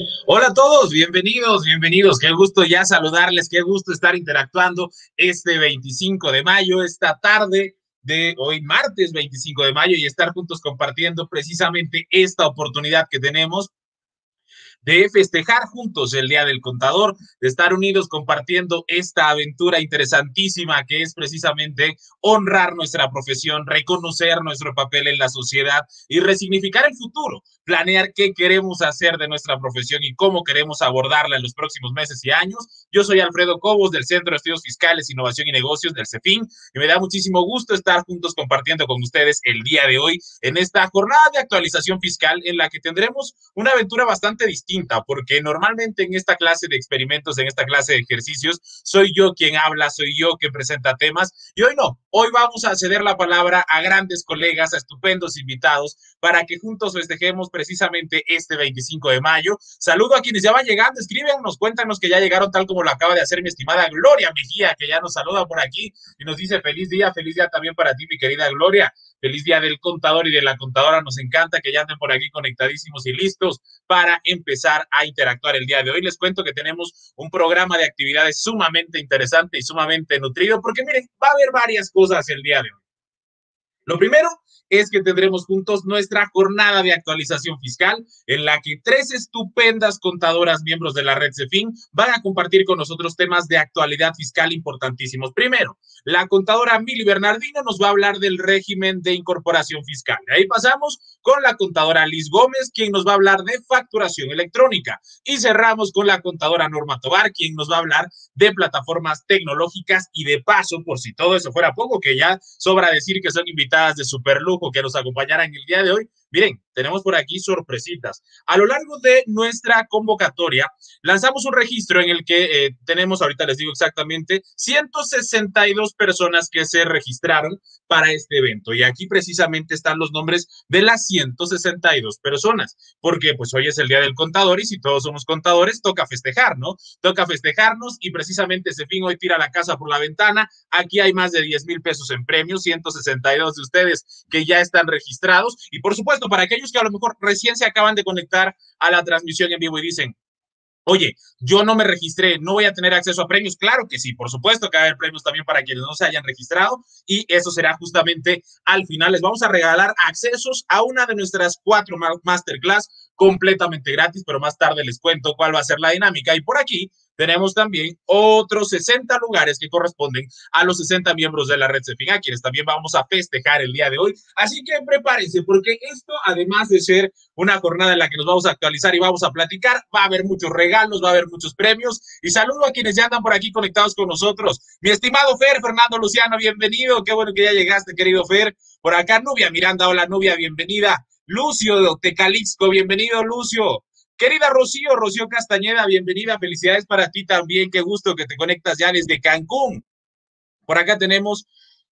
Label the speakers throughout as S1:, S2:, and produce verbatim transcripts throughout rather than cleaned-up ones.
S1: Hola a todos, bienvenidos, bienvenidos. Qué gusto ya saludarles, qué gusto estar interactuando este veinticinco de mayo, esta tarde de hoy, martes veinticinco de mayo, y estar juntos compartiendo precisamente esta oportunidad que tenemos de festejar juntos el Día del Contador, de estar unidos compartiendo esta aventura interesantísima que es precisamente honrar nuestra profesión, reconocer nuestro papel en la sociedad y resignificar el futuro, planear qué queremos hacer de nuestra profesión y cómo queremos abordarla en los próximos meses y años. Yo soy Alfredo Cobos del Centro de Estudios Fiscales, Innovación y Negocios del CEFIN y me da muchísimo gusto estar juntos compartiendo con ustedes el día de hoy en esta jornada de actualización fiscal en la que tendremos una aventura bastante distinta, porque normalmente en esta clase de experimentos, en esta clase de ejercicios, soy yo quien habla, soy yo quien presenta temas, y hoy no, hoy vamos a ceder la palabra a grandes colegas, a estupendos invitados, para que juntos festejemos precisamente este veinticinco de mayo. Saludo a quienes ya van llegando, escríbenos, cuéntanos que ya llegaron, tal como lo acaba de hacer mi estimada Gloria Mejía, que ya nos saluda por aquí y nos dice feliz día, feliz día también para ti, mi querida Gloria. Feliz día del contador y de la contadora. Nos encanta que ya anden por aquí conectadísimos y listos para empezar a interactuar el día de hoy. Les cuento que tenemos un programa de actividades sumamente interesante y sumamente nutrido, porque miren, va a haber varias cosas el día de hoy. Lo primero es que tendremos juntos nuestra jornada de actualización fiscal, en la que tres estupendas contadoras, miembros de la red CEFIN, van a compartir con nosotros temas de actualidad fiscal importantísimos. Primero, la contadora Mili Bernardino nos va a hablar del régimen de incorporación fiscal. De ahí pasamos con la contadora Liz Gómez, quien nos va a hablar de facturación electrónica. Y cerramos con la contadora Norma Tobar, quien nos va a hablar de plataformas tecnológicas. Y de paso, por si todo eso fuera poco, que ya sobra decir que son invitadas de super lujo que nos acompañarán el día de hoy, miren, tenemos por aquí sorpresitas. A lo largo de nuestra convocatoria, lanzamos un registro en el que eh, tenemos, ahorita les digo exactamente, ciento sesenta y dos personas que se registraron para este evento. Y aquí precisamente están los nombres de las ciento sesenta y dos personas, porque pues hoy es el Día del Contador y si todos somos contadores, toca festejar, ¿no? Toca festejarnos y precisamente CEFIN hoy tira la casa por la ventana. Aquí hay más de diez mil pesos en premios, ciento sesenta y dos de ustedes que ya están registrados. Y por supuesto, para aquellos que a lo mejor recién se acaban de conectar a la transmisión en vivo y dicen, oye, yo no me registré, no voy a tener acceso a premios. Claro que sí, por supuesto que va a haber premios también para quienes no se hayan registrado y eso será justamente al final. Les vamos a regalar accesos a una de nuestras cuatro masterclass completamente gratis, pero más tarde les cuento cuál va a ser la dinámica. Y por aquí tenemos también otros sesenta lugares que corresponden a los sesenta miembros de la red CEFIN, a quienes también vamos a festejar el día de hoy. Así que prepárense, porque esto, además de ser una jornada en la que nos vamos a actualizar y vamos a platicar, va a haber muchos regalos, va a haber muchos premios. Y saludo a quienes ya andan por aquí conectados con nosotros. Mi estimado Fer, Fernando Luciano, bienvenido. Qué bueno que ya llegaste, querido Fer. Por acá, Nubia Miranda, hola Nubia, bienvenida. Lucio de Tecalixco, bienvenido, Lucio. Querida Rocío, Rocío Castañeda, bienvenida, felicidades para ti también, qué gusto que te conectas ya desde Cancún. Por acá tenemos,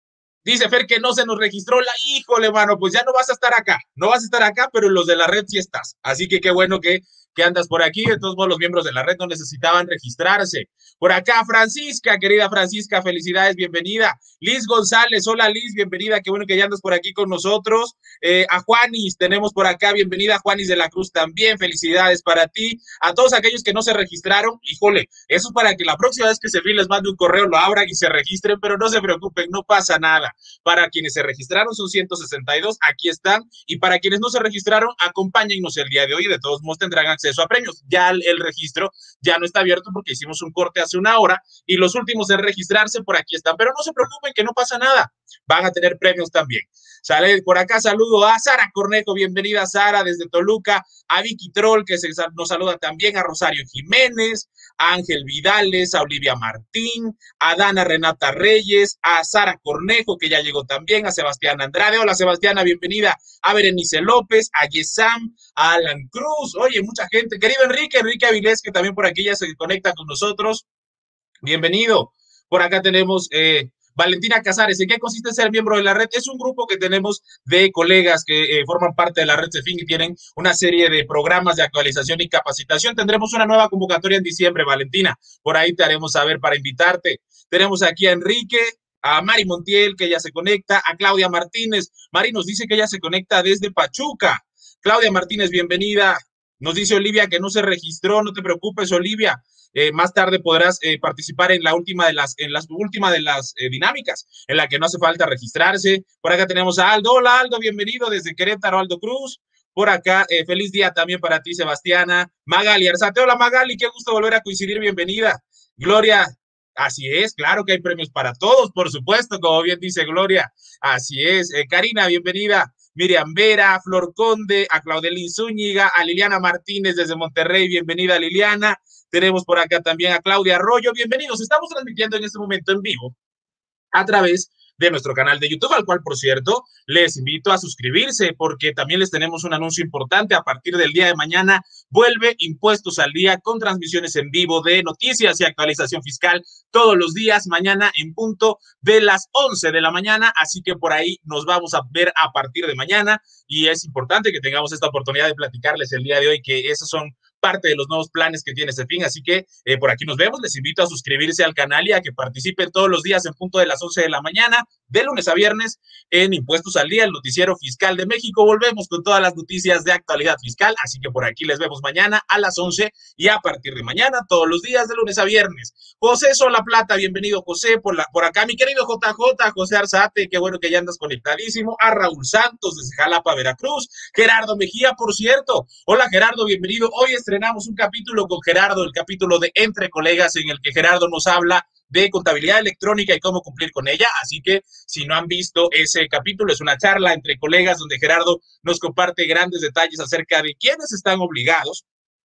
S1: dice Fer que no se nos registró la, híjole, mano, pues ya no vas a estar acá, no vas a estar acá, pero los de la red sí estás, así que qué bueno que, que andas por aquí. De todos modos, los miembros de la red no necesitaban registrarse. Por acá, Francisca, querida Francisca, felicidades, bienvenida. Liz González, hola Liz, bienvenida, qué bueno que ya andas por aquí con nosotros. Eh, a Juanis, tenemos por acá, bienvenida Juanis de la Cruz también, felicidades para ti. A todos aquellos que no se registraron, híjole, eso es para que la próxima vez que CEFIN les mande un correo lo abran y se registren, pero no se preocupen, no pasa nada. Para quienes se registraron son ciento sesenta y dos, aquí están, y para quienes no se registraron, acompáñennos el día de hoy, de todos modos tendrán acceso a premios. Ya el, el registro ya no está abierto porque hicimos un corte hace una hora y los últimos en registrarse por aquí están, pero no se preocupen que no pasa nada, van a tener premios también. Sale por acá, saludo a Sara Cornejo, bienvenida Sara desde Toluca, a Vicky Troll que se, nos saluda también, a Rosario Jiménez, a Ángel Vidales, a Olivia Martín, a Dana Renata Reyes, a Sara Cornejo que ya llegó también, a Sebastián Andrade, hola Sebastiana, bienvenida, a Berenice López, a Yesam, a Alan Cruz, oye, mucha gente, querido Enrique, Enrique Avilés que también por aquí ya se conecta con nosotros, bienvenido. Por acá tenemos eh, Valentina Casares. ¿En qué consiste ser miembro de la red? Es un grupo que tenemos de colegas que eh, forman parte de la red CEFIN y tienen una serie de programas de actualización y capacitación. Tendremos una nueva convocatoria en diciembre, Valentina. Por ahí te haremos saber para invitarte. Tenemos aquí a Enrique, a Mari Montiel, que ya se conecta, a Claudia Martínez. Mari nos dice que ella se conecta desde Pachuca. Claudia Martínez, bienvenida. Nos dice Olivia que no se registró, no te preocupes, Olivia. Eh, más tarde podrás eh, participar en la última de las, en las última de las eh, dinámicas, en la que no hace falta registrarse. Por acá tenemos a Aldo. Hola, Aldo, bienvenido desde Querétaro, Aldo Cruz. Por acá, eh, feliz día también para ti, Sebastiana. Magali Arzate, hola Magali, qué gusto volver a coincidir, bienvenida. Gloria, así es, claro que hay premios para todos, por supuesto, como bien dice Gloria. Así es. Eh, Karina, bienvenida. Miriam Vera, Flor Conde, a Claudelín Zúñiga, a Liliana Martínez desde Monterrey, bienvenida Liliana. Tenemos por acá también a Claudia Arroyo, bienvenidos. Estamos transmitiendo en este momento en vivo a través de nuestro canal de YouTube, al cual, por cierto, les invito a suscribirse porque también les tenemos un anuncio importante. A partir del día de mañana vuelve Impuestos al Día con transmisiones en vivo de noticias y actualización fiscal todos los días, mañana en punto de las once de la mañana, así que por ahí nos vamos a ver a partir de mañana y es importante que tengamos esta oportunidad de platicarles el día de hoy que esos son parte de los nuevos planes que tiene Cefin, así que eh, por aquí nos vemos, les invito a suscribirse al canal y a que participen todos los días en punto de las once de la mañana, de lunes a viernes, en Impuestos al Día, el noticiero fiscal de México. Volvemos con todas las noticias de actualidad fiscal, así que por aquí les vemos mañana a las once y a partir de mañana, todos los días, de lunes a viernes. José Sola Plata, bienvenido José, por, la, por acá, mi querido J J, José Arzate, qué bueno que ya andas conectadísimo, a Raúl Santos desde Jalapa, Veracruz, Gerardo Mejía, por cierto, hola Gerardo, bienvenido, hoy es estrenamos un capítulo con Gerardo, el capítulo de Entre Colegas, en el que Gerardo nos habla de contabilidad electrónica y cómo cumplir con ella, así que si no han visto ese capítulo, es una charla entre colegas donde Gerardo nos comparte grandes detalles acerca de quiénes están obligados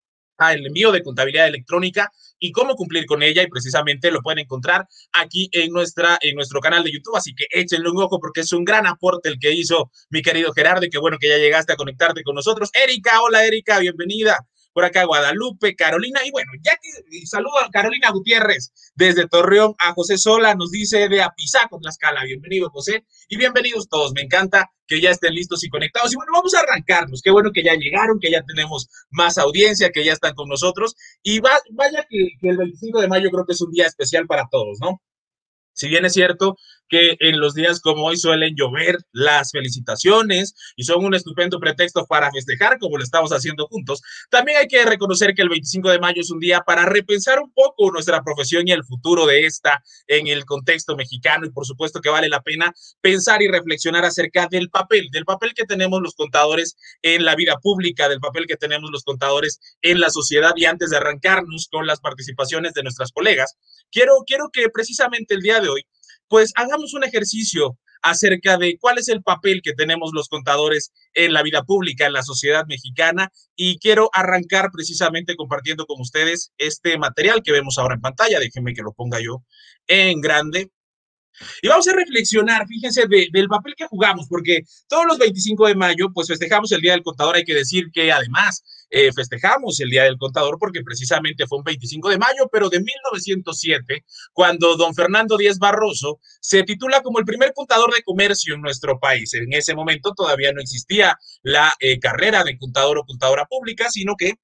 S1: al envío de contabilidad electrónica y cómo cumplir con ella, y precisamente lo pueden encontrar aquí en, nuestra, en nuestro canal de YouTube, así que échenle un ojo porque es un gran aporte el que hizo mi querido Gerardo y qué bueno que ya llegaste a conectarte con nosotros. Erika, hola Erika, bienvenida. Por acá Guadalupe, Carolina, y bueno, ya que saludo a Carolina Gutiérrez desde Torreón, a José Sola, nos dice de Apizaco, Tlaxcala, bienvenido José, y bienvenidos todos, me encanta que ya estén listos y conectados, y bueno, vamos a arrancarnos, qué bueno que ya llegaron, que ya tenemos más audiencia, que ya están con nosotros, y va, vaya que, que el veinticinco de mayo creo que es un día especial para todos, ¿no? Si bien es cierto que en los días como hoy suelen llover las felicitaciones y son un estupendo pretexto para festejar como lo estamos haciendo juntos, también hay que reconocer que el veinticinco de mayo es un día para repensar un poco nuestra profesión y el futuro de esta en el contexto mexicano, y por supuesto que vale la pena pensar y reflexionar acerca del papel, del papel que tenemos los contadores en la vida pública, del papel que tenemos los contadores en la sociedad. Y antes de arrancarnos con las participaciones de nuestras colegas, quiero, quiero que precisamente el día de hoy pues hagamos un ejercicio acerca de cuál es el papel que tenemos los contadores en la vida pública, en la sociedad mexicana, y quiero arrancar precisamente compartiendo con ustedes este material que vemos ahora en pantalla. Déjenme que lo ponga yo en grande. Y vamos a reflexionar, fíjense, de, del papel que jugamos, porque todos los veinticinco de mayo, pues festejamos el Día del Contador. Hay que decir que además eh, festejamos el Día del Contador porque precisamente fue un veinticinco de mayo, pero de mil novecientos siete, cuando don Fernando Díez Barroso se titula como el primer contador de comercio en nuestro país. En ese momento todavía no existía la eh, carrera de contador o contadora pública, sino que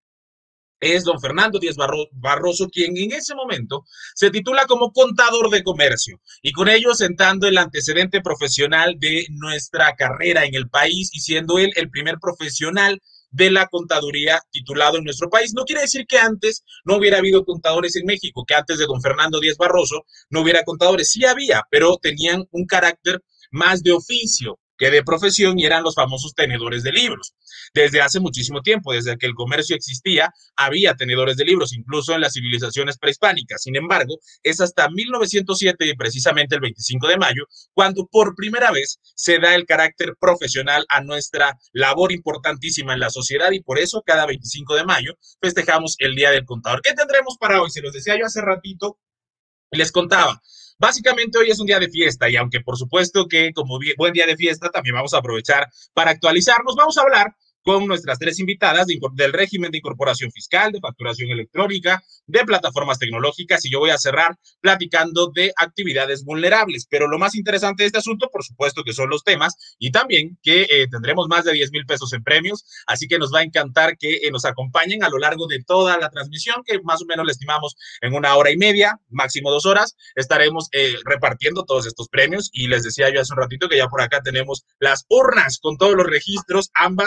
S1: es don Fernando Díez Barroso quien en ese momento se titula como contador de comercio, y con ello sentando el antecedente profesional de nuestra carrera en el país y siendo él el primer profesional de la contaduría titulado en nuestro país. No quiere decir que antes no hubiera habido contadores en México, que antes de don Fernando Díez Barroso no hubiera contadores. Sí había, pero tenían un carácter más de oficio que de profesión, y eran los famosos tenedores de libros. Desde hace muchísimo tiempo, desde que el comercio existía, había tenedores de libros, incluso en las civilizaciones prehispánicas. Sin embargo, es hasta mil novecientos siete, y precisamente el veinticinco de mayo, cuando por primera vez se da el carácter profesional a nuestra labor importantísima en la sociedad, y por eso cada veinticinco de mayo festejamos el Día del Contador. ¿Qué tendremos para hoy? Se los decía yo hace ratito, les contaba. Básicamente hoy es un día de fiesta, y aunque por supuesto que como buen día de fiesta también vamos a aprovechar para actualizarnos, vamos a hablar con nuestras tres invitadas de, del régimen de incorporación fiscal, de facturación electrónica, de plataformas tecnológicas, y yo voy a cerrar platicando de actividades vulnerables. Pero lo más interesante de este asunto, por supuesto, que son los temas, y también que eh, tendremos más de diez mil pesos en premios, así que nos va a encantar que eh, nos acompañen a lo largo de toda la transmisión, que más o menos le estimamos en una hora y media, máximo dos horas, estaremos eh, repartiendo todos estos premios. Y les decía yo hace un ratito que ya por acá tenemos las urnas con todos los registros, ambas, tanto la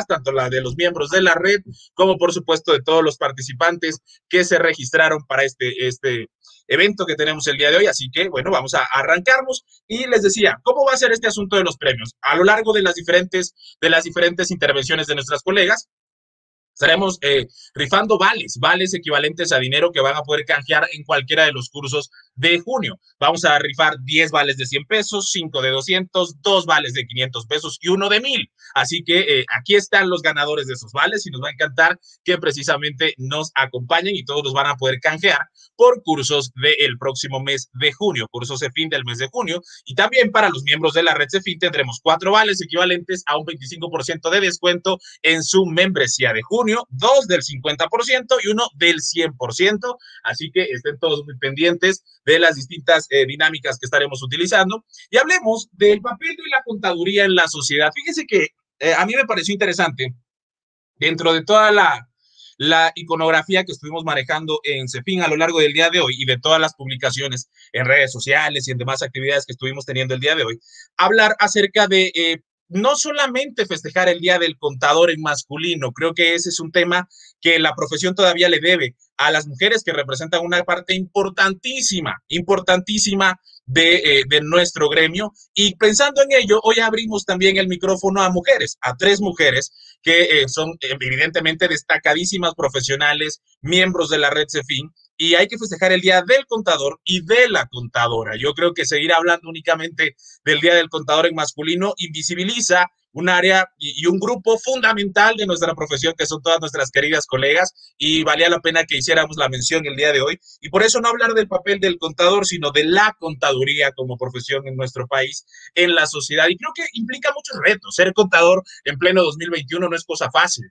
S1: la de los miembros de la red, como por supuesto de todos los participantes que se registraron para este, este evento que tenemos el día de hoy. Así que, bueno, vamos a arrancarnos. Y les decía, ¿cómo va a ser este asunto de los premios? A lo largo de las diferentes, de las diferentes intervenciones de nuestras colegas, estaremos eh, rifando vales, vales equivalentes a dinero que van a poder canjear en cualquiera de los cursos de junio. Vamos a rifar diez vales de cien pesos, cinco de doscientos, dos vales de quinientos pesos y uno de mil. Así que eh, aquí están los ganadores de esos vales y nos va a encantar que precisamente nos acompañen y todos los van a poder canjear por cursos del próximo mes de junio, cursos CEFIN del mes de junio. Y también para los miembros de la red CEFIN tendremos cuatro vales equivalentes a un veinticinco por ciento de descuento en su membresía de junio, dos del cincuenta por ciento y uno del cien por ciento. Así que estén todos muy pendientes de las distintas eh, dinámicas que estaremos utilizando. Y hablemos del papel de la contaduría en la sociedad. Fíjense que eh, a mí me pareció interesante, dentro de toda la, la iconografía que estuvimos manejando en CEFIN a lo largo del día de hoy y de todas las publicaciones en redes sociales y en demás actividades que estuvimos teniendo el día de hoy, hablar acerca de eh, no solamente festejar el Día del Contador en masculino. Creo que ese es un tema que la profesión todavía le debe a las mujeres, que representan una parte importantísima, importantísima de, eh, de nuestro gremio. Y pensando en ello, hoy abrimos también el micrófono a mujeres, a tres mujeres que eh, son eh, evidentemente destacadísimas profesionales, miembros de la red CEFIN, y hay que festejar el Día del Contador y de la Contadora. Yo creo que seguir hablando únicamente del Día del Contador en masculino invisibiliza un área y, y un grupo fundamental de nuestra profesión, que son todas nuestras queridas colegas, y valía la pena que hiciéramos la mención el día de hoy. Y por eso no hablar del papel del contador, sino de la contaduría como profesión en nuestro país, en la sociedad. Y creo que implica muchos retos. Ser contador en pleno dos mil veintiuno no es cosa fácil.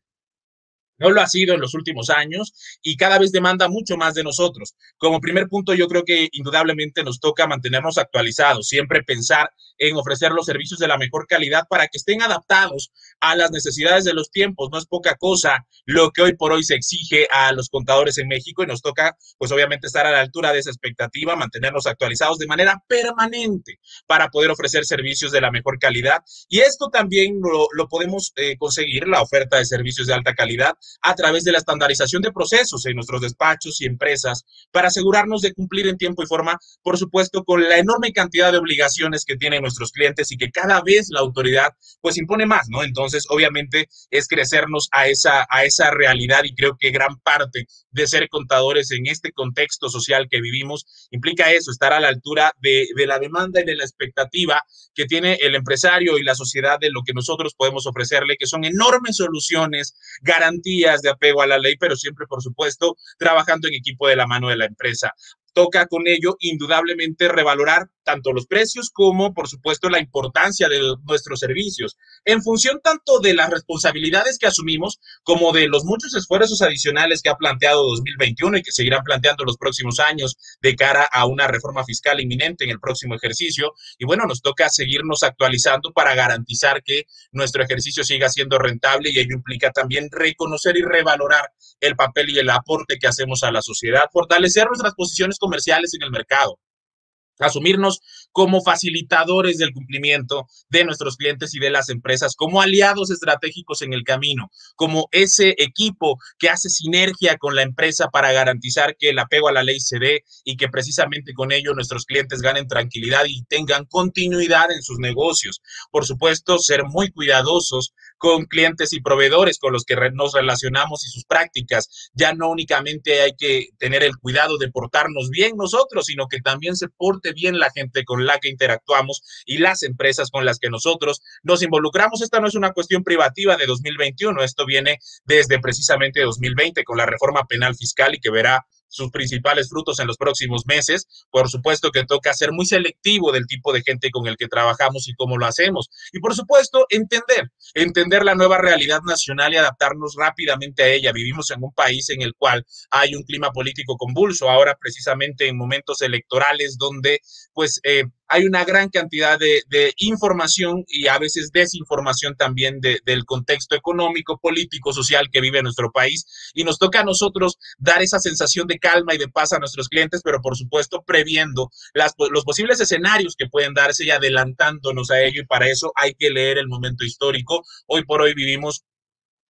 S1: No lo ha sido en los últimos años y cada vez demanda mucho más de nosotros. Como primer punto, yo creo que indudablemente nos toca mantenernos actualizados, siempre pensar en ofrecer los servicios de la mejor calidad para que estén adaptados a las necesidades de los tiempos. No es poca cosa lo que hoy por hoy se exige a los contadores en México, y nos toca, pues obviamente, estar a la altura de esa expectativa, mantenernos actualizados de manera permanente para poder ofrecer servicios de la mejor calidad. Y esto también lo, lo podemos eh, conseguir, la oferta de servicios de alta calidad, a través de la estandarización de procesos en nuestros despachos y empresas, para asegurarnos de cumplir en tiempo y forma, por supuesto, con la enorme cantidad de obligaciones que tienen nuestros clientes y que cada vez la autoridad pues impone más, ¿no? Entonces, obviamente, es crecernos a esa, a esa realidad, y creo que gran parte de ser contadores en este contexto social que vivimos implica eso, estar a la altura de, de la demanda y de la expectativa que tiene el empresario y la sociedad de lo que nosotros podemos ofrecerle, que son enormes soluciones, garantías de apego a la ley, pero siempre, por supuesto, trabajando en equipo de la mano de la empresa. Toca con ello indudablemente revalorar tanto los precios como, por supuesto, la importancia de nuestros servicios, en función tanto de las responsabilidades que asumimos como de los muchos esfuerzos adicionales que ha planteado dos mil veintiuno y que seguirán planteando los próximos años de cara a una reforma fiscal inminente en el próximo ejercicio. Y bueno, nos toca seguirnos actualizando para garantizar que nuestro ejercicio siga siendo rentable, y ello implica también reconocer y revalorar el papel y el aporte que hacemos a la sociedad, fortalecer nuestras posiciones comerciales en el mercado, asumirnos como facilitadores del cumplimiento de nuestros clientes y de las empresas, como aliados estratégicos en el camino, como ese equipo que hace sinergia con la empresa para garantizar que el apego a la ley se dé y que precisamente con ello nuestros clientes ganen tranquilidad y tengan continuidad en sus negocios. Por supuesto, ser muy cuidadosos con clientes y proveedores con los que nos relacionamos y sus prácticas. Ya no únicamente hay que tener el cuidado de portarnos bien nosotros, sino que también se porte bien la gente con la que interactuamos y las empresas con las que nosotros nos involucramos. Esta no es una cuestión privativa de dos mil veintiuno, esto viene desde precisamente dos mil veinte con la reforma penal fiscal, y que verá sus principales frutos en los próximos meses. Por supuesto que toca ser muy selectivo del tipo de gente con el que trabajamos y cómo lo hacemos. Y por supuesto, entender, entender la nueva realidad nacional y adaptarnos rápidamente a ella. Vivimos en un país en el cual hay un clima político convulso, ahora precisamente en momentos electorales donde pues eh, hay una gran cantidad de, de información y a veces desinformación también de, del contexto económico, político, social que vive nuestro país, y nos toca a nosotros dar esa sensación de calma y de paz a nuestros clientes, pero por supuesto previendo las, los posibles escenarios que pueden darse y adelantándonos a ello, y para eso hay que leer el momento histórico. Hoy por hoy vivimos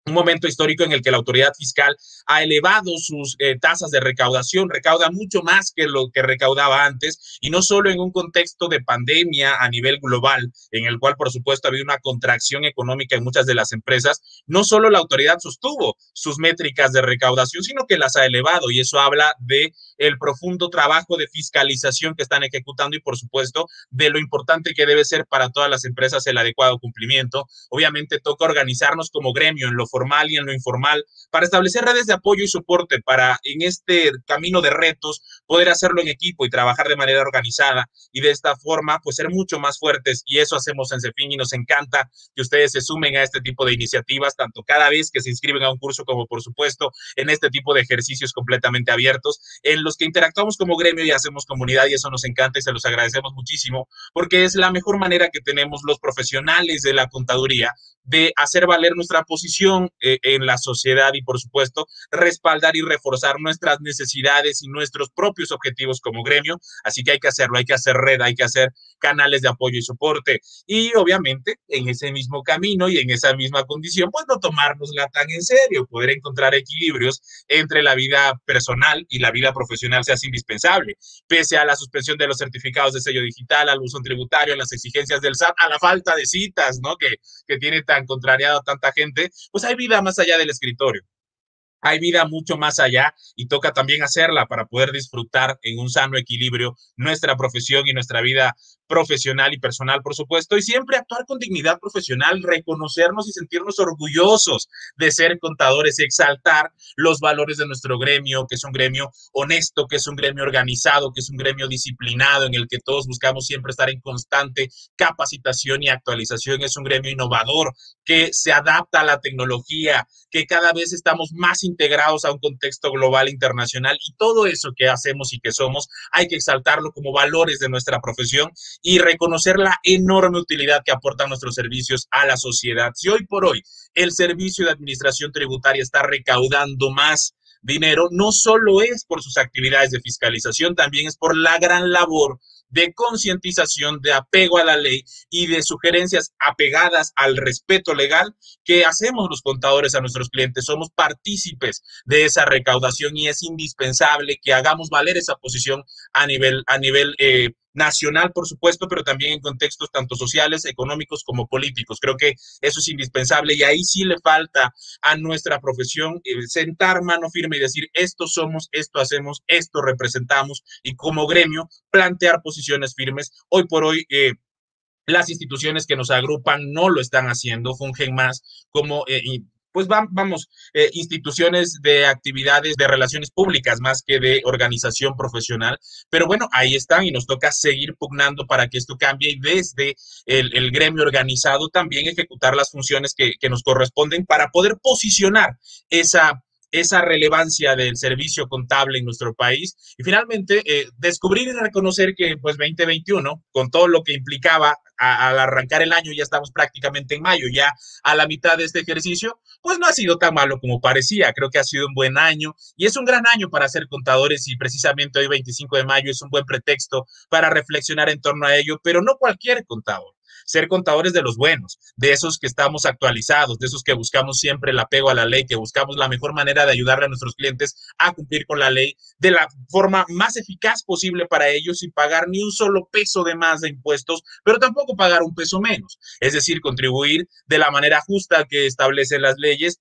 S1: un momento histórico en el que la autoridad fiscal ha elevado sus eh, tasas de recaudación, recauda mucho más que lo que recaudaba antes, y no solo en un contexto de pandemia a nivel global, en el cual por supuesto ha habido una contracción económica en muchas de las empresas. No solo la autoridad sostuvo sus métricas de recaudación, sino que las ha elevado, y eso habla de el profundo trabajo de fiscalización que están ejecutando y por supuesto de lo importante que debe ser para todas las empresas el adecuado cumplimiento. Obviamente toca organizarnos como gremio en lo formal y en lo informal para establecer redes de apoyo y soporte para en este camino de retos poder hacerlo en equipo y trabajar de manera organizada, y de esta forma pues ser mucho más fuertes, y eso hacemos en Cefin, y nos encanta que ustedes se sumen a este tipo de iniciativas, tanto cada vez que se inscriben a un curso como por supuesto en este tipo de ejercicios completamente abiertos en los que interactuamos como gremio y hacemos comunidad, y eso nos encanta y se los agradecemos muchísimo, porque es la mejor manera que tenemos los profesionales de la contaduría de hacer valer nuestra posición eh, en la sociedad y por supuesto respaldar y reforzar nuestras necesidades y nuestros propios objetivos como gremio. Así que hay que hacerlo, hay que hacer red, hay que hacer canales de apoyo y soporte, y obviamente en ese mismo camino y en esa misma condición pues no tomárnosla tan en serio, poder encontrar equilibrios entre la vida personal y la vida profesional se hace indispensable, pese a la suspensión de los certificados de sello digital, al uso tributario, a las exigencias del S A T, a la falta de citas, ¿no? Que, que tiene tan contrariado a tanta gente. Pues hay vida más allá del escritorio, hay vida mucho más allá, y toca también hacerla para poder disfrutar en un sano equilibrio nuestra profesión y nuestra vida profesional y personal, por supuesto, y siempre actuar con dignidad profesional, reconocernos y sentirnos orgullosos de ser contadores, exaltar los valores de nuestro gremio, que es un gremio honesto, que es un gremio organizado, que es un gremio disciplinado, en el que todos buscamos siempre estar en constante capacitación y actualización. Es un gremio innovador que se adapta a la tecnología, que cada vez estamos más integrados a un contexto global internacional, y todo eso que hacemos y que somos hay que exaltarlo como valores de nuestra profesión y reconocer la enorme utilidad que aportan nuestros servicios a la sociedad. Si hoy por hoy el servicio de administración tributaria está recaudando más dinero, no solo es por sus actividades de fiscalización, también es por la gran labor de concientización, de apego a la ley y de sugerencias apegadas al respeto legal que hacemos los contadores a nuestros clientes. Somos partícipes de esa recaudación, y es indispensable que hagamos valer esa posición a nivel, a nivel eh, nacional, por supuesto, pero también en contextos tanto sociales, económicos como políticos. Creo que eso es indispensable, y ahí sí le falta a nuestra profesión eh, sentar mano firme y decir: esto somos, esto hacemos, esto representamos, y como gremio plantear posiciones firmes. Hoy por hoy eh, las instituciones que nos agrupan no lo están haciendo, fungen más como eh, y, pues vamos, eh, instituciones de actividades de relaciones públicas más que de organización profesional. Pero bueno, ahí están, y nos toca seguir pugnando para que esto cambie, y desde el, el gremio organizado también ejecutar las funciones que, que nos corresponden para poder posicionar esa esa relevancia del servicio contable en nuestro país. Y finalmente, eh, descubrir y reconocer que pues veinte veintiuno, con todo lo que implicaba a, al arrancar el año, ya estamos prácticamente en mayo, ya a la mitad de este ejercicio, pues no ha sido tan malo como parecía. Creo que ha sido un buen año, y es un gran año para ser contadores, y precisamente hoy veinticinco de mayo es un buen pretexto para reflexionar en torno a ello, pero no cualquier contador. Ser contadores de los buenos, de esos que estamos actualizados, de esos que buscamos siempre el apego a la ley, que buscamos la mejor manera de ayudarle a nuestros clientes a cumplir con la ley de la forma más eficaz posible para ellos, sin pagar ni un solo peso de más de impuestos, pero tampoco pagar un peso menos. Es decir, contribuir de la manera justa que establecen las leyes,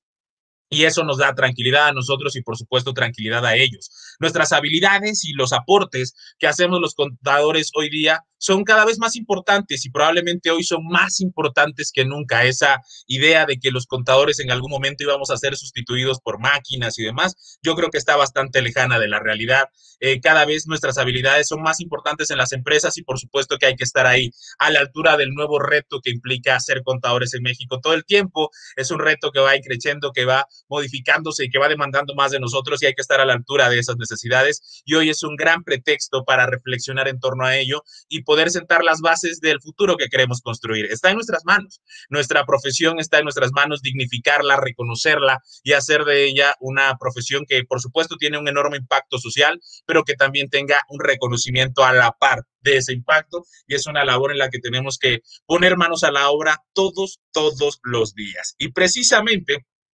S1: y eso nos da tranquilidad a nosotros y por supuesto tranquilidad a ellos. Nuestras habilidades y los aportes que hacemos los contadores hoy día son cada vez más importantes, y probablemente hoy son más importantes que nunca. Esa idea de que los contadores en algún momento íbamos a ser sustituidos por máquinas y demás, yo creo que está bastante lejana de la realidad. Eh, cada vez nuestras habilidades son más importantes en las empresas, y por supuesto que hay que estar ahí a la altura del nuevo reto que implica ser contadores en México todo el tiempo. Es un reto que va creciendo, que va modificándose y que va demandando más de nosotros, y hay que estar a la altura de esas necesidades, y hoy es un gran pretexto para reflexionar en torno a ello y poder sentar las bases del futuro que queremos construir. Está en nuestras manos, nuestra profesión está en nuestras manos, dignificarla, reconocerla y hacer de ella una profesión que por supuesto tiene un enorme impacto social, pero que también tenga un reconocimiento a la par de ese impacto, y es una labor en la que tenemos que poner manos a la obra todos, todos los días. Y precisamente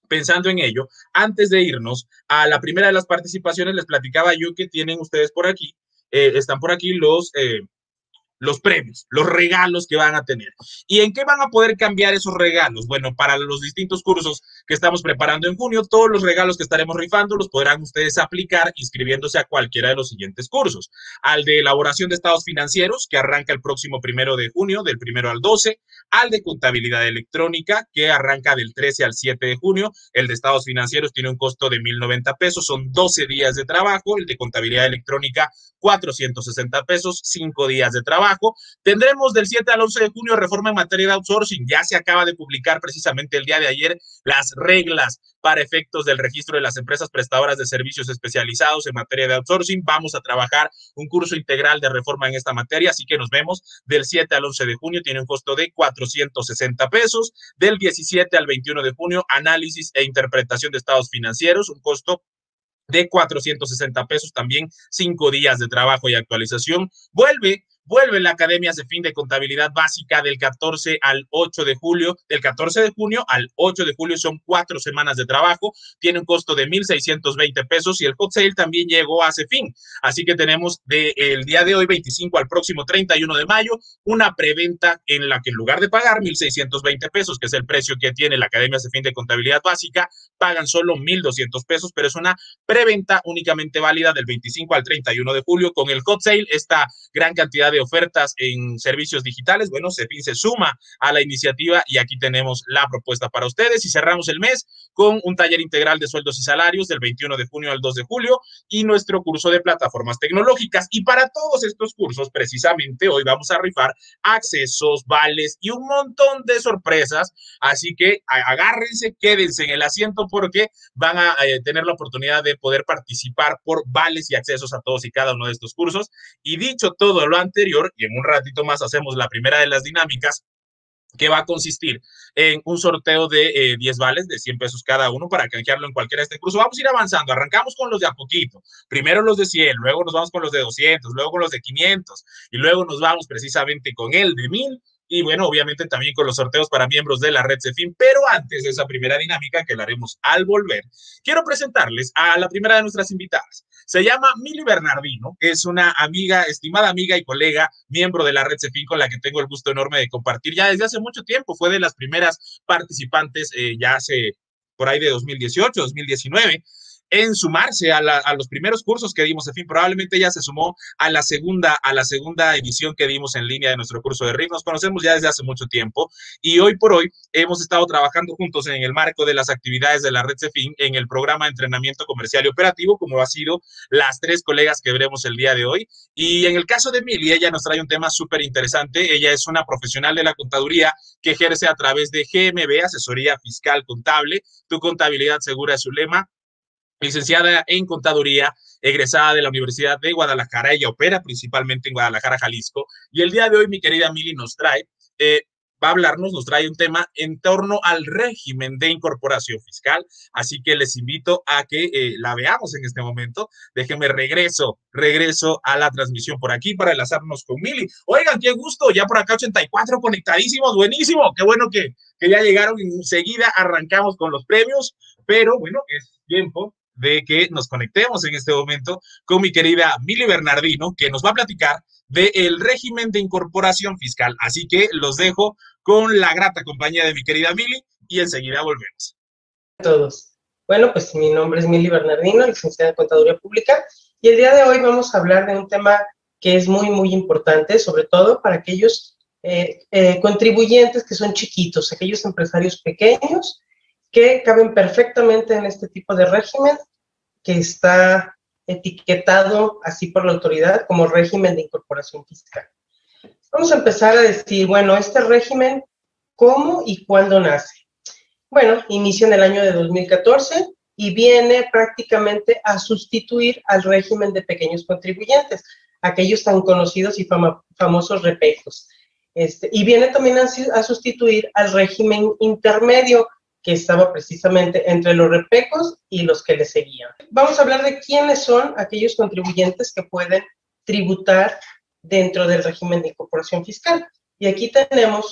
S1: Pensando en ello, antes de irnos a la primera de las participaciones, les platicaba yo que tienen ustedes por aquí, eh, están por aquí los... Eh, los premios, los regalos que van a tener. ¿Y en qué van a poder cambiar esos regalos? Bueno, para los distintos cursos que estamos preparando en junio, todos los regalos que estaremos rifando los podrán ustedes aplicar inscribiéndose a cualquiera de los siguientes cursos. Al de elaboración de estados financieros, que arranca el próximo primero de junio, del primero al doce, al de contabilidad electrónica, que arranca del trece al siete de junio. El de estados financieros tiene un costo de mil noventa pesos, son doce días de trabajo. El de contabilidad electrónica, cuatrocientos sesenta pesos, cinco días de trabajo. Tendremos del siete al once de junio reforma en materia de outsourcing. Ya se acaba de publicar precisamente el día de ayer las reglas para efectos del registro de las empresas prestadoras de servicios especializados en materia de outsourcing. Vamos a trabajar un curso integral de reforma en esta materia, así que nos vemos del siete al once de junio. Tiene un costo de cuatrocientos sesenta pesos. Del diecisiete al veintiuno de junio, análisis e interpretación de estados financieros, un costo de cuatrocientos sesenta pesos, también cinco días de trabajo y actualización. Vuelve Vuelve la Academia Cefin de Contabilidad Básica del catorce al ocho de julio, del catorce de junio al ocho de julio, son cuatro semanas de trabajo, tiene un costo de mil seiscientos veinte pesos y el hot sale también llegó a Cefin, así que tenemos del de día de hoy veinticinco al próximo treinta y uno de mayo una preventa en la que en lugar de pagar mil seiscientos veinte pesos, que es el precio que tiene la Academia Cefin de Contabilidad Básica, pagan solo mil doscientos pesos, pero es una preventa únicamente válida del veinticinco al treinta y uno de julio con el hot sale, esta gran cantidad de ofertas en servicios digitales. Bueno, Cefin se suma a la iniciativa y aquí tenemos la propuesta para ustedes y cerramos el mes con un taller integral de sueldos y salarios del veintiuno de junio al dos de julio y nuestro curso de plataformas tecnológicas. Y para todos estos cursos, precisamente hoy vamos a rifar accesos, vales y un montón de sorpresas, así que agárrense, quédense en el asiento porque van a eh, tener la oportunidad de poder participar por vales y accesos a todos y cada uno de estos cursos. Y dicho todo lo anterior, y en un ratito más hacemos la primera de las dinámicas, que va a consistir en un sorteo de eh, diez vales de cien pesos cada uno para canjearlo en cualquiera de este curso. Vamos a ir avanzando, arrancamos con los de a poquito, primero los de cien, luego nos vamos con los de doscientos, luego con los de quinientos y luego nos vamos precisamente con el de mil y bueno, obviamente también con los sorteos para miembros de la red Cefin, pero antes de esa primera dinámica que la haremos al volver, quiero presentarles a la primera de nuestras invitadas. Se llama Mili Bernardino, es una amiga, estimada amiga y colega, miembro de la red Cefin con la que tengo el gusto enorme de compartir ya desde hace mucho tiempo. Fue de las primeras participantes eh, ya hace por ahí de dos mil dieciocho, dos mil diecinueve, en sumarse a, la, a los primeros cursos que dimos. En fin, probablemente ella se sumó a la segunda a la segunda edición que dimos en línea de nuestro curso de R I F. Nos conocemos ya desde hace mucho tiempo y hoy por hoy hemos estado trabajando juntos en el marco de las actividades de la red Cefin en el programa de entrenamiento comercial y operativo, como ha sido las tres colegas que veremos el día de hoy. Y en el caso de Mili, ella nos trae un tema súper interesante. Ella es una profesional de la contaduría que ejerce a través de G M B, Asesoría Fiscal Contable. Tu contabilidad segura es su lema. Licenciada en Contaduría, egresada de la Universidad de Guadalajara. Ella opera principalmente en Guadalajara, Jalisco. Y el día de hoy mi querida Mili nos trae, eh, va a hablarnos, nos trae un tema en torno al régimen de incorporación fiscal. Así que les invito a que eh, la veamos en este momento. Déjenme regreso, regreso a la transmisión por aquí para enlazarnos con Mili. Oigan, qué gusto, ya por acá ochenta y cuatro conectadísimos, buenísimo. Qué bueno que, que ya llegaron y enseguida arrancamos con los premios. Pero bueno, es tiempo de que nos conectemos en este momento con mi querida Mili Bernardino, que nos va a platicar del régimen de incorporación fiscal. Así que los dejo con la grata compañía de mi querida Mili y enseguida volvemos.
S2: A todos. Bueno, pues mi nombre es Mili Bernardino, licenciada en Contaduría Pública, y el día de hoy vamos a hablar de un tema que es muy, muy importante, sobre todo para aquellos eh, eh, contribuyentes que son chiquitos, aquellos empresarios pequeños que caben perfectamente en este tipo de régimen que está etiquetado así por la autoridad como régimen de incorporación fiscal. Vamos a empezar a decir, bueno, este régimen, ¿cómo y cuándo nace? Bueno, inicia en el año de dos mil catorce y viene prácticamente a sustituir al régimen de pequeños contribuyentes, aquellos tan conocidos y fama, famosos repejos. Este, y viene también a, a sustituir al régimen intermedio, que estaba precisamente entre los repecos y los que le seguían. Vamos a hablar de quiénes son aquellos contribuyentes que pueden tributar dentro del régimen de incorporación fiscal. Y aquí tenemos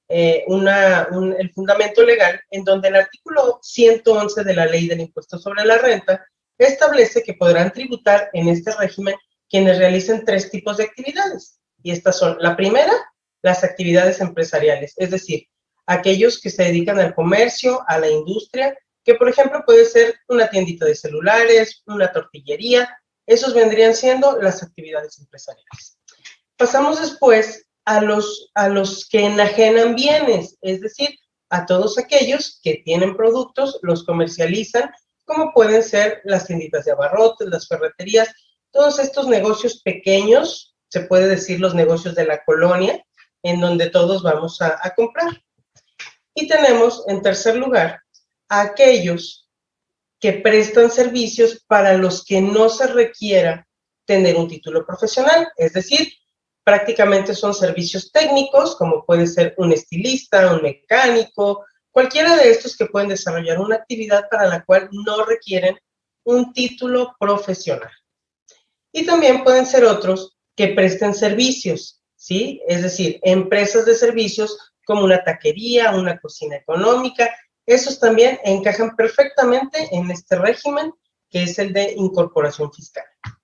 S2: eh, una, un, el fundamento legal en donde el artículo ciento once de la Ley del Impuesto sobre la Renta establece que podrán tributar en este régimen quienes realicen tres tipos de actividades. Y estas son, la primera, las actividades empresariales, es decir, aquellos que se dedican al comercio, a la industria, que por ejemplo puede ser una tiendita de celulares, una tortillería, esos vendrían siendo las actividades empresariales. Pasamos después a los, a los que enajenan bienes, es decir, a todos aquellos que tienen productos, los comercializan, como pueden ser las tienditas de abarrotes, las ferreterías, todos estos negocios pequeños, se puede decir los negocios de la colonia, en donde todos vamos a, a comprar. Y tenemos, en tercer lugar, a aquellos que prestan servicios para los que no se requiera tener un título profesional, es decir, prácticamente son servicios técnicos, como puede ser un estilista, un mecánico, cualquiera de estos que pueden desarrollar una actividad para la cual no requieren un título profesional. Y también pueden ser otros que presten servicios, ¿sí? Es decir, empresas de servicios como una taquería, una cocina económica, esos también encajan perfectamente en este régimen que es el de incorporación fiscal.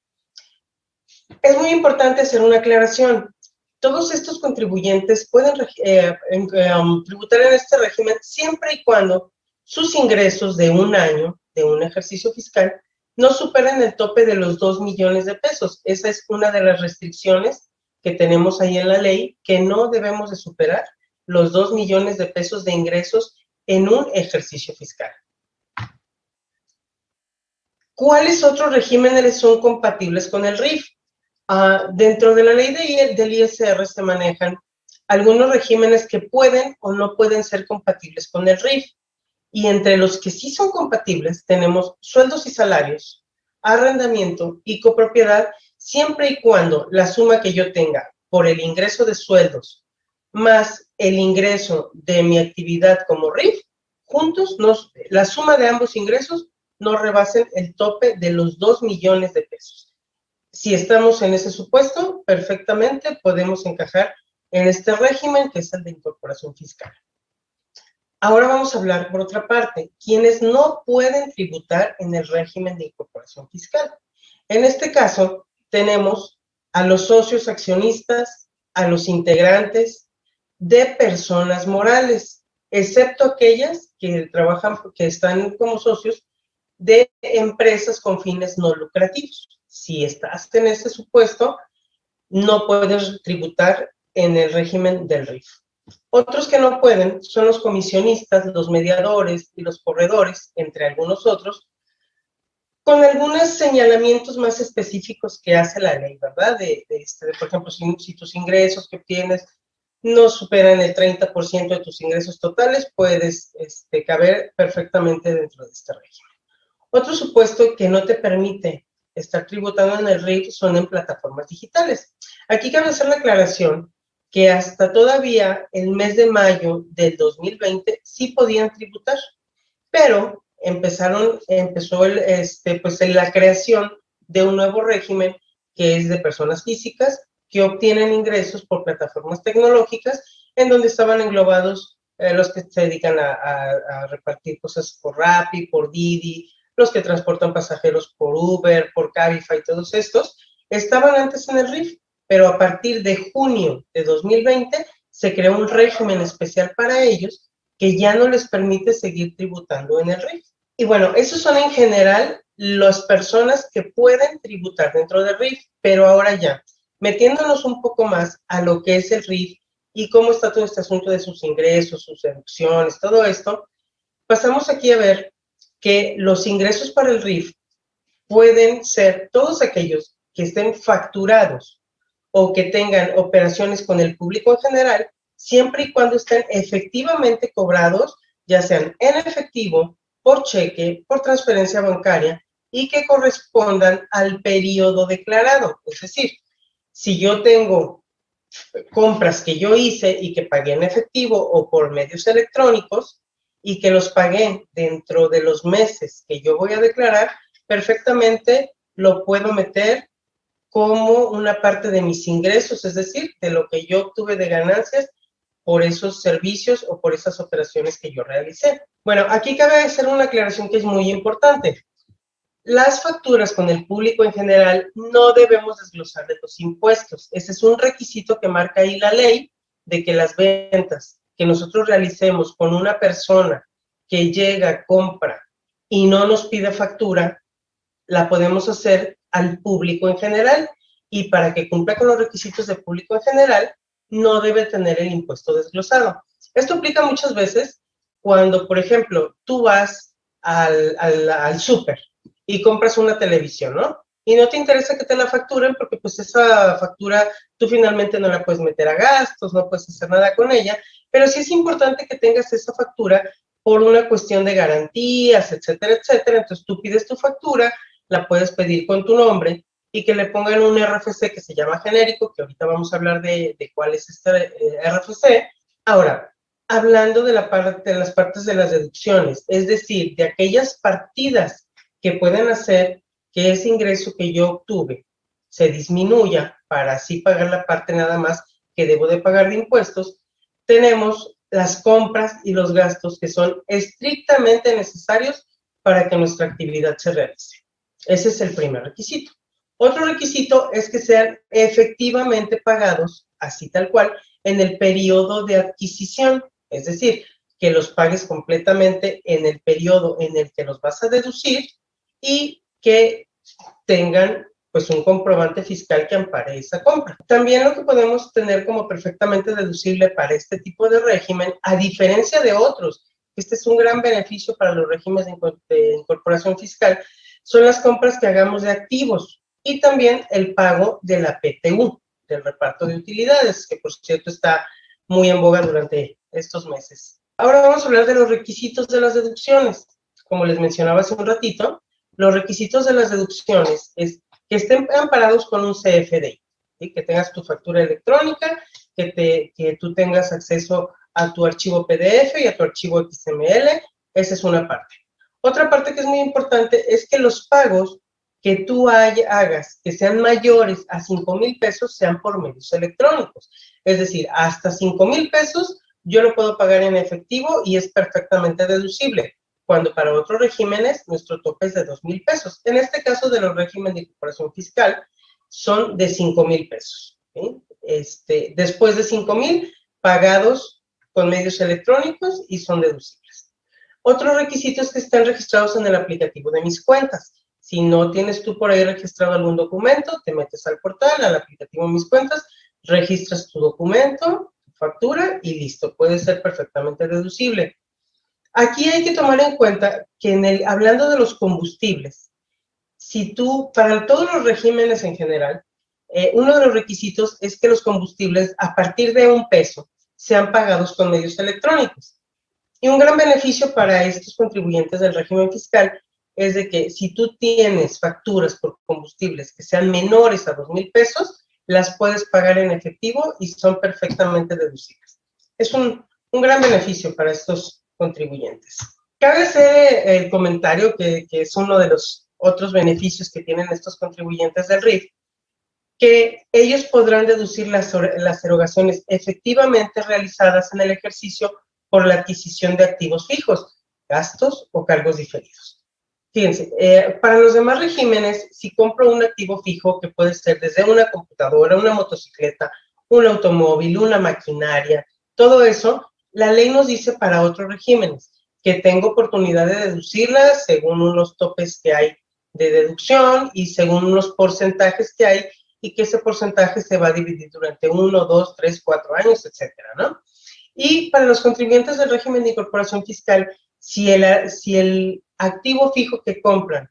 S2: Es muy importante hacer una aclaración. Todos estos contribuyentes pueden eh, um, tributar en este régimen siempre y cuando sus ingresos de un año, de un ejercicio fiscal, no superen el tope de los dos millones de pesos. Esa es una de las restricciones que tenemos ahí en la ley, que no debemos de superar los dos millones de pesos de ingresos en un ejercicio fiscal. ¿Cuáles otros regímenes son compatibles con el R I F? Uh, dentro de la ley de, del I S R se manejan algunos regímenes que pueden o no pueden ser compatibles con el R I F. Y entre los que sí son compatibles tenemos sueldos y salarios, arrendamiento y copropiedad, siempre y cuando la suma que yo tenga por el ingreso de sueldos más el ingreso de mi actividad como R I F, juntos, nos, la suma de ambos ingresos no rebasen el tope de los dos millones de pesos. Si estamos en ese supuesto, perfectamente podemos encajar en este régimen que es el de incorporación fiscal. Ahora vamos a hablar por otra parte, quienes no pueden tributar en el régimen de incorporación fiscal. En este caso, tenemos a los socios accionistas, a los integrantes de personas morales, excepto aquellas que trabajan, que están como socios de empresas con fines no lucrativos. Si estás en ese supuesto, no puedes tributar en el régimen del R I F. Otros que no pueden son los comisionistas, los mediadores y los corredores, entre algunos otros, con algunos señalamientos más específicos que hace la ley, ¿verdad? De, de este, de, por ejemplo, si, si tus ingresos que obtienes no superan el treinta por ciento de tus ingresos totales, puedes este, caber perfectamente dentro de este régimen. Otro supuesto que no te permite estar tributando en el R I F son en plataformas digitales. Aquí cabe hacer la aclaración que hasta todavía el mes de mayo del dos mil veinte sí podían tributar, pero empezaron, empezó el, este, pues, la creación de un nuevo régimen que es de personas físicas que obtienen ingresos por plataformas tecnológicas en donde estaban englobados eh, los que se dedican a, a, a repartir cosas por Rappi, por Didi, los que transportan pasajeros por Uber, por Cabify, todos estos, estaban antes en el R I F, pero a partir de junio de dos mil veinte se creó un régimen especial para ellos que ya no les permite seguir tributando en el R I F. Y bueno, esos son en general las personas que pueden tributar dentro del R I F, pero ahora ya, metiéndonos un poco más a lo que es el R I F y cómo está todo este asunto de sus ingresos, sus deducciones, todo esto, pasamos aquí a ver que los ingresos para el R I F pueden ser todos aquellos que estén facturados o que tengan operaciones con el público en general, siempre y cuando estén efectivamente cobrados, ya sean en efectivo, por cheque, por transferencia bancaria, y que correspondan al periodo declarado. Es decir, si yo tengo compras que yo hice y que pagué en efectivo o por medios electrónicos, y que los pagué dentro de los meses que yo voy a declarar, perfectamente lo puedo meter como una parte de mis ingresos, es decir, de lo que yo obtuve de ganancias por esos servicios o por esas operaciones que yo realicé. Bueno, aquí cabe hacer una aclaración que es muy importante. Las facturas con el público en general no debemos desglosar de los impuestos. Ese es un requisito que marca ahí la ley, de que las ventas que nosotros realicemos con una persona que llega, compra y no nos pide factura, la podemos hacer al público en general, y para que cumpla con los requisitos del público en general, no debe tener el impuesto desglosado. Esto aplica muchas veces cuando, por ejemplo, tú vas al, al, al súper y compras una televisión, ¿no? Y no te interesa que te la facturen porque pues esa factura tú finalmente no la puedes meter a gastos, no puedes hacer nada con ella, pero sí es importante que tengas esa factura por una cuestión de garantías, etcétera, etcétera. Entonces tú pides tu factura, la puedes pedir con tu nombre y que le pongan un R F C que se llama genérico, que ahorita vamos a hablar de, de cuál es este eh, R F C. Ahora, hablando de, la parte, de las partes de las deducciones, es decir, de aquellas partidas que pueden hacer que ese ingreso que yo obtuve se disminuya para así pagar la parte nada más que debo de pagar de impuestos, tenemos las compras y los gastos que son estrictamente necesarios para que nuestra actividad se realice. Ese es el primer requisito. Otro requisito es que sean efectivamente pagados, así tal cual, en el periodo de adquisición, es decir, que los pagues completamente en el periodo en el que los vas a deducir y que tengan pues un comprobante fiscal que ampare esa compra. También lo que podemos tener como perfectamente deducible para este tipo de régimen, a diferencia de otros, este es un gran beneficio para los regímenes de incorporación fiscal, son las compras que hagamos de activos y también el pago de la P T U, del reparto de utilidades, que por cierto está muy en boga durante estos meses. Ahora vamos a hablar de los requisitos de las deducciones. Como les mencionaba hace un ratito, los requisitos de las deducciones es que estén amparados con un C F D I, ¿sí? Que tengas tu factura electrónica, que, te, que tú tengas acceso a tu archivo P D F y a tu archivo X M L, esa es una parte. Otra parte que es muy importante es que los pagos que tú hay, hagas que sean mayores a cinco mil pesos sean por medios electrónicos. Es decir, hasta cinco mil pesos yo lo puedo pagar en efectivo y es perfectamente deducible, cuando para otros regímenes nuestro tope es de dos mil pesos. En este caso de los regímenes de incorporación fiscal son de cinco mil pesos. ¿Sí? Este, después de cinco mil, pagados con medios electrónicos y son deducibles. Otro requisito es que estén registrados en el aplicativo de Mis Cuentas. Si no tienes tú por ahí registrado algún documento, te metes al portal, al aplicativo Mis Cuentas, registras tu documento, tu factura y listo, puede ser perfectamente deducible. Aquí hay que tomar en cuenta que en el, hablando de los combustibles, si tú, para todos los regímenes en general, eh, uno de los requisitos es que los combustibles a partir de un peso sean pagados con medios electrónicos. Y un gran beneficio para estos contribuyentes del régimen fiscal es de que si tú tienes facturas por combustibles que sean menores a dos mil pesos, las puedes pagar en efectivo y son perfectamente deducibles. Es un, un gran beneficio para estos contribuyentes. Cabe hacer el comentario que, que es uno de los otros beneficios que tienen estos contribuyentes del R I F, que ellos podrán deducir las, las erogaciones efectivamente realizadas en el ejercicio por la adquisición de activos fijos, gastos o cargos diferidos. Fíjense, eh, para los demás regímenes, si compro un activo fijo, que puede ser desde una computadora, una motocicleta, un automóvil, una maquinaria, todo eso, la ley nos dice para otros regímenes que tengo oportunidad de deducirlas según unos topes que hay de deducción y según unos porcentajes que hay y que ese porcentaje se va a dividir durante uno, dos, tres, cuatro años, etcétera, ¿no? Y para los contribuyentes del régimen de incorporación fiscal, si el, si el activo fijo que compran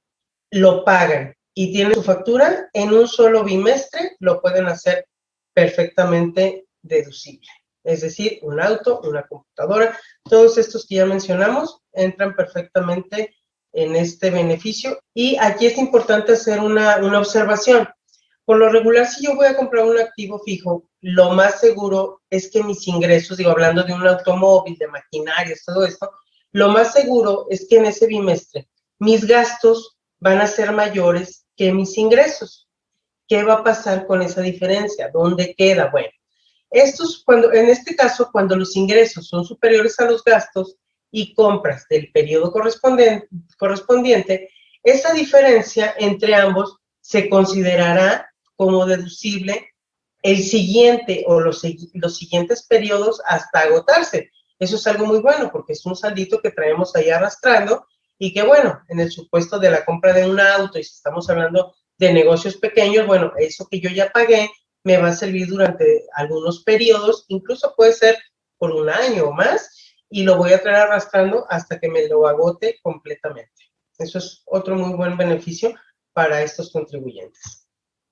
S2: lo pagan y tienen su factura, en un solo bimestre lo pueden hacer perfectamente deducible. Es decir, un auto, una computadora, todos estos que ya mencionamos entran perfectamente en este beneficio. Y aquí es importante hacer una, una observación. Por lo regular, si yo voy a comprar un activo fijo, lo más seguro es que mis ingresos, digo, hablando de un automóvil, de maquinarias, todo esto, lo más seguro es que en ese bimestre mis gastos van a ser mayores que mis ingresos. ¿Qué va a pasar con esa diferencia? ¿Dónde queda? Bueno, Estos, cuando, en este caso, cuando los ingresos son superiores a los gastos y compras del periodo correspondiente, correspondiente, esa diferencia entre ambos se considerará como deducible el siguiente o los, los siguientes periodos hasta agotarse. Eso es algo muy bueno porque es un saldito que traemos ahí arrastrando y que, bueno, en el supuesto de la compra de un auto y si estamos hablando de negocios pequeños, bueno, eso que yo ya pagué me va a servir durante algunos periodos, incluso puede ser por un año o más, y lo voy a traer arrastrando hasta que me lo agote completamente. Eso es otro muy buen beneficio para estos contribuyentes.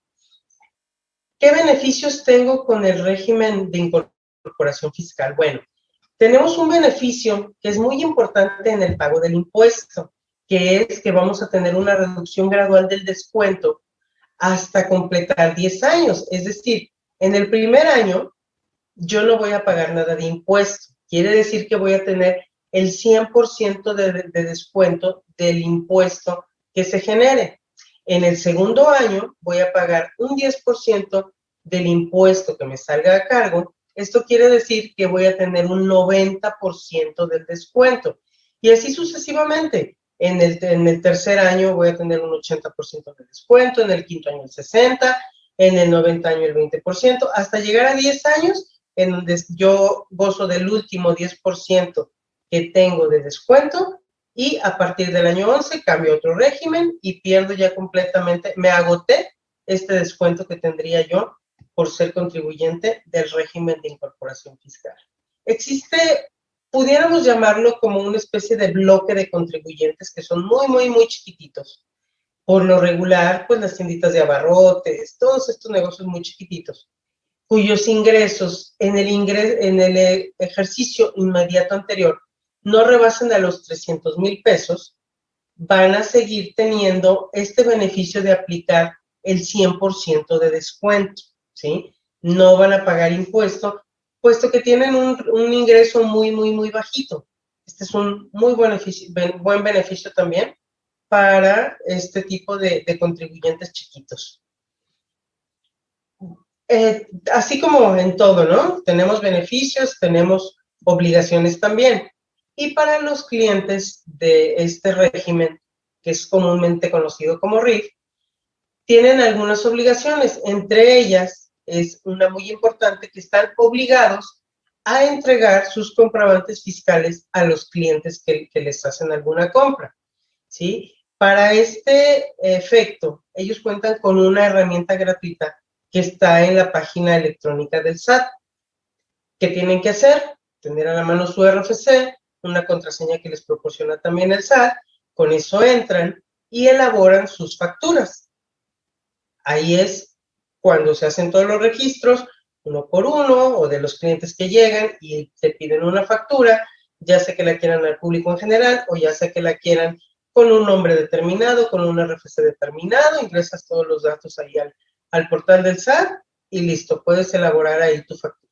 S2: ¿Qué beneficios tengo con el régimen de incorporación fiscal? Bueno, tenemos un beneficio que es muy importante en el pago del impuesto, que es que vamos a tener una reducción gradual del descuento hasta completar diez años. Es decir, en el primer año yo no voy a pagar nada de impuesto. Quiere decir que voy a tener el cien por ciento de, de descuento del impuesto que se genere. En el segundo año voy a pagar un diez por ciento del impuesto que me salga a cargo. Esto quiere decir que voy a tener un noventa por ciento del descuento. Y así sucesivamente. En el, en el tercer año voy a tener un ochenta por ciento de descuento, en el quinto año el sesenta por ciento, en el noventa año el veinte por ciento, hasta llegar a diez años, en donde yo gozo del último diez por ciento que tengo de descuento, y a partir del año once cambio a otro régimen y pierdo ya completamente, me agoté este descuento que tendría yo por ser contribuyente del régimen de incorporación fiscal. Existe, pudiéramos llamarlo como una especie de bloque de contribuyentes que son muy, muy, muy chiquititos. Por lo regular, pues las tienditas de abarrotes, todos estos negocios muy chiquititos, cuyos ingresos en el, ingres, en el ejercicio inmediato anterior no rebasan a los trescientos mil pesos, van a seguir teniendo este beneficio de aplicar el cien por ciento de descuento, ¿sí? No van a pagar impuesto, puesto que tienen un, un ingreso muy, muy, muy bajito. Este es un muy beneficio, buen beneficio también para este tipo de, de contribuyentes chiquitos. Eh, así como en todo, ¿no? Tenemos beneficios, tenemos obligaciones también. Y para los clientes de este régimen, que es comúnmente conocido como R I F, tienen algunas obligaciones. Entre ellas es una muy importante, que están obligados a entregar sus comprobantes fiscales a los clientes que, que les hacen alguna compra, ¿sí? Para este efecto, ellos cuentan con una herramienta gratuita que está en la página electrónica del S A T. ¿Qué tienen que hacer? Tener a la mano su R F C, una contraseña que les proporciona también el S A T, con eso entran y elaboran sus facturas. Ahí es cuando se hacen todos los registros, uno por uno, o de los clientes que llegan y te piden una factura, ya sea que la quieran al público en general, o ya sea que la quieran con un nombre determinado, con un R F C determinado, ingresas todos los datos ahí al, al portal del S A T y listo, puedes elaborar ahí tu factura.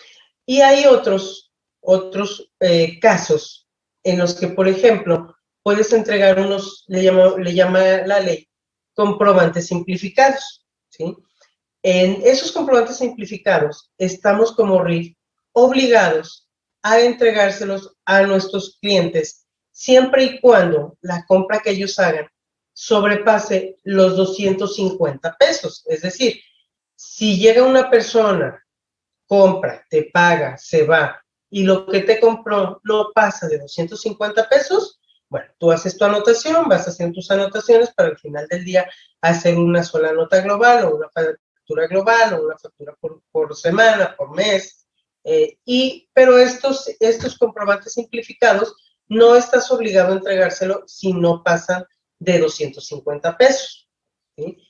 S2: Y hay otros, otros eh, casos en los que, por ejemplo, puedes entregar unos, le llama, le llama la ley, comprobantes simplificados, ¿sí? En esos comprobantes simplificados estamos como R I F obligados a entregárselos a nuestros clientes siempre y cuando la compra que ellos hagan sobrepase los doscientos cincuenta pesos. Es decir, si llega una persona, compra, te paga, se va, y lo que te compró no pasa de doscientos cincuenta pesos, bueno, tú haces tu anotación, vas haciendo tus anotaciones para al final del día hacer una sola nota global o una factura global o una factura por, por semana, por mes, eh, y, pero estos, estos comprobantes simplificados no estás obligado a entregárselo si no pasan de doscientos cincuenta pesos, ¿sí?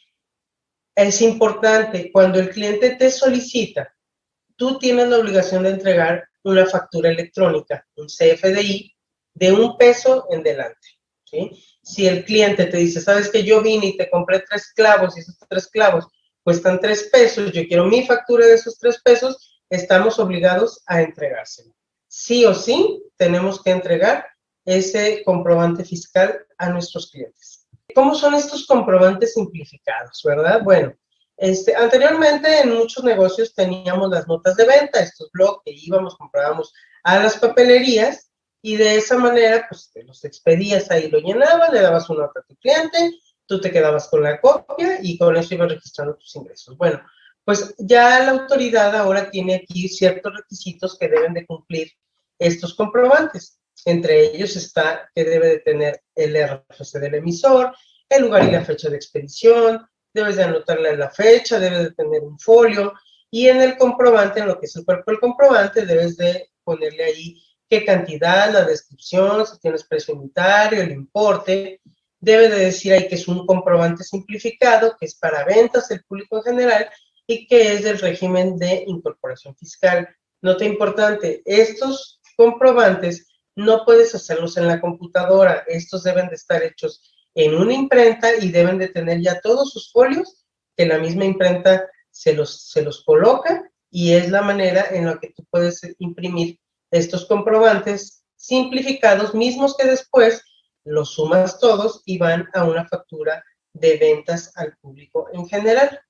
S2: Es importante, cuando el cliente te solicita, tú tienes la obligación de entregar una factura electrónica, un C F D I, de un peso en delante, ¿sí? Si el cliente te dice, sabes que yo vine y te compré tres clavos y esos tres clavos cuestan tres pesos, yo quiero mi factura de esos tres pesos, estamos obligados a entregárselo. Sí o sí, tenemos que entregar ese comprobante fiscal a nuestros clientes. ¿Cómo son estos comprobantes simplificados, verdad? Bueno, Este, anteriormente en muchos negocios teníamos las notas de venta, estos blogs que íbamos, comprábamos a las papelerías y de esa manera pues te los expedías ahí, lo llenabas, le dabas una nota a tu cliente, tú te quedabas con la copia y con eso ibas registrando tus ingresos. Bueno, pues ya la autoridad ahora tiene aquí ciertos requisitos que deben de cumplir estos comprobantes. Entre ellos está que debe de tener el R F C del emisor, el lugar y la fecha de expedición, debes de anotarle la fecha, debes de tener un folio, y en el comprobante, en lo que es el cuerpo del comprobante, debes de ponerle ahí qué cantidad, la descripción, si tienes precio unitario, el importe, debe de decir ahí que es un comprobante simplificado, que es para ventas, el público en general, y que es del régimen de incorporación fiscal. Nota importante, estos comprobantes no puedes hacerlos en la computadora, estos deben de estar hechos en una imprenta y deben de tener ya todos sus folios, que la misma imprenta se los, se los coloca, y es la manera en la que tú puedes imprimir estos comprobantes simplificados, mismos que después los sumas todos y van a una factura de ventas al público en general.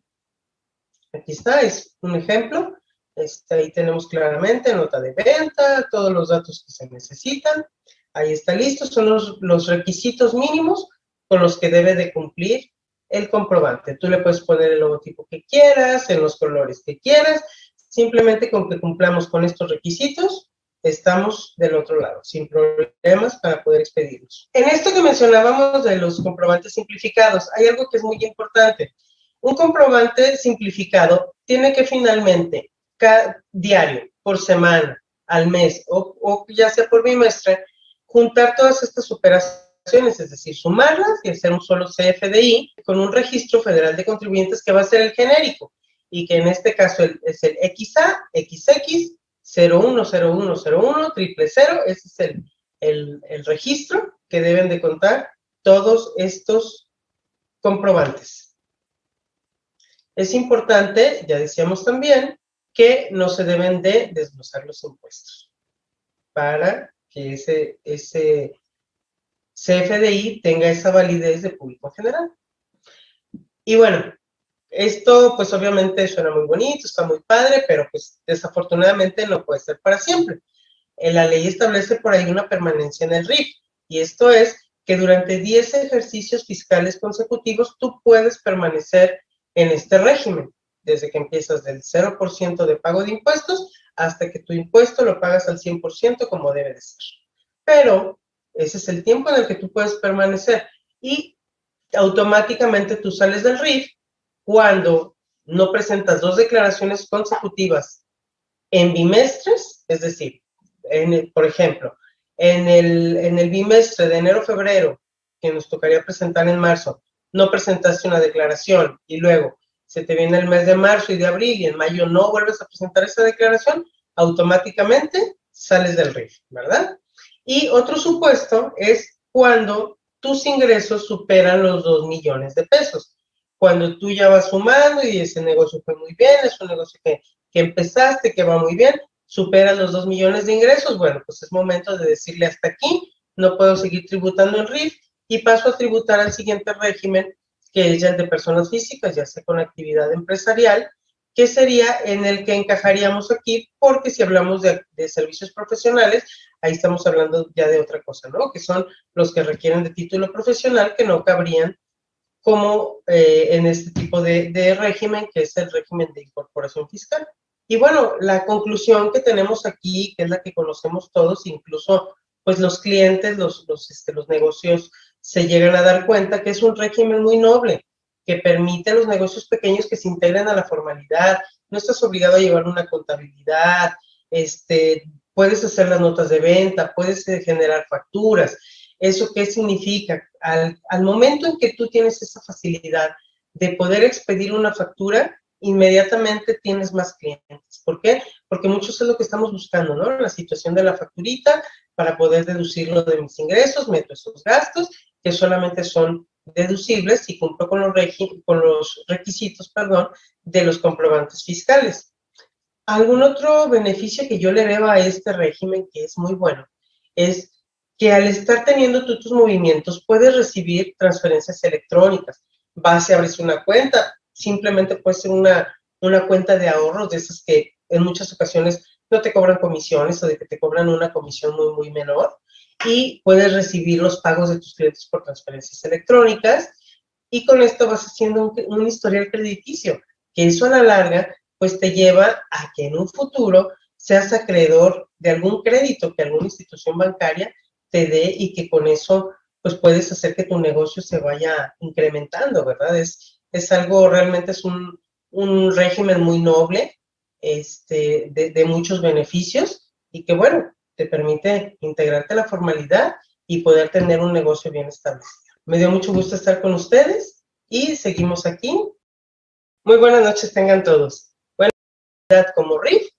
S2: Aquí está, es un ejemplo. Este, ahí tenemos claramente nota de venta, todos los datos que se necesitan. Ahí está listo, son los, los requisitos mínimos con los que debe de cumplir el comprobante. Tú le puedes poner el logotipo que quieras, en los colores que quieras, simplemente con que cumplamos con estos requisitos, estamos del otro lado, sin problemas para poder expedirlos. En esto que mencionábamos de los comprobantes simplificados, hay algo que es muy importante. Un comprobante simplificado tiene que finalmente, cada diario, por semana, al mes, o, o ya sea por bimestre, juntar todas estas operaciones, es decir, sumarlas y hacer un solo C F D I con un registro federal de contribuyentes que va a ser el genérico, y que en este caso es el X A, X X, cero uno cero uno cero uno, triple cero, ese es el, el, el registro que deben de contar todos estos comprobantes. Es importante, ya decíamos también, que no se deben de desglosar los impuestos para que ese, ese C F D I tenga esa validez de público en general. Y bueno, esto pues obviamente suena muy bonito, está muy padre, pero pues desafortunadamente no puede ser para siempre. La ley establece por ahí una permanencia en el R I F, y esto es que durante diez ejercicios fiscales consecutivos tú puedes permanecer en este régimen, desde que empiezas del cero por ciento de pago de impuestos hasta que tu impuesto lo pagas al cien por ciento como debe de ser. Pero ese es el tiempo en el que tú puedes permanecer, y automáticamente tú sales del R I F cuando no presentas dos declaraciones consecutivas en bimestres, es decir, en el, por ejemplo, en el, en el bimestre de enero-febrero, que nos tocaría presentar en marzo, no presentaste una declaración y luego se te viene el mes de marzo y de abril y en mayo no vuelves a presentar esa declaración, automáticamente sales del R I F, ¿verdad? Y otro supuesto es cuando tus ingresos superan los dos millones de pesos. Cuando tú ya vas sumando y ese negocio fue muy bien, es un negocio que, que empezaste, que va muy bien, supera los dos millones de ingresos, bueno, pues es momento de decirle hasta aquí, no puedo seguir tributando en R I F y paso a tributar al siguiente régimen, que es ya el de personas físicas, ya sea con actividad empresarial, que sería en el que encajaríamos aquí, porque si hablamos de, de servicios profesionales, ahí estamos hablando ya de otra cosa, ¿no? Que son los que requieren de título profesional, que no cabrían como eh, en este tipo de, de régimen, que es el régimen de incorporación fiscal. Y bueno, la conclusión que tenemos aquí, que es la que conocemos todos, incluso pues los clientes, los, los, este, los negocios se llegan a dar cuenta que es un régimen muy noble, que permite a los negocios pequeños que se integren a la formalidad, no estás obligado a llevar una contabilidad, este, puedes hacer las notas de venta, puedes generar facturas. ¿Eso qué significa? Al, al momento en que tú tienes esa facilidad de poder expedir una factura, inmediatamente tienes más clientes. ¿Por qué? Porque mucho es lo que estamos buscando, ¿no? La situación de la facturita, para poder deducirlo de mis ingresos, meto esos gastos, que solamente son deducibles si cumplo con los, con los requisitos, perdón, de los comprobantes fiscales. Algún otro beneficio que yo le veo a este régimen, que es muy bueno, es que al estar teniendo tú tus movimientos, puedes recibir transferencias electrónicas. Vas y abres una cuenta, simplemente puede ser una, una cuenta de ahorros de esas que en muchas ocasiones no te cobran comisiones o de que te cobran una comisión muy, muy menor, y puedes recibir los pagos de tus clientes por transferencias electrónicas, y con esto vas haciendo un, un historial crediticio, que eso a la larga pues te lleva a que en un futuro seas acreedor de algún crédito que alguna institución bancaria te dé, y que con eso pues puedes hacer que tu negocio se vaya incrementando, ¿verdad? Es, es algo, realmente es un, un régimen muy noble, este, de, de muchos beneficios, y que bueno, te permite integrarte a la formalidad y poder tener un negocio bien establecido. Me dio mucho gusto estar con ustedes y seguimos aquí. Muy buenas noches tengan todos. Buena como R I F.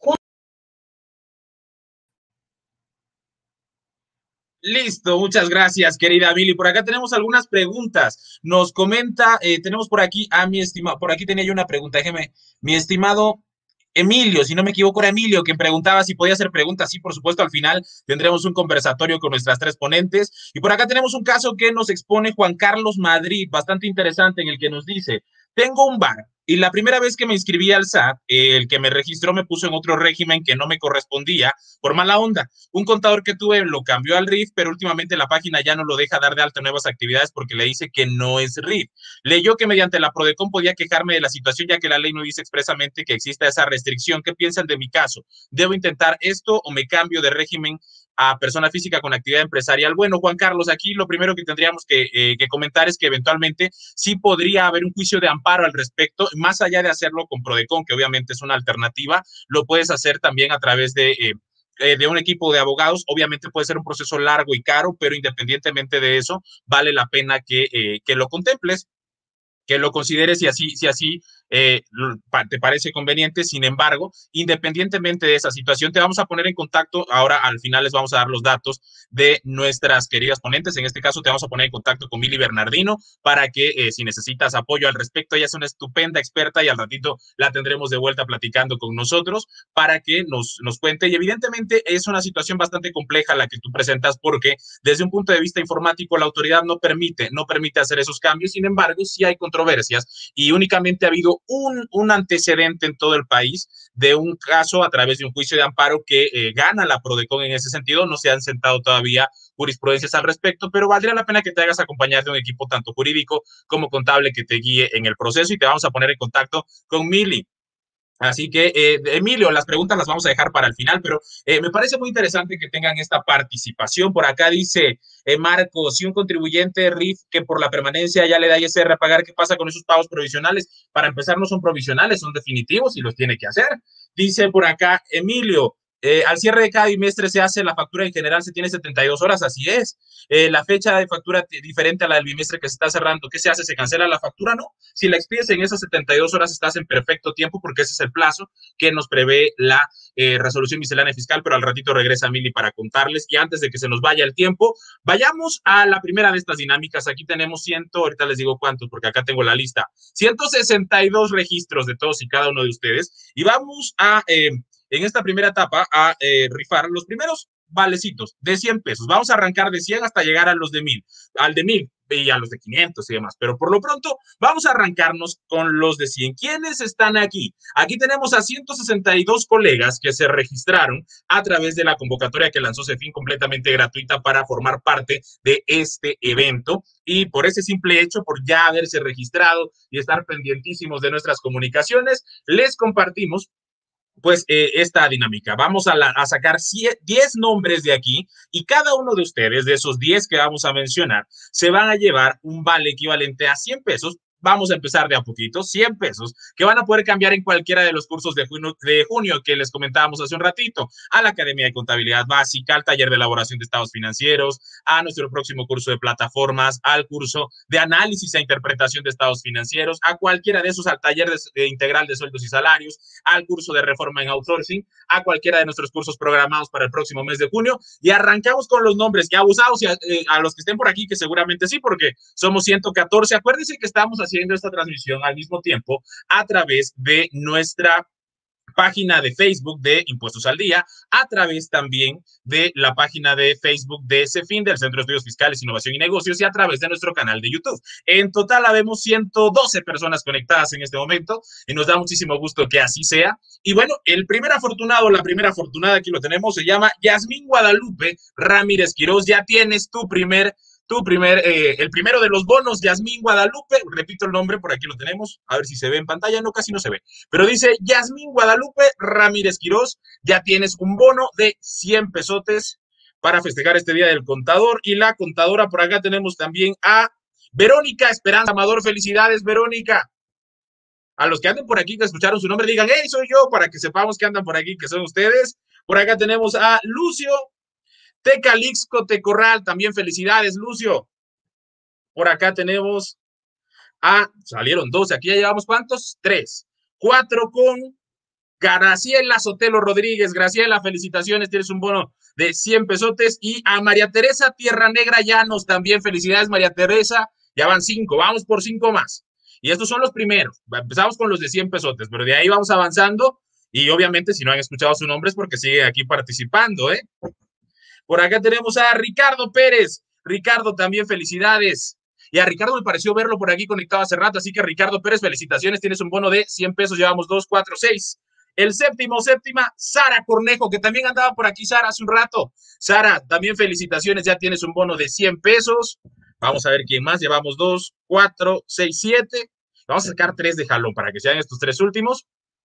S1: Listo, muchas gracias, querida Mili. Por acá tenemos algunas preguntas. Nos comenta, eh, tenemos por aquí a mi estimado, por aquí tenía yo una pregunta, déjeme, mi estimado Emilio, si no me equivoco era Emilio, quien preguntaba si podía hacer preguntas. Sí, por supuesto, al final tendremos un conversatorio con nuestras tres ponentes. Y por acá tenemos un caso que nos expone Juan Carlos Madrid, bastante interesante, en el que nos dice, tengo un bar y la primera vez que me inscribí al S A T, eh, el que me registró me puso en otro régimen que no me correspondía por mala onda. Un contador que tuve lo cambió al R I F, pero últimamente la página ya no lo deja dar de alta nuevas actividades porque le dice que no es R I F. Leyó que mediante la Prodecon podía quejarme de la situación, ya que la ley no dice expresamente que exista esa restricción. ¿Qué piensan de mi caso? ¿Debo intentar esto o me cambio de régimen a persona física con actividad empresarial? Bueno, Juan Carlos, aquí lo primero que tendríamos que, eh, que comentar es que eventualmente sí podría haber un juicio de amparo al respecto, más allá de hacerlo con Prodecon, que obviamente es una alternativa, lo puedes hacer también a través de... Eh, Eh, de un equipo de abogados. Obviamente puede ser un proceso largo y caro, pero independientemente de eso, vale la pena que, eh, que lo contemples, que lo consideres si así, si así eh, te parece conveniente. Sin embargo, independientemente de esa situación, te vamos a poner en contacto. Ahora al final les vamos a dar los datos de nuestras queridas ponentes. En este caso te vamos a poner en contacto con Mili Bernardino para que eh, si necesitas apoyo al respecto, ella es una estupenda experta y al ratito la tendremos de vuelta platicando con nosotros para que nos, nos cuente. Y evidentemente es una situación bastante compleja la que tú presentas, porque desde un punto de vista informático la autoridad no permite, no permite hacer esos cambios. Sin embargo, sí hay controversias y únicamente ha habido un, un antecedente en todo el país de un caso a través de un juicio de amparo que eh, gana la Prodecon en ese sentido. No se han sentado todavía jurisprudencias al respecto, pero valdría la pena que te hagas acompañar de un equipo tanto jurídico como contable que te guíe en el proceso, y te vamos a poner en contacto con Mili. Así que, eh, Emilio, las preguntas las vamos a dejar para el final, pero eh, me parece muy interesante que tengan esta participación. Por acá dice eh, Marco, si un contribuyente R I F que por la permanencia ya le da I S R a pagar, ¿qué pasa con esos pagos provisionales? Para empezar, no son provisionales, son definitivos y los tiene que hacer. Dice por acá Emilio, eh, al cierre de cada bimestre se hace la factura, en general se tiene setenta y dos horas, así es. Eh, la fecha de factura diferente a la del bimestre que se está cerrando, ¿qué se hace? ¿Se cancela la factura? No. Si la expides en esas setenta y dos horas, estás en perfecto tiempo, porque ese es el plazo que nos prevé la eh, resolución miscelánea fiscal, pero al ratito regresa Mili para contarles. Y antes de que se nos vaya el tiempo, vayamos a la primera de estas dinámicas. Aquí tenemos cien, ahorita les digo cuántos, porque acá tengo la lista, ciento sesenta y dos registros de todos y cada uno de ustedes, y vamos a... Eh, en esta primera etapa a eh, rifar los primeros valecitos de cien pesos. Vamos a arrancar de cien hasta llegar a los de mil, al de mil y a los de quinientos y demás, pero por lo pronto vamos a arrancarnos con los de cien. ¿Quiénes están aquí? Aquí tenemos a ciento sesenta y dos colegas que se registraron a través de la convocatoria que lanzó CEFIN, completamente gratuita, para formar parte de este evento, y por ese simple hecho, por ya haberse registrado y estar pendientísimos de nuestras comunicaciones, les compartimos pues eh, esta dinámica. Vamos a, la, a sacar diez nombres de aquí, y cada uno de ustedes, de esos diez que vamos a mencionar, se van a llevar un vale equivalente a cien pesos. Vamos a empezar de a poquito, cien pesos, que van a poder cambiar en cualquiera de los cursos de junio, de junio que les comentábamos hace un ratito, a la Academia de Contabilidad Básica, al taller de elaboración de estados financieros, a nuestro próximo curso de plataformas, al curso de análisis e interpretación de estados financieros, a cualquiera de esos, al taller de, de integral de sueldos y salarios, al curso de reforma en outsourcing, a cualquiera de nuestros cursos programados para el próximo mes de junio. Y arrancamos con los nombres ya abusados, y a, eh, a los que estén por aquí, que seguramente sí, porque somos ciento catorce. Acuérdense que estamos haciendo esta transmisión al mismo tiempo a través de nuestra página de Facebook de Impuestos al Día, a través también de la página de Facebook de CEFIN, del Centro de Estudios Fiscales, Innovación y Negocios, y a través de nuestro canal de YouTube. En total, habemos ciento doce personas conectadas en este momento, y nos da muchísimo gusto que así sea. Y bueno, el primer afortunado, la primera afortunada, aquí lo tenemos, se llama Yasmín Guadalupe Ramírez Quiroz. Ya tienes tu primer Tu primer, eh, el primero de los bonos, Yasmín Guadalupe, repito el nombre, por aquí lo tenemos, a ver si se ve en pantalla, no, casi no se ve, pero dice Yasmín Guadalupe Ramírez Quiroz, ya tienes un bono de cien pesotes para festejar este Día del Contador. Y la contadora, por acá tenemos también a Verónica Esperanza Amador. Felicidades, Verónica. A los que anden por aquí, que escucharon su nombre, digan, hey, soy yo, para que sepamos que andan por aquí, que son ustedes. Por acá tenemos a Lucio Tecalixco Tecorral, también felicidades, Lucio. Por acá tenemos a, salieron dos, aquí ya llevamos ¿cuántos? Tres. Cuatro con Graciela Sotelo Rodríguez. Graciela, felicitaciones, tienes un bono de cien pesotes. Y a María Teresa Tierra Negra Llanos, también felicidades, María Teresa. Ya van cinco, vamos por cinco más. Y estos son los primeros. Empezamos con los de cien pesotes, pero de ahí vamos avanzando. Y obviamente, si no han escuchado su nombre es porque sigue aquí participando, ¿eh? Por acá tenemos a Ricardo Pérez. Ricardo, también felicidades. Y a Ricardo me pareció verlo por aquí conectado hace rato, así que Ricardo Pérez, felicitaciones, tienes un bono de cien pesos, llevamos dos, cuatro, seis. El séptimo, séptima, Sara Cornejo, que también andaba por aquí, Sara, hace un rato. Sara, también felicitaciones, ya tienes un bono de cien pesos. Vamos a ver quién más, llevamos dos, cuatro, seis, siete. Vamos a sacar tres de jalón para que sean estos tres últimos.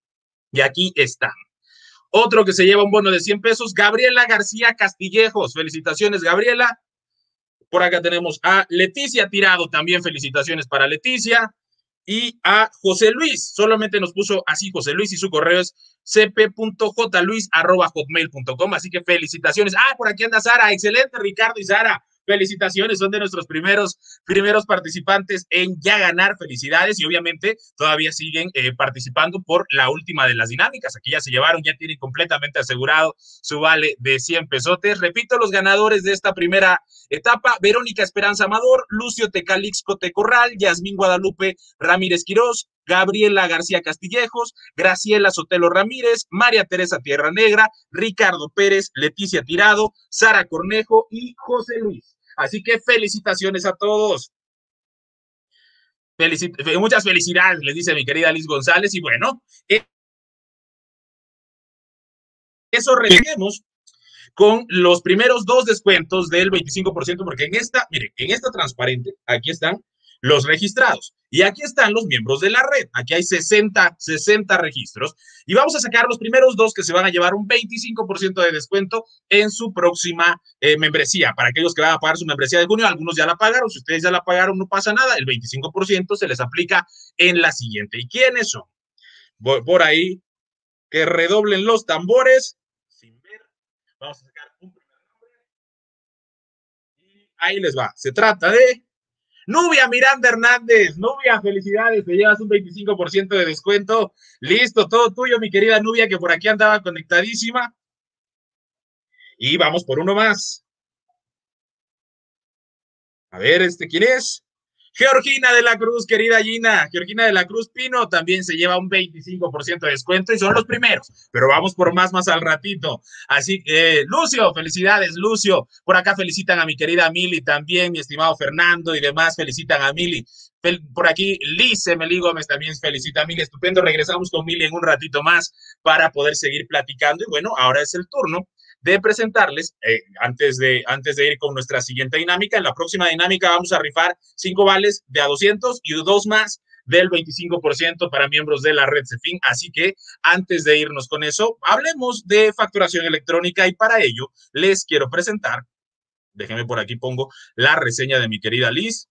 S1: Y aquí están. Otro que se lleva un bono de cien pesos, Gabriela García Castillejos. Felicitaciones, Gabriela. Por acá tenemos a Leticia Tirado, también felicitaciones para Leticia. Y a José Luis, solamente nos puso así José Luis y su correo es c p punto j luis arroba hotmail punto com. Así que felicitaciones. Ah, por aquí anda Sara. Excelente, Ricardo y Sara. Felicitaciones, son de nuestros primeros, primeros participantes en Ya Ganar. Felicidades, y obviamente todavía siguen eh, participando por la última de las dinámicas. Aquí ya se llevaron, ya tienen completamente asegurado su vale de cien pesotes. Repito, los ganadores de esta primera etapa: Verónica Esperanza Amador, Lucio Tecalixco Tecorral, Yasmín Guadalupe Ramírez Quiroz, Gabriela García Castillejos, Graciela Sotelo Ramírez, María Teresa Tierra Negra, Ricardo Pérez, Leticia Tirado, Sara Cornejo y José Luis. Así que felicitaciones a todos. Felicit muchas felicidades, les dice mi querida Liz González. Y bueno, eh, eso repetimos con los primeros dos descuentos del veinticinco por ciento, porque en esta, miren, en esta transparente, aquí están los registrados. Y aquí están los miembros de la red. Aquí hay sesenta, sesenta registros. Y vamos a sacar los primeros dos que se van a llevar un veinticinco por ciento de descuento en su próxima eh, membresía. Para aquellos que van a pagar su membresía de junio, algunos ya la pagaron. Si ustedes ya la pagaron, no pasa nada. El veinticinco por ciento se les aplica en la siguiente. ¿Y quiénes son? Voy por ahí, que redoblen los tambores. Sin ver. Vamos a sacar un primer nombre. Y ahí les va. Se trata de Nubia Miranda Hernández. Nubia, felicidades, te llevas un veinticinco por ciento de descuento. Listo, todo tuyo, mi querida Nubia, que por aquí andaba conectadísima. Y vamos por uno más. A ver, ¿este quién es? Georgina de la Cruz, querida Gina. Georgina de la Cruz Pino también se lleva un veinticinco por ciento de descuento y son los primeros, pero vamos por más más al ratito. Así que, eh, Lucio, felicidades, Lucio. Por acá felicitan a mi querida Mili también, mi estimado Fernando y demás felicitan a Mili. Por aquí, Liz Emily Gómez también felicita a Mili. Estupendo, regresamos con Mili en un ratito más para poder seguir platicando. Y bueno, ahora es el turno de presentarles, eh, antes, de, antes de ir con nuestra siguiente dinámica. En la próxima dinámica vamos a rifar cinco vales de a doscientos y dos más del veinticinco por ciento para miembros de la red CEFIN. Así que antes de irnos con eso, hablemos de facturación electrónica, y para ello les quiero presentar, déjenme por aquí pongo la reseña de mi querida Liz.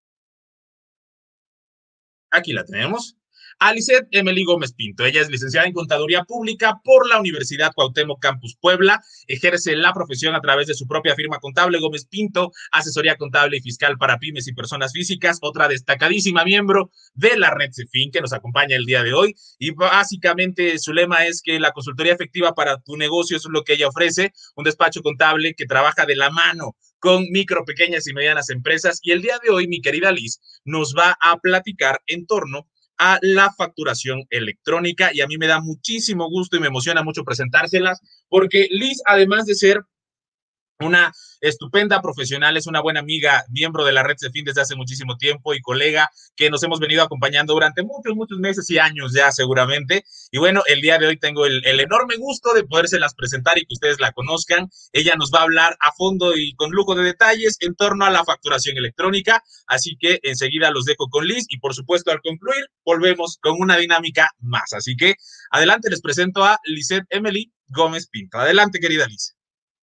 S1: Aquí la tenemos. Alicet Emily Gómez Pinto. Ella es licenciada en Contaduría Pública por la Universidad Cuauhtémoc Campus Puebla. Ejerce la profesión a través de su propia firma contable Gómez Pinto, asesoría contable y fiscal para pymes y personas físicas. Otra destacadísima miembro de la red CEFIN que nos acompaña el día de hoy. Y básicamente su lema es que la consultoría efectiva para tu negocio es lo que ella ofrece. Un despacho contable que trabaja de la mano con micro, pequeñas y medianas empresas. Y el día de hoy, mi querida Liz nos va a platicar en torno a la facturación electrónica, y a mí me da muchísimo gusto y me emociona mucho presentárselas, porque Liz, además de ser una estupenda profesional, es una buena amiga, miembro de la red CEFIN desde hace muchísimo tiempo y colega que nos hemos venido acompañando durante muchos, muchos meses y años ya seguramente. Y bueno, el día de hoy tengo el, el enorme gusto de podérselas presentar y que ustedes la conozcan. Ella nos va a hablar a fondo y con lujo de detalles en torno a la facturación electrónica. Así que enseguida los dejo con Liz y por supuesto al concluir volvemos con una dinámica más. Así que adelante, les presento a Lizeth Emily Gómez Pinto. Adelante, querida Liz.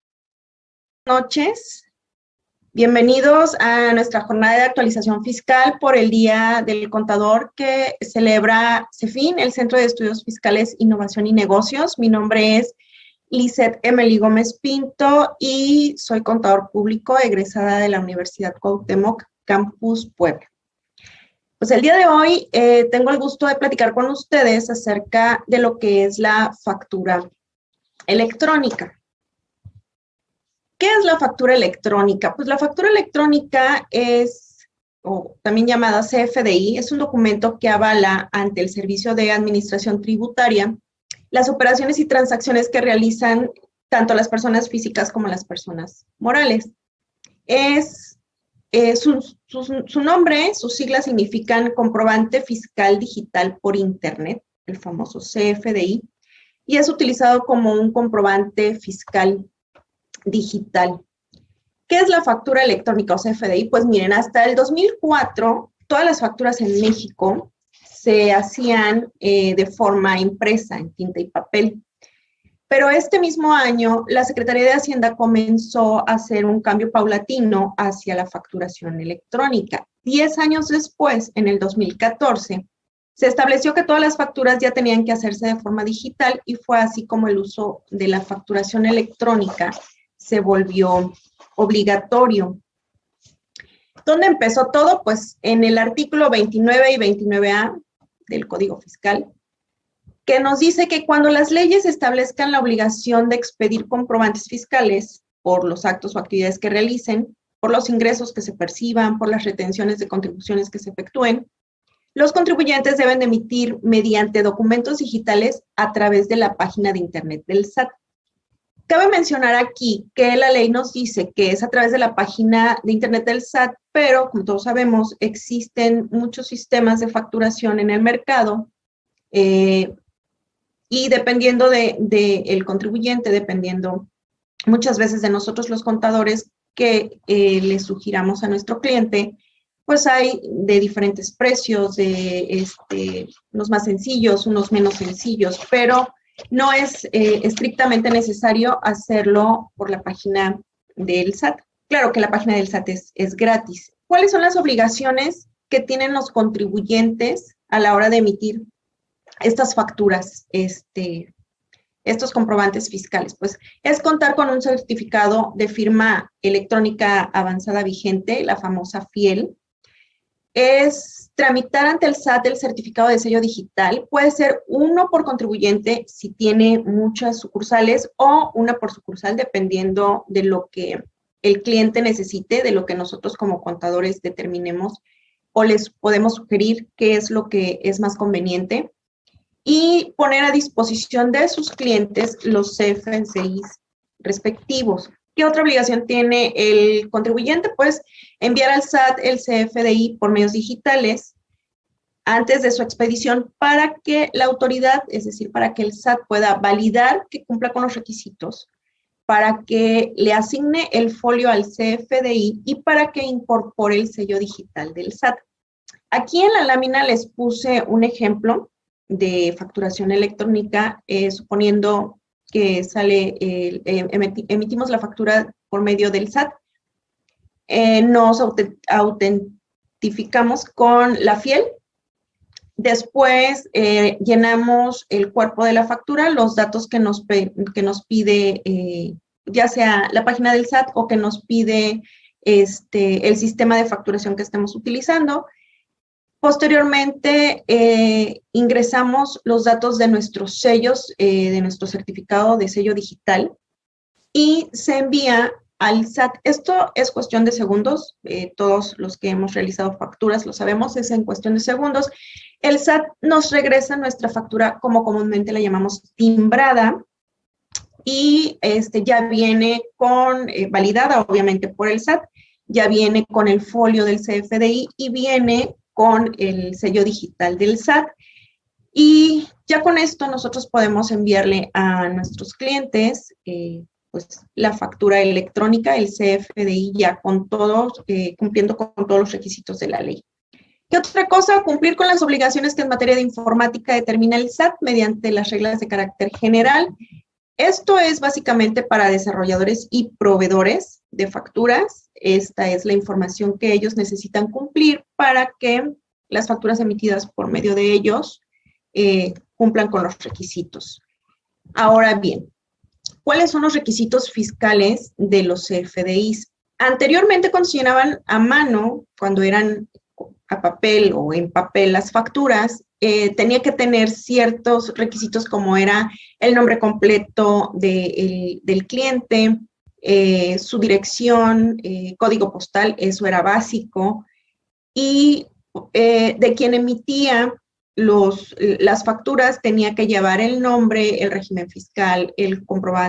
S3: Noches, bienvenidos a nuestra jornada de actualización fiscal por el Día del Contador que celebra CEFIN, el Centro de Estudios Fiscales, Innovación y Negocios. Mi nombre es Lizeth Emily Gómez Pinto y soy contador público egresada de la Universidad Cuauhtémoc, Campus Puebla. Pues el día de hoy eh, tengo el gusto de platicar con ustedes acerca de lo que es la factura electrónica. ¿Qué es la factura electrónica? Pues la factura electrónica es, o también llamada C F D I, es un documento que avala ante el Servicio de Administración Tributaria las operaciones y transacciones que realizan tanto las personas físicas como las personas morales. Es, eh, su, su, su nombre, sus siglas significan comprobante fiscal digital por Internet, el famoso C F D I, y es utilizado como un comprobante fiscal digital. ¿Qué es la factura electrónica o C F D I? Pues miren, hasta el dos mil cuatro, todas las facturas en México se hacían eh, de forma impresa, en tinta y papel. Pero este mismo año, la Secretaría de Hacienda comenzó a hacer un cambio paulatino hacia la facturación electrónica. Diez años después, en el dos mil catorce, se estableció que todas las facturas ya tenían que hacerse de forma digital y fue así como el uso de la facturación electrónica se volvió obligatorio. ¿Dónde empezó todo? Pues en el artículo veintinueve y veintinueve A del Código Fiscal, que nos dice que cuando las leyes establezcan la obligación de expedir comprobantes fiscales por los actos o actividades que realicen, por los ingresos que se perciban, por las retenciones de contribuciones que se efectúen, los contribuyentes deben de emitir mediante documentos digitales a través de la página de Internet del S A T. Cabe mencionar aquí que la ley nos dice que es a través de la página de Internet del S A T, pero como todos sabemos, existen muchos sistemas de facturación en el mercado eh, y dependiendo del de, de contribuyente, dependiendo muchas veces de nosotros los contadores que eh, le sugiramos a nuestro cliente, pues hay de diferentes precios, de este, unos más sencillos, unos menos sencillos, pero no es eh, estrictamente necesario hacerlo por la página del S A T. Claro que la página del S A T es, es gratis. ¿Cuáles son las obligaciones que tienen los contribuyentes a la hora de emitir estas facturas, este, estos comprobantes fiscales? Pues es contar con un certificado de firma electrónica avanzada vigente, la famosa FIEL. Es tramitar ante el S A T el certificado de sello digital. Puede ser uno por contribuyente si tiene muchas sucursales o una por sucursal, dependiendo de lo que el cliente necesite, de lo que nosotros como contadores determinemos o les podemos sugerir qué es lo que es más conveniente. Y poner a disposición de sus clientes los C F D Is respectivos. ¿Qué otra obligación tiene el contribuyente? Pues enviar al S A T el C F D I por medios digitales antes de su expedición para que la autoridad, es decir, para que el S A T pueda validar que cumpla con los requisitos, para que le asigne el folio al C F D I y para que incorpore el sello digital del S A T. Aquí en la lámina les puse un ejemplo de facturación electrónica, eh, suponiendo que sale, eh, emitimos la factura por medio del S A T, eh, nos autentificamos con la FIEL, después eh, llenamos el cuerpo de la factura, los datos que nos, que nos pide, eh, ya sea la página del S A T o que nos pide este, el sistema de facturación que estemos utilizando. Posteriormente, eh, ingresamos los datos de nuestros sellos, eh, de nuestro certificado de sello digital y se envía al S A T. Esto es cuestión de segundos, eh, todos los que hemos realizado facturas lo sabemos, es en cuestión de segundos. El S A T nos regresa nuestra factura, como comúnmente la llamamos, timbrada, y este, ya viene con, eh, validada obviamente por el S A T, ya viene con el folio del C F D I y viene con el sello digital del S A T. Y ya con esto nosotros podemos enviarle a nuestros clientes eh, pues, la factura electrónica, el C F D I, ya con todos, eh, cumpliendo con todos los requisitos de la ley. ¿Qué otra cosa? Cumplir con las obligaciones que en materia de informática determina el S A T mediante las reglas de carácter general. Esto es básicamente para desarrolladores y proveedores de facturas. Esta es la información que ellos necesitan cumplir para que las facturas emitidas por medio de ellos eh, cumplan con los requisitos. Ahora bien, ¿cuáles son los requisitos fiscales de los C F D Is? Anteriormente, cuando se llenaban a mano, cuando eran a papel o en papel las facturas, eh, tenía que tener ciertos requisitos como era el nombre completo de el, del cliente, eh, su dirección, eh, código postal, eso era básico, y eh, de quien emitía los, las facturas tenía que llevar el nombre, el régimen fiscal, el,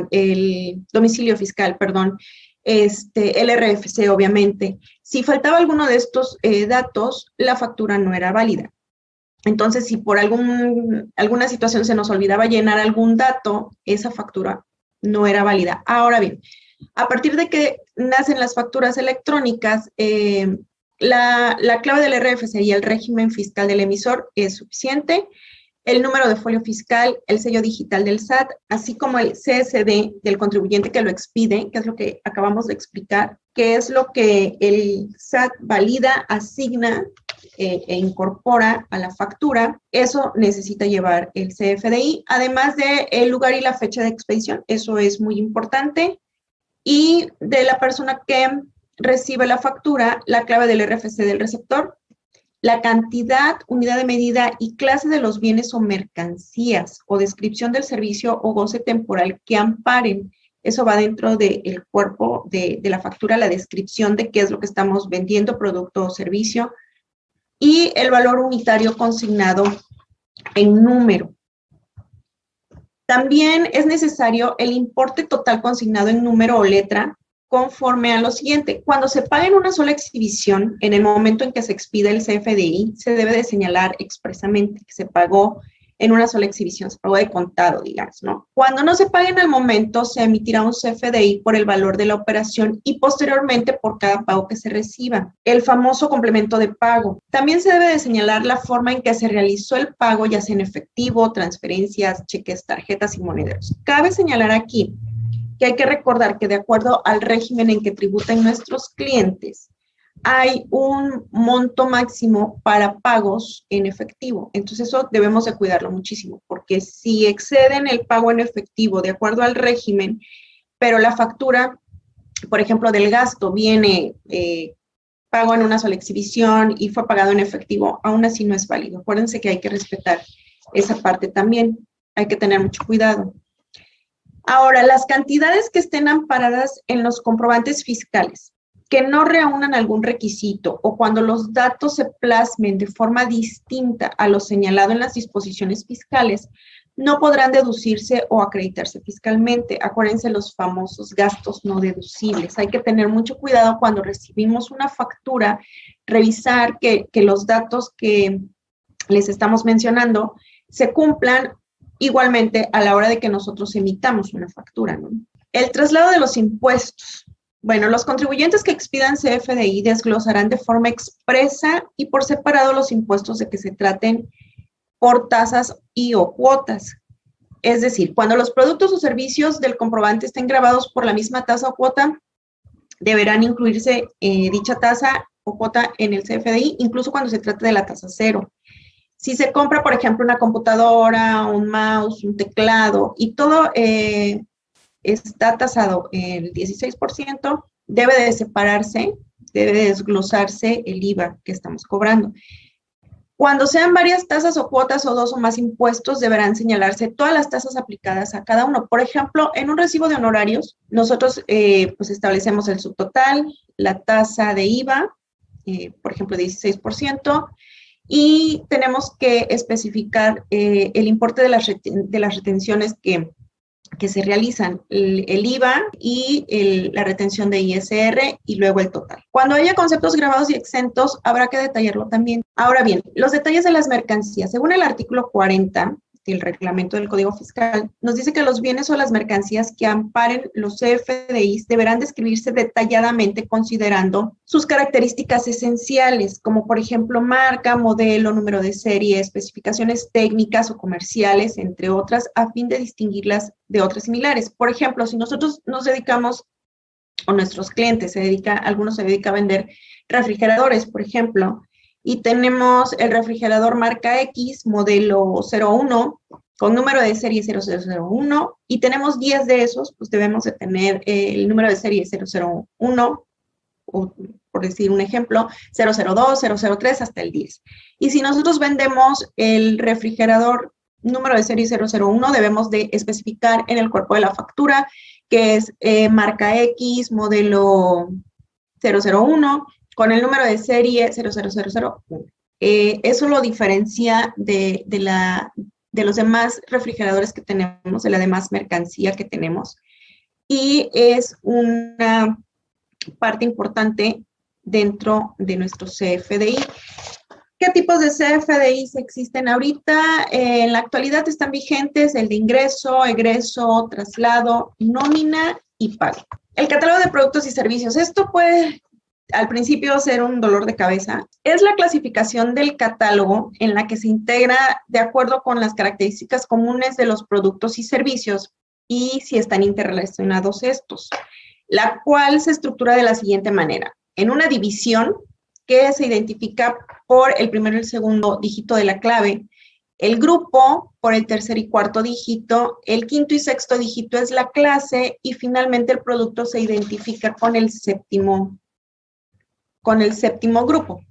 S3: el domicilio fiscal, perdón, Este, el R F C, obviamente. Si faltaba alguno de estos eh, datos, la factura no era válida. Entonces, si por algún, alguna situación se nos olvidaba llenar algún dato, esa factura no era válida. Ahora bien, a partir de que nacen las facturas electrónicas, eh, la, la clave del R F C y el régimen fiscal del emisor es suficiente. El número de folio fiscal, el sello digital del S A T, así como el C S D del contribuyente que lo expide, que es lo que acabamos de explicar, que es lo que el S A T valida, asigna eh, e incorpora a la factura. Eso necesita llevar el C F D I, además del lugar y la fecha de expedición. Eso es muy importante. Y de la persona que recibe la factura, la clave del R F C del receptor, la cantidad, unidad de medida y clase de los bienes o mercancías o descripción del servicio o goce temporal que amparen. Eso va dentro del cuerpo de, de la factura, la descripción de qué es lo que estamos vendiendo, producto o servicio, y el valor unitario consignado en número. También es necesario el importe total consignado en número o letra, conforme a lo siguiente. Cuando se paga en una sola exhibición, en el momento en que se expide el C F D I, se debe de señalar expresamente que se pagó en una sola exhibición, se pagó de contado, digamos, ¿no? Cuando no se pague en el momento, se emitirá un C F D I por el valor de la operación y posteriormente por cada pago que se reciba, el famoso complemento de pago. También se debe de señalar la forma en que se realizó el pago, ya sea en efectivo, transferencias, cheques, tarjetas y monederos. Cabe señalar aquí que hay que recordar que de acuerdo al régimen en que tributan nuestros clientes, hay un monto máximo para pagos en efectivo. Entonces eso debemos de cuidarlo muchísimo, porque si exceden el pago en efectivo de acuerdo al régimen, pero la factura, por ejemplo, del gasto viene eh, pago en una sola exhibición y fue pagado en efectivo, aún así no es válido. Acuérdense que hay que respetar esa parte también, hay que tener mucho cuidado. Ahora, las cantidades que estén amparadas en los comprobantes fiscales, que no reúnan algún requisito o cuando los datos se plasmen de forma distinta a lo señalado en las disposiciones fiscales, no podrán deducirse o acreditarse fiscalmente. Acuérdense los famosos gastos no deducibles. Hay que tener mucho cuidado cuando recibimos una factura, revisar que, que los datos que les estamos mencionando se cumplan igualmente a la hora de que nosotros emitamos una factura, ¿no? El traslado de los impuestos. Bueno, los contribuyentes que expidan C F D I desglosarán de forma expresa y por separado los impuestos de que se traten por tasas y o cuotas. Es decir, cuando los productos o servicios del comprobante estén grabados por la misma tasa o cuota, deberán incluirse eh, dicha tasa o cuota en el C F D I, incluso cuando se trate de la tasa cero. Si se compra, por ejemplo, una computadora, un mouse, un teclado y todo eh, está tasado el dieciséis por ciento, debe de separarse, debe de desglosarse el I V A que estamos cobrando. Cuando sean varias tasas o cuotas o dos o más impuestos, deberán señalarse todas las tasas aplicadas a cada uno. Por ejemplo, en un recibo de honorarios, nosotros eh, pues establecemos el subtotal, la tasa de I V A, eh, por ejemplo, dieciséis por ciento, y tenemos que especificar eh, el importe de las, de las retenciones que, que se realizan, el, el I V A y el, la retención de I S R y luego el total. Cuando haya conceptos grabados y exentos, habrá que detallarlo también. Ahora bien, los detalles de las mercancías. Según el artículo cuarenta del reglamento del Código Fiscal, nos dice que los bienes o las mercancías que amparen los C F D Is deberán describirse detalladamente considerando sus características esenciales, como por ejemplo marca, modelo, número de serie, especificaciones técnicas o comerciales, entre otras, a fin de distinguirlas de otras similares. Por ejemplo, si nosotros nos dedicamos, o nuestros clientes se dedica, algunos se dedican a vender refrigeradores, por ejemplo, y tenemos el refrigerador marca X, modelo cero uno, con número de serie cero cero cero uno, y tenemos diez de esos, pues debemos de tener el número de serie cero cero uno, o por decir un ejemplo, cero cero dos, cero cero tres, hasta el diez. Y si nosotros vendemos el refrigerador número de serie cero cero uno, debemos de especificar en el cuerpo de la factura, que es eh, marca X, modelo cero cero uno, con el número de serie cero cero cero cero uno. Eh, eso lo diferencia de, de, la, de los demás refrigeradores que tenemos, de la demás mercancía que tenemos. Y es una parte importante dentro de nuestro C F D I. ¿Qué tipos de C F D Is existen ahorita? Eh, en la actualidad están vigentes el de ingreso, egreso, traslado, nómina y pago. El catálogo de productos y servicios. Esto puede al principio ser un dolor de cabeza. Es la clasificación del catálogo en la que se integra de acuerdo con las características comunes de los productos y servicios y si están interrelacionados estos, la cual se estructura de la siguiente manera. En una división que se identifica por el primero y el segundo dígito de la clave, el grupo por el tercer y cuarto dígito, el quinto y sexto dígito es la clase y finalmente el producto se identifica con el séptimo con el séptimo grupo.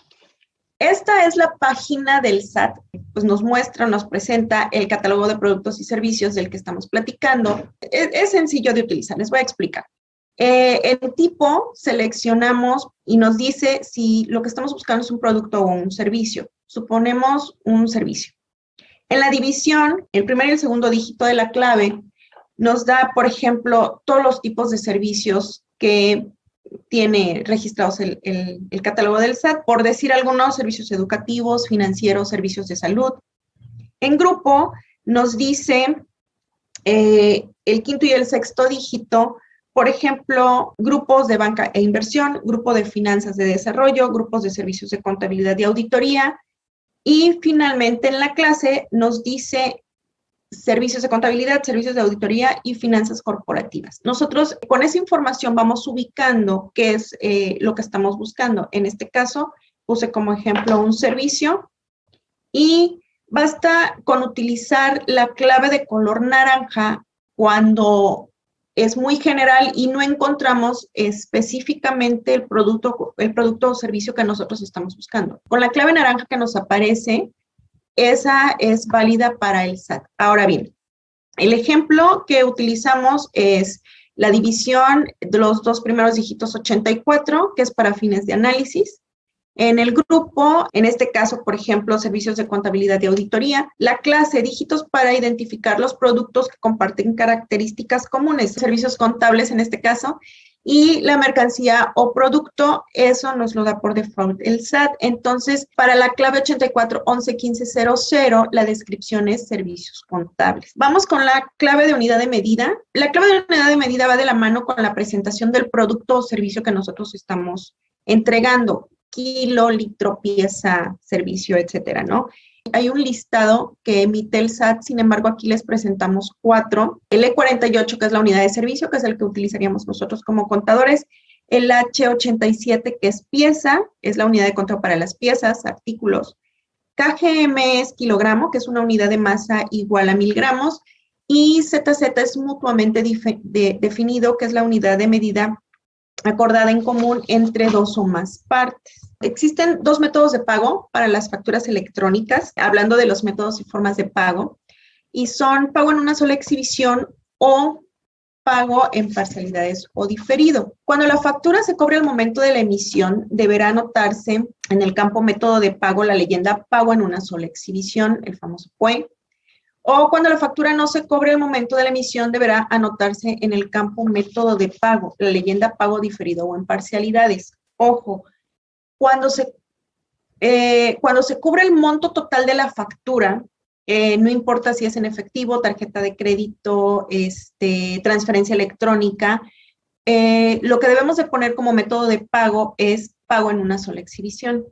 S3: Esta es la página del S A T, pues nos muestra, nos presenta el catálogo de productos y servicios del que estamos platicando. Es, es sencillo de utilizar, les voy a explicar. Eh, en tipo, seleccionamos y nos dice si lo que estamos buscando es un producto o un servicio. Suponemos un servicio. En la división, el primer y el segundo dígito de la clave nos da, por ejemplo, todos los tipos de servicios que tiene registrados el, el, el catálogo del S A T, por decir algunos, servicios educativos, financieros, servicios de salud. En grupo nos dice eh, el quinto y el sexto dígito, por ejemplo, grupos de banca e inversión, grupo de finanzas de desarrollo, grupos de servicios de contabilidad y auditoría, y finalmente en la clase nos dice servicios de contabilidad, servicios de auditoría y finanzas corporativas. Nosotros con esa información vamos ubicando qué es eh, lo que estamos buscando. En este caso, puse como ejemplo un servicio y basta con utilizar la clave de color naranja cuando es muy general y no encontramos específicamente el producto, el producto o servicio que nosotros estamos buscando. Con la clave naranja que nos aparece, esa es válida para el S A T. Ahora bien, el ejemplo que utilizamos es la división de los dos primeros dígitos ochenta y cuatro, que es para fines de análisis. En el grupo, en este caso, por ejemplo, servicios de contabilidad y auditoría, la clase dígitos para identificar los productos que comparten características comunes, servicios contables en este caso, y la mercancía o producto, eso nos lo da por default el S A T. Entonces, para la clave ochenta y cuatro once quince cero cero, la descripción es servicios contables. Vamos con la clave de unidad de medida. La clave de unidad de medida va de la mano con la presentación del producto o servicio que nosotros estamos entregando. Kilo, litro, pieza, servicio, etcétera, ¿no? Hay un listado que emite el S A T, sin embargo, aquí les presentamos cuatro. El E cuarenta y ocho, que es la unidad de servicio, que es el que utilizaríamos nosotros como contadores. El H ochenta y siete, que es pieza, es la unidad de conteo para las piezas, artículos. K G M es kilogramo, que es una unidad de masa igual a mil gramos. Y Z Z es mutuamente de, definido, que es la unidad de medida acordada en común entre dos o más partes. Existen dos métodos de pago para las facturas electrónicas, hablando de los métodos y formas de pago, y son pago en una sola exhibición o pago en parcialidades o diferido. Cuando la factura se cobre al momento de la emisión, deberá anotarse en el campo método de pago la leyenda pago en una sola exhibición, el famoso P U E. O cuando la factura no se cobre al momento de la emisión, deberá anotarse en el campo método de pago la leyenda pago diferido o en parcialidades. Ojo, cuando se, eh, cuando se cubre el monto total de la factura, eh, no importa si es en efectivo, tarjeta de crédito, este, transferencia electrónica, eh, lo que debemos de poner como método de pago es pago en una sola exhibición.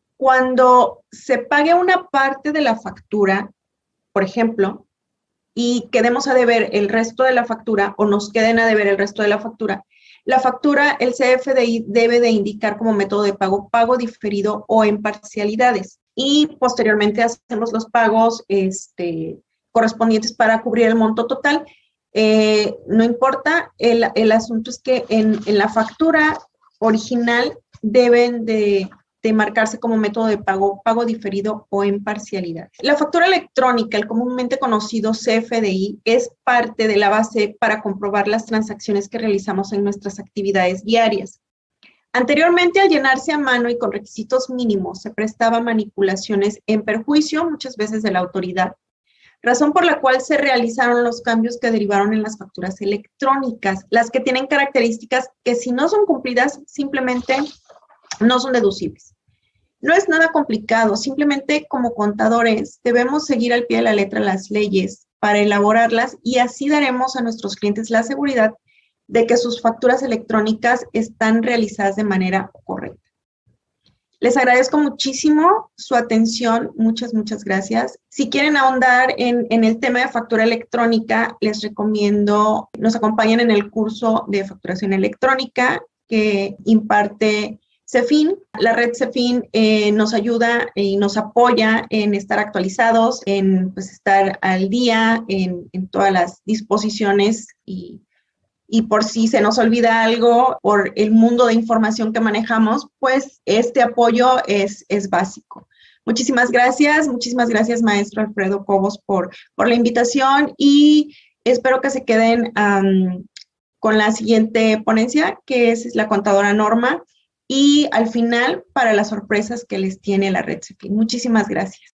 S3: Cuando se pague una parte de la factura, por ejemplo, y quedemos a deber el resto de la factura o nos queden a deber el resto de la factura, la factura, el C F D I debe de indicar como método de pago, pago diferido o en parcialidades. Y posteriormente hacemos los pagos este, correspondientes para cubrir el monto total. Eh, no importa, el, el asunto es que en, en la factura original deben de, de marcarse como método de pago, pago diferido o en parcialidad. La factura electrónica, el comúnmente conocido C F D I, es parte de la base para comprobar las transacciones que realizamos en nuestras actividades diarias. Anteriormente, al llenarse a mano y con requisitos mínimos, se prestaba manipulaciones en perjuicio, muchas veces de la autoridad, razón por la cual se realizaron los cambios que derivaron en las facturas electrónicas, las que tienen características que si no son cumplidas, simplemente no son deducibles. No es nada complicado, simplemente como contadores debemos seguir al pie de la letra las leyes para elaborarlas y así daremos a nuestros clientes la seguridad de que sus facturas electrónicas están realizadas de manera correcta. Les agradezco muchísimo su atención, muchas, muchas gracias. Si quieren ahondar en, en el tema de factura electrónica, les recomiendo nos acompañen en el curso de facturación electrónica que imparte CEFIN. La red CEFIN eh, nos ayuda y nos apoya en estar actualizados, en pues, estar al día, en, en todas las disposiciones y Y por si se nos olvida algo, por el mundo de información que manejamos, pues este apoyo es, es básico. Muchísimas gracias, muchísimas gracias, maestro Alfredo Cobos, por, por la invitación y espero que se queden um, con la siguiente ponencia, que es la contadora Norma, y al final para las sorpresas que les tiene la red CEFIN. Muchísimas gracias.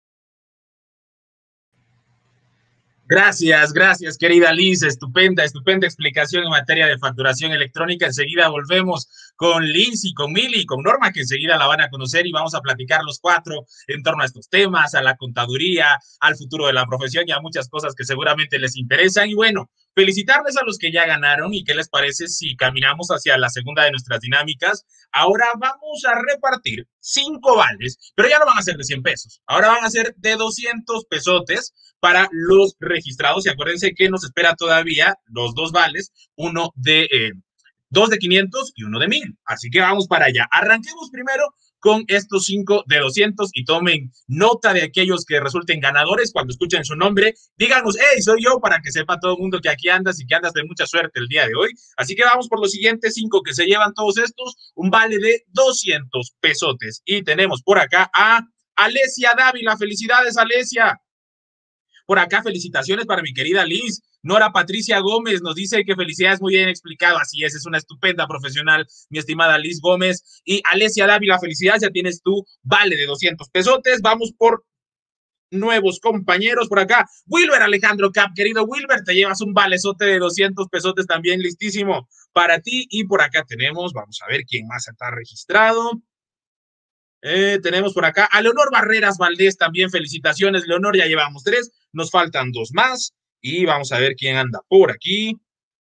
S1: Gracias, gracias, querida Liz. Estupenda, estupenda explicación en materia de facturación electrónica. Enseguida volvemos con Liz y con Mili y con Norma, que enseguida la van a conocer y vamos a platicar los cuatro en torno a estos temas, a la contaduría, al futuro de la profesión y a muchas cosas que seguramente les interesan. Y bueno, felicitarles a los que ya ganaron y qué les parece si caminamos hacia la segunda de nuestras dinámicas. Ahora vamos a repartir cinco vales, pero ya no van a ser de cien pesos. Ahora van a ser de doscientos pesotes para los registrados y acuérdense que nos espera todavía los dos vales, uno de, eh, dos de quinientos y uno de mil. Así que vamos para allá. Arranquemos primero con estos cinco de doscientos y tomen nota de aquellos que resulten ganadores cuando escuchen su nombre. Díganos, hey, soy yo, para que sepa todo el mundo que aquí andas y que andas de mucha suerte el día de hoy. Así que vamos por los siguientes cinco que se llevan todos estos, un vale de doscientos pesotes. Y tenemos por acá a Alesia Dávila. Felicidades, Alesia. Por acá, felicitaciones para mi querida Liz. Nora Patricia Gómez nos dice que felicidades, muy bien explicado. Así es, es una estupenda profesional, mi estimada Liz Gómez. Y Alesia Dávila, felicidades, ya tienes tu vale de doscientos pesotes. Vamos por nuevos compañeros por acá. Wilber Alejandro Cap, querido Wilber, te llevas un valezote de doscientos pesotes también, listísimo para ti. Y por acá tenemos, vamos a ver quién más está registrado. Eh, tenemos por acá a Leonor Barreras Valdés también, felicitaciones, Leonor, ya llevamos tres, nos faltan dos más y vamos a ver quién anda por aquí.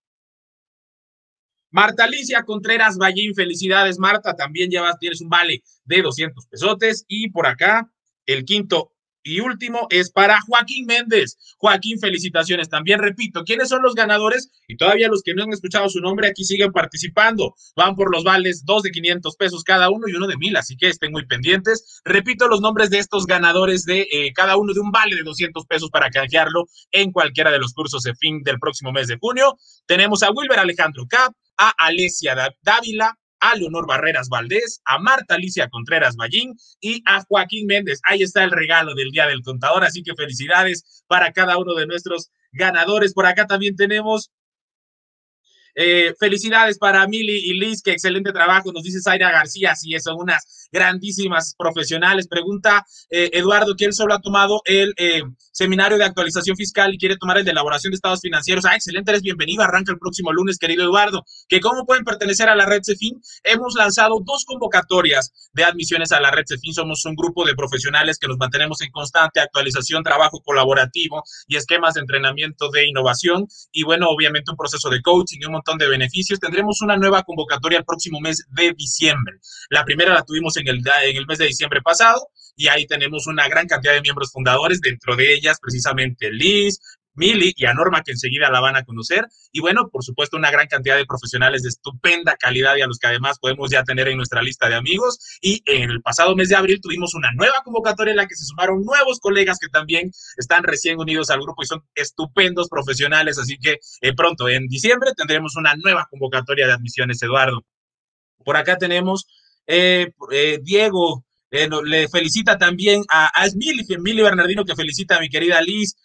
S1: Marta Alicia Contreras Ballín, felicidades, Marta, también llevas, tienes un vale de doscientos pesotes y por acá el quinto y último es para Joaquín Méndez. Joaquín, felicitaciones. También repito, ¿quiénes son los ganadores? Y todavía los que no han escuchado su nombre aquí siguen participando. Van por los vales, dos de quinientos pesos cada uno y uno de mil, así que estén muy pendientes. Repito los nombres de estos ganadores de eh, cada uno de un vale de doscientos pesos para canjearlo en cualquiera de los cursos de fin del próximo mes de junio. Tenemos a Wilber Alejandro Cap, a Alesia Dávila, a Leonor Barreras Valdés, a Marta Alicia Contreras Ballín y a Joaquín Méndez. Ahí está el regalo del Día del Contador, así que felicidades para cada uno de nuestros ganadores. Por acá también tenemos Eh, felicidades para Mili y Liz, que excelente trabajo, nos dice Zaira García, sí, son unas grandísimas profesionales. Pregunta eh, Eduardo, que él solo ha tomado el eh, seminario de actualización fiscal y quiere tomar el de elaboración de estados financieros. Ah, excelente, eres bienvenido, arranca el próximo lunes, querido Eduardo. Que cómo pueden pertenecer a la red CEFIN. Hemos lanzado dos convocatorias de admisiones a la red CEFIN. Somos un grupo de profesionales que nos mantenemos en constante actualización, trabajo colaborativo y esquemas de entrenamiento de innovación y bueno, obviamente un proceso de coaching y un montón de beneficios. Tendremos una nueva convocatoria el próximo mes de diciembre. La primera la tuvimos en el, en el mes de diciembre pasado y ahí tenemos una gran cantidad de miembros fundadores, dentro de ellas precisamente Liz, Mili y a Norma, que enseguida la van a conocer, y bueno, por supuesto, una gran cantidad de profesionales de estupenda calidad y a los que además podemos ya tener en nuestra lista de amigos. Y en el pasado mes de abril tuvimos una nueva convocatoria en la que se sumaron nuevos colegas que también están recién unidos al grupo y son estupendos profesionales, así que eh, pronto, en diciembre, tendremos una nueva convocatoria de admisiones, Eduardo. Por acá tenemos eh, eh, Diego, eh, no, le felicita también a, a Mili, Mili Bernardino, que felicita a mi querida Liz.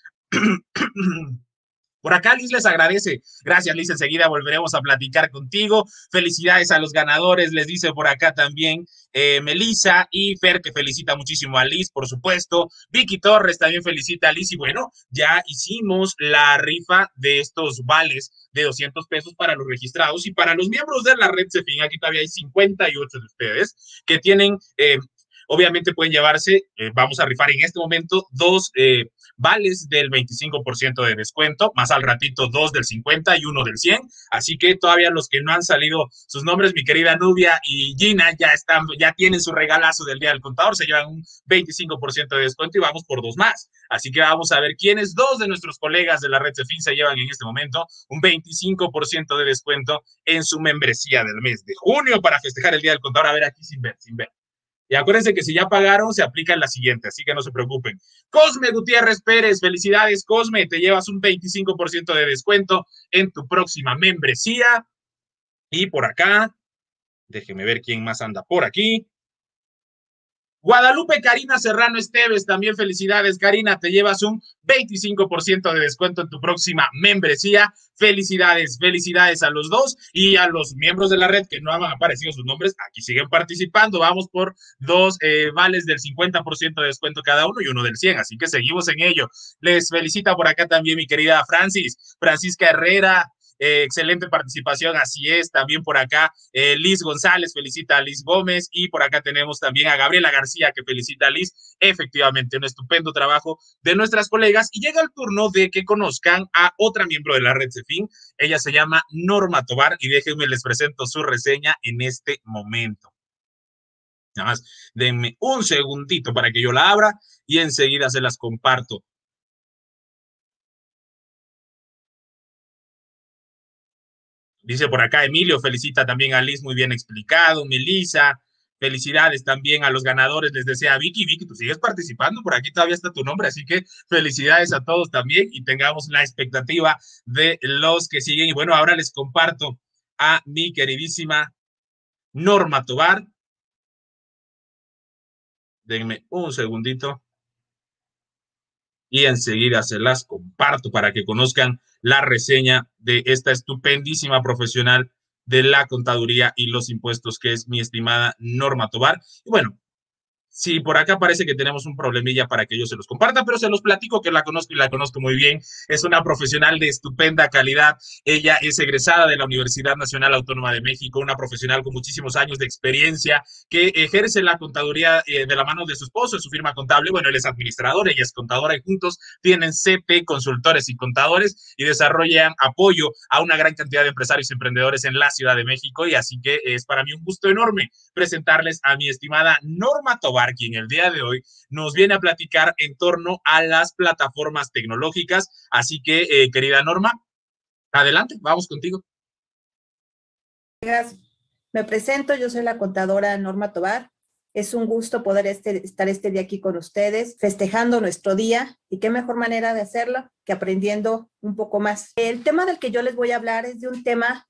S1: Por acá Liz les agradece. Gracias, Liz, enseguida volveremos a platicar contigo. Felicidades a los ganadores, les dice por acá también eh, Melissa y Fer, que felicita muchísimo a Liz, por supuesto. Vicky Torres también felicita a Liz y bueno, ya hicimos la rifa de estos vales de doscientos pesos para los registrados y para los miembros de la red CEFIN. Aquí todavía hay cincuenta y ocho de ustedes que tienen, eh, obviamente pueden llevarse, eh, vamos a rifar en este momento dos eh, vales del veinticinco por ciento de descuento, más al ratito dos del cincuenta y uno del cien, así que todavía los que no han salido sus nombres, mi querida Nubia y Gina, ya están, ya tienen su regalazo del Día del Contador, se llevan un veinticinco por ciento de descuento y vamos por dos más, así que vamos a ver quiénes dos de nuestros colegas de la red CEFIN se llevan en este momento un veinticinco por ciento de descuento en su membresía del mes de junio para festejar el Día del Contador. A ver, aquí sin ver, sin ver. Y acuérdense que si ya pagaron, se aplica en la siguiente, así que no se preocupen. Cosme Gutiérrez Pérez, felicidades, Cosme, te llevas un veinticinco por ciento de descuento en tu próxima membresía. Y por acá, déjenme ver quién más anda por aquí. Guadalupe Karina Serrano Esteves, también felicidades, Karina, te llevas un veinticinco por ciento de descuento en tu próxima membresía. Felicidades, felicidades a los dos y a los miembros de la red que no han aparecido sus nombres, aquí siguen participando. Vamos por dos eh, vales del cincuenta por ciento de descuento cada uno y uno del cien, así que seguimos en ello. Les felicita por acá también mi querida Francis, Francisca Herrera. Eh, excelente participación, así es, también por acá eh, Liz González felicita a Liz Gómez y por acá tenemos también a Gabriela García que felicita a Liz, efectivamente un estupendo trabajo de nuestras colegas y llega el turno de que conozcan a otra miembro de la red CEFIN, ella se llama Norma Tobar y déjenme les presento su reseña en este momento. Nada más denme un segundito para que yo la abra y enseguida se las comparto. Dice por acá Emilio, felicita también a Liz, muy bien explicado. Melissa, felicidades también a los ganadores, les desea Vicky. Vicky, tú sigues participando, por aquí todavía está tu nombre, así que felicidades a todos también y tengamos la expectativa de los que siguen. Y bueno, ahora les comparto a mi queridísima Norma Tobar. Denme un segundito. Y enseguida se las comparto para que conozcan la reseña de esta estupendísima profesional de la contaduría y los impuestos, que es mi estimada Norma Tobar. Y bueno, sí, por acá parece que tenemos un problemilla para que yo se los comparta, pero se los platico que la conozco y la conozco muy bien. Es una profesional de estupenda calidad. Ella es egresada de la Universidad Nacional Autónoma de México, una profesional con muchísimos años de experiencia que ejerce la contaduría eh, de la mano de su esposo en su firma contable. Bueno, él es administrador, ella es contadora y juntos tienen C P Consultores y Contadores y desarrollan apoyo a una gran cantidad de empresarios y emprendedores en la Ciudad de México. Y así que es para mí un gusto enorme presentarles a mi estimada Norma Tobar, quien el día de hoy nos viene a platicar en torno a las plataformas tecnológicas. Así que, eh, querida Norma, adelante, vamos contigo.
S4: Me presento, yo soy la contadora Norma Tobar. Es un gusto poder este, estar este día aquí con ustedes, festejando nuestro día, y qué mejor manera de hacerlo que aprendiendo un poco más. El tema del que yo les voy a hablar es de un tema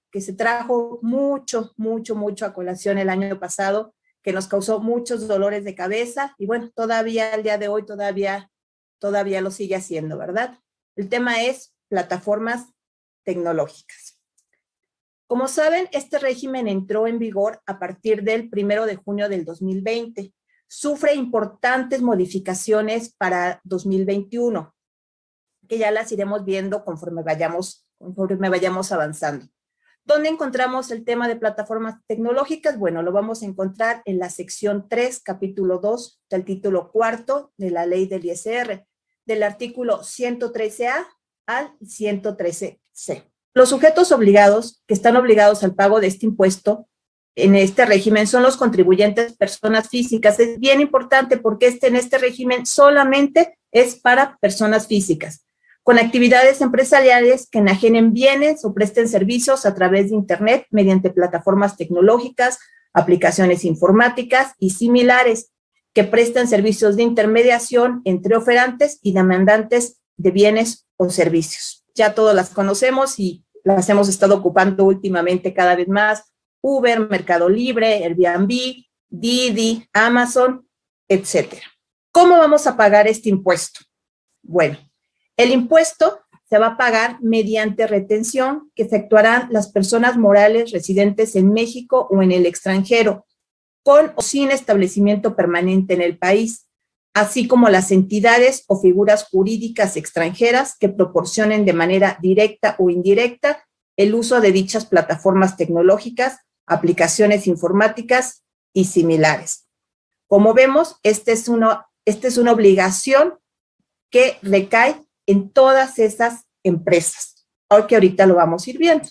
S4: que se trajo mucho, mucho, mucho a colación el año pasado, que nos causó muchos dolores de cabeza y bueno, todavía al día de hoy todavía, todavía lo sigue haciendo, ¿verdad? El tema es plataformas tecnológicas. Como saben, este régimen entró en vigor a partir del primero de junio del dos mil veinte. Sufre importantes modificaciones para dos mil veintiuno, que ya las iremos viendo conforme vayamos, conforme vayamos avanzando. ¿Dónde encontramos el tema de plataformas tecnológicas? Bueno, lo vamos a encontrar en la sección tres, capítulo dos, del título cuarto de la ley del I S R, del artículo ciento trece A al ciento trece C. Los sujetos obligados, que están obligados al pago de este impuesto en este régimen, son los contribuyentes personas físicas. Es bien importante porque este, en este régimen solamente es para personas físicas, con actividades empresariales que enajenen bienes o presten servicios a través de Internet mediante plataformas tecnológicas, aplicaciones informáticas y similares, que prestan servicios de intermediación entre oferantes y demandantes de bienes o servicios. Ya todas las conocemos y las hemos estado ocupando últimamente cada vez más: Uber, Mercado Libre, Airbnb, Didi, Amazon, etcétera. ¿Cómo vamos a pagar este impuesto? Bueno, el impuesto se va a pagar mediante retención que efectuarán las personas morales residentes en México o en el extranjero, con o sin establecimiento permanente en el país, así como las entidades o figuras jurídicas extranjeras que proporcionen de manera directa o indirecta el uso de dichas plataformas tecnológicas, aplicaciones informáticas y similares. Como vemos, esta es una, esta es una obligación que recae en todas esas empresas, aunque ahorita lo vamos a ir viendo.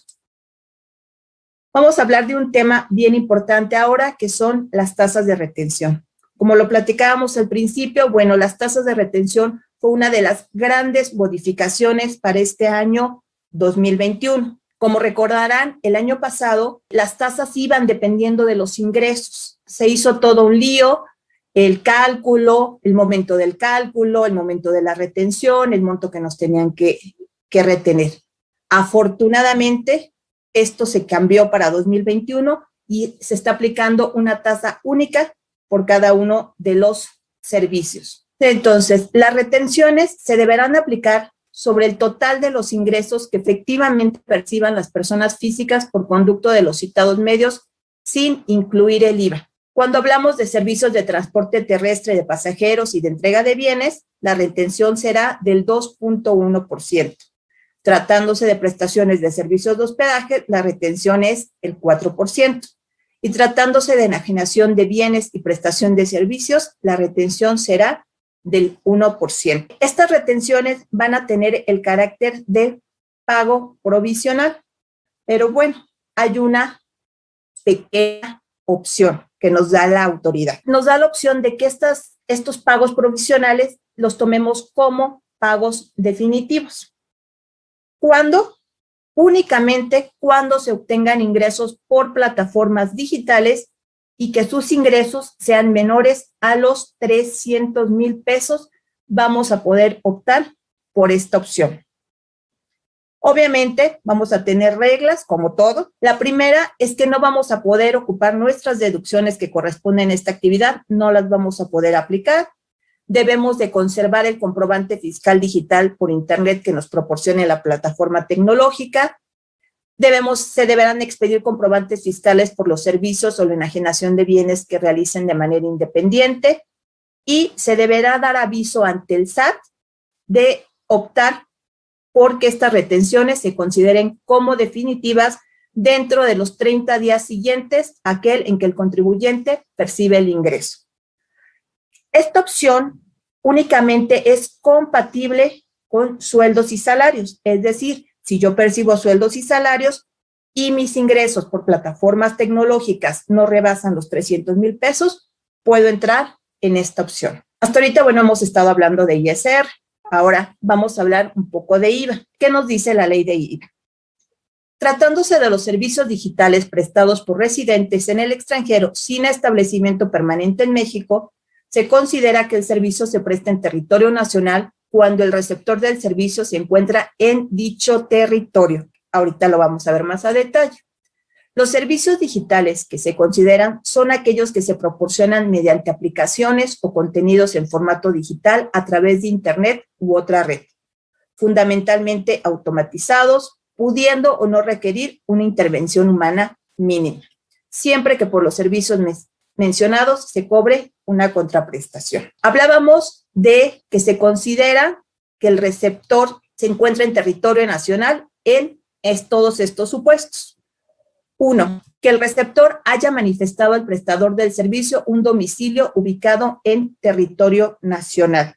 S4: Vamos a hablar de un tema bien importante ahora, que son las tasas de retención. Como lo platicábamos al principio, bueno, las tasas de retención fue una de las grandes modificaciones para este año dos mil veintiuno. Como recordarán, el año pasado las tasas iban dependiendo de los ingresos. Se hizo todo un lío, el cálculo, el momento del cálculo, el momento de la retención, el monto que nos tenían que, que retener. Afortunadamente, esto se cambió para dos mil veintiuno y se está aplicando una tasa única por cada uno de los servicios. Entonces, las retenciones se deberán aplicar sobre el total de los ingresos que efectivamente perciban las personas físicas por conducto de los citados medios, sin incluir el I V A. Cuando hablamos de servicios de transporte terrestre de pasajeros y de entrega de bienes, la retención será del dos punto uno por ciento. Tratándose de prestaciones de servicios de hospedaje, la retención es el cuatro por ciento. Y tratándose de enajenación de bienes y prestación de servicios, la retención será del uno por ciento. Estas retenciones van a tener el carácter de pago provisional, pero bueno, hay una pequeña opción que nos da la autoridad. Nos da la opción de que estas, estos pagos provisionales los tomemos como pagos definitivos. ¿Cuándo? Únicamente cuando se obtengan ingresos por plataformas digitales y que sus ingresos sean menores a los trescientos mil pesos, vamos a poder optar por esta opción. Obviamente vamos a tener reglas como todo. La primera es que no vamos a poder ocupar nuestras deducciones que corresponden a esta actividad, no las vamos a poder aplicar. Debemos de conservar el comprobante fiscal digital por internet que nos proporcione la plataforma tecnológica. Debemos, se deberán expedir comprobantes fiscales por los servicios o la enajenación de bienes que realicen de manera independiente y se deberá dar aviso ante el S A T de optar por que estas retenciones se consideren como definitivas dentro de los treinta días siguientes a aquel en que el contribuyente percibe el ingreso. Esta opción únicamente es compatible con sueldos y salarios, es decir, si yo percibo sueldos y salarios y mis ingresos por plataformas tecnológicas no rebasan los trescientos mil pesos, puedo entrar en esta opción. Hasta ahorita, bueno, hemos estado hablando de I S R. Ahora vamos a hablar un poco de I V A. ¿Qué nos dice la ley de I V A? Tratándose de los servicios digitales prestados por residentes en el extranjero sin establecimiento permanente en México, se considera que el servicio se presta en territorio nacional cuando el receptor del servicio se encuentra en dicho territorio. Ahorita lo vamos a ver más a detalle. Los servicios digitales que se consideran son aquellos que se proporcionan mediante aplicaciones o contenidos en formato digital a través de Internet u otra red, fundamentalmente automatizados, pudiendo o no requerir una intervención humana mínima, siempre que por los servicios mencionados se cobre una contraprestación. Hablábamos de que se considera que el receptor se encuentra en territorio nacional en es todos estos supuestos. Uno, que el receptor haya manifestado al prestador del servicio un domicilio ubicado en territorio nacional.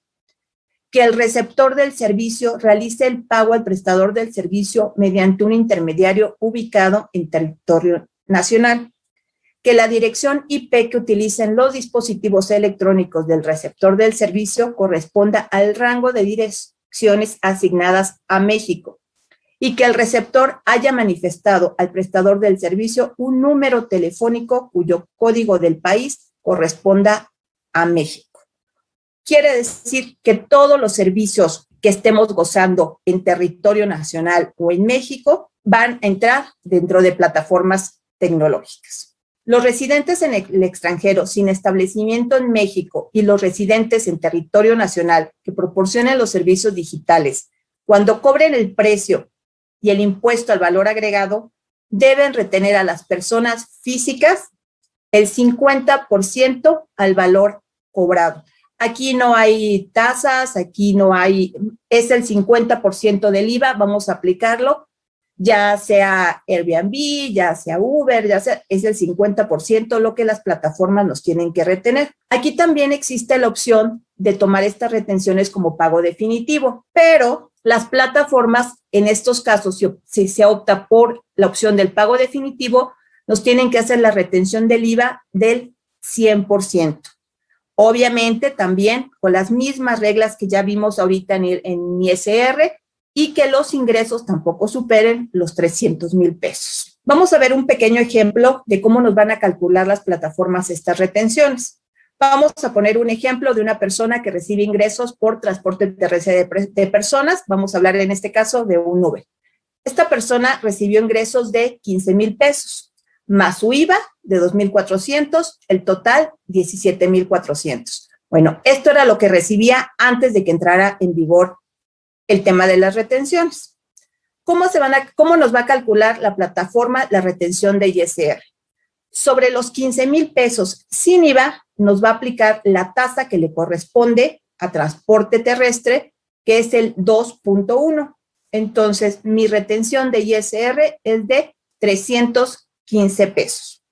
S4: Que el receptor del servicio realice el pago al prestador del servicio mediante un intermediario ubicado en territorio nacional. Que la dirección I P que utilicen los dispositivos electrónicos del receptor del servicio corresponda al rango de direcciones asignadas a México. Y que el receptor haya manifestado al prestador del servicio un número telefónico cuyo código del país corresponda a México. Quiere decir que todos los servicios que estemos gozando en territorio nacional o en México van a entrar dentro de plataformas tecnológicas. Los residentes en el extranjero sin establecimiento en México y los residentes en territorio nacional que proporcionen los servicios digitales, cuando cobren el precio y el impuesto al valor agregado, deben retener a las personas físicas el cincuenta por ciento al valor cobrado. Aquí no hay tasas, aquí no hay, es el cincuenta por ciento del I V A, vamos a aplicarlo, ya sea Airbnb, ya sea Uber, ya sea, es el cincuenta por ciento lo que las plataformas nos tienen que retener. Aquí también existe la opción de tomar estas retenciones como pago definitivo, pero las plataformas, en estos casos, si se opta por la opción del pago definitivo, nos tienen que hacer la retención del I V A del cien por ciento. Obviamente, también con las mismas reglas que ya vimos ahorita en, el, en I S R y que los ingresos tampoco superen los trescientos mil pesos. Vamos a ver un pequeño ejemplo de cómo nos van a calcular las plataformas estas retenciones. Vamos a poner un ejemplo de una persona que recibe ingresos por transporte terrestre de, de personas. Vamos a hablar en este caso de un Uber. Esta persona recibió ingresos de quince mil pesos, más su I V A de dos mil cuatrocientos, el total diecisiete mil cuatrocientos. Bueno, esto era lo que recibía antes de que entrara en vigor el tema de las retenciones. ¿Cómo, se van a, cómo nos va a calcular la plataforma la retención de I S R? Sobre los quince mil pesos sin I V A, nos va a aplicar la tasa que le corresponde a transporte terrestre, que es el dos punto uno. Entonces, mi retención de I S R es de trescientos quince pesos.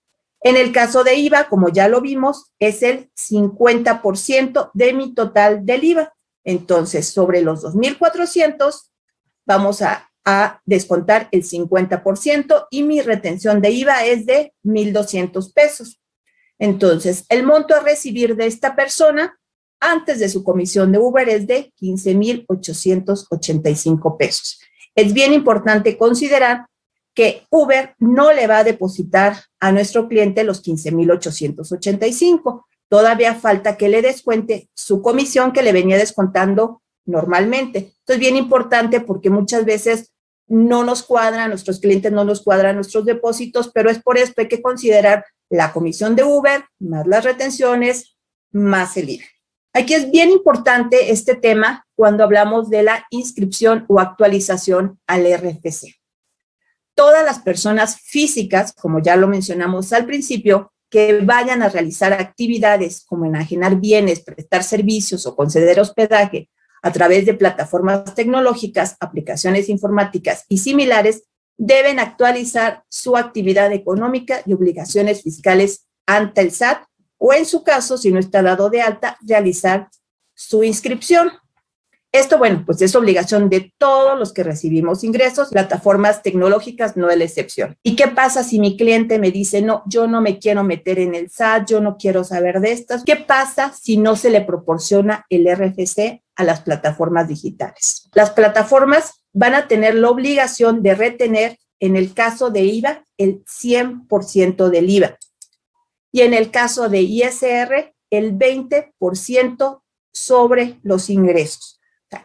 S4: En el caso de I V A, como ya lo vimos, es el cincuenta por ciento de mi total del I V A. Entonces, sobre los dos mil cuatrocientos, vamos a a descontar el cincuenta por ciento y mi retención de I V A es de mil doscientos pesos. Entonces, el monto a recibir de esta persona antes de su comisión de Uber es de quince mil ochocientos ochenta y cinco pesos. Es bien importante considerar que Uber no le va a depositar a nuestro cliente los quince mil ochocientos ochenta y cinco. Todavía falta que le descuente su comisión que le venía descontando normalmente. Esto es bien importante porque muchas veces no nos cuadran, nuestros clientes no nos cuadran nuestros depósitos, pero es por esto hay que considerar la comisión de Uber, más las retenciones, más el I V A. Aquí es bien importante este tema cuando hablamos de la inscripción o actualización al R F C. Todas las personas físicas, como ya lo mencionamos al principio, que vayan a realizar actividades como enajenar bienes, prestar servicios o conceder hospedaje a través de plataformas tecnológicas, aplicaciones informáticas y similares, deben actualizar su actividad económica y obligaciones fiscales ante el S A T o, en su caso, si no está dado de alta, realizar su inscripción. Esto, bueno, pues es obligación de todos los que recibimos ingresos, plataformas tecnológicas no es la excepción. ¿Y qué pasa si mi cliente me dice, no, yo no me quiero meter en el S A T, yo no quiero saber de estas? ¿Qué pasa si no se le proporciona el R F C a las plataformas digitales? Las plataformas van a tener la obligación de retener, en el caso de I V A, el cien por ciento del I V A. Y en el caso de I S R, el veinte por ciento sobre los ingresos.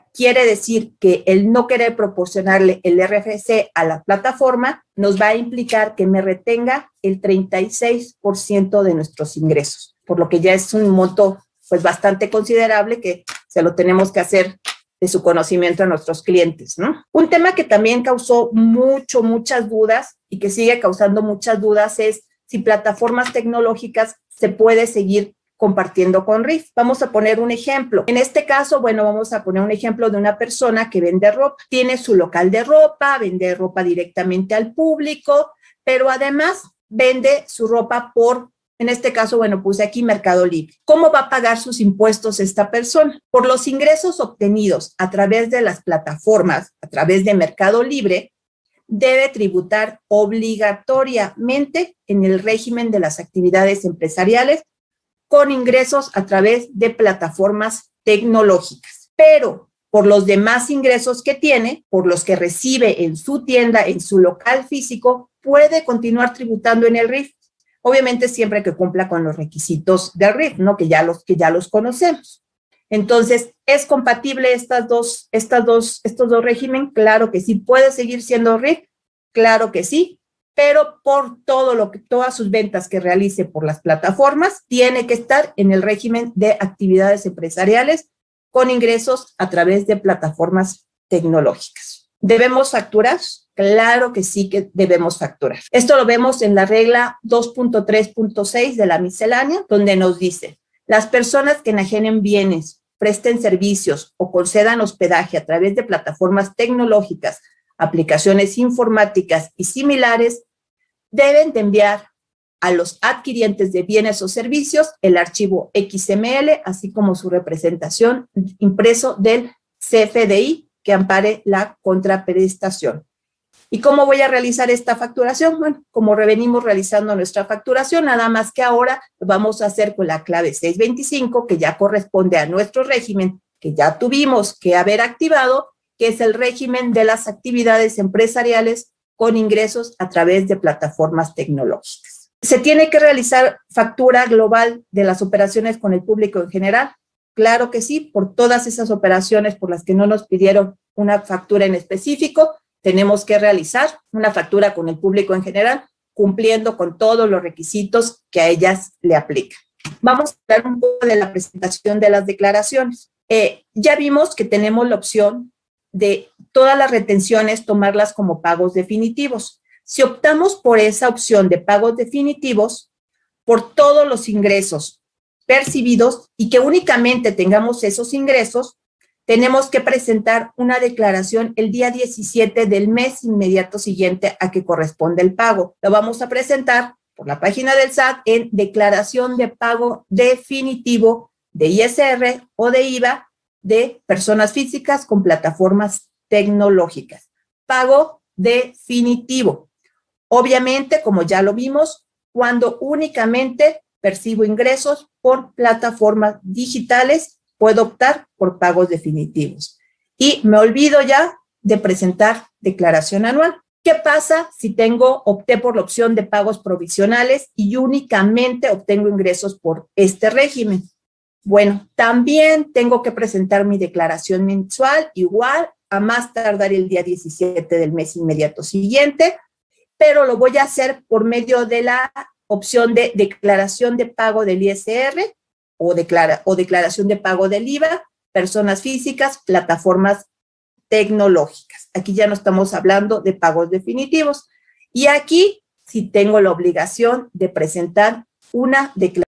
S4: Quiere decir que el no querer proporcionarle el R F C a la plataforma nos va a implicar que me retenga el treinta y seis por ciento de nuestros ingresos, por lo que ya es un monto pues bastante considerable que se lo tenemos que hacer de su conocimiento a nuestros clientes, ¿no? Un tema que también causó mucho, muchas dudas y que sigue causando muchas dudas es si plataformas tecnológicas se puede seguir compartiendo con R I F. Vamos a poner un ejemplo. En este caso, bueno, vamos a poner un ejemplo de una persona que vende ropa. Tiene su local de ropa, vende ropa directamente al público, pero además vende su ropa por, en este caso, bueno, puse aquí Mercado Libre. ¿Cómo va a pagar sus impuestos esta persona? Por los ingresos obtenidos a través de las plataformas, a través de Mercado Libre, debe tributar obligatoriamente en el régimen de las actividades empresariales con ingresos a través de plataformas tecnológicas. Pero por los demás ingresos que tiene, por los que recibe en su tienda, en su local físico, puede continuar tributando en el R I F. Obviamente siempre que cumpla con los requisitos del R I F, ¿no? Que ya los, que ya los conocemos. Entonces, ¿es compatible estas dos, estas dos, estos dos regímenes? Claro que sí. ¿Puede seguir siendo R I F? Claro que sí. Pero por todo lo que, todas sus ventas que realice por las plataformas, tiene que estar en el régimen de actividades empresariales con ingresos a través de plataformas tecnológicas. ¿Debemos facturar? Claro que sí que debemos facturar. Esto lo vemos en la regla dos punto tres punto seis de la miscelánea, donde nos dice, las personas que enajenen bienes, presten servicios o concedan hospedaje a través de plataformas tecnológicas, aplicaciones informáticas y similares, deben de enviar a los adquirientes de bienes o servicios el archivo X M L, así como su representación impreso del C F D I que ampare la contraprestación. ¿Y cómo voy a realizar esta facturación? Bueno, como venimos realizando nuestra facturación, nada más que ahora lo vamos a hacer con la clave seiscientos veinticinco, que ya corresponde a nuestro régimen, que ya tuvimos que haber activado, que es el régimen de las actividades empresariales con ingresos a través de plataformas tecnológicas. ¿Se tiene que realizar factura global de las operaciones con el público en general? Claro que sí, por todas esas operaciones por las que no nos pidieron una factura en específico, tenemos que realizar una factura con el público en general, cumpliendo con todos los requisitos que a ellas le aplican. Vamos a hablar un poco de la presentación de las declaraciones. Eh, ya vimos que tenemos la opción de todas las retenciones tomarlas como pagos definitivos. Si optamos por esa opción de pagos definitivos, por todos los ingresos percibidos y que únicamente tengamos esos ingresos, tenemos que presentar una declaración el día diecisiete del mes inmediato siguiente a que corresponde el pago. Lo vamos a presentar por la página del S A T en declaración de pago definitivo de I S R o de I V A de personas físicas con plataformas tecnológicas. Pago definitivo. Obviamente, como ya lo vimos, cuando únicamente percibo ingresos por plataformas digitales, puedo optar por pagos definitivos. Y me olvido ya de presentar declaración anual. ¿Qué pasa si tengo, opté por la opción de pagos provisionales y únicamente obtengo ingresos por este régimen? Bueno, también tengo que presentar mi declaración mensual igual a más tardar el día diecisiete del mes inmediato siguiente, pero lo voy a hacer por medio de la opción de declaración de pago del I S R o, declara, o declaración de pago del I V A, personas físicas, plataformas tecnológicas. Aquí ya no estamos hablando de pagos definitivos. Y aquí sí tengo la obligación de presentar una declaración.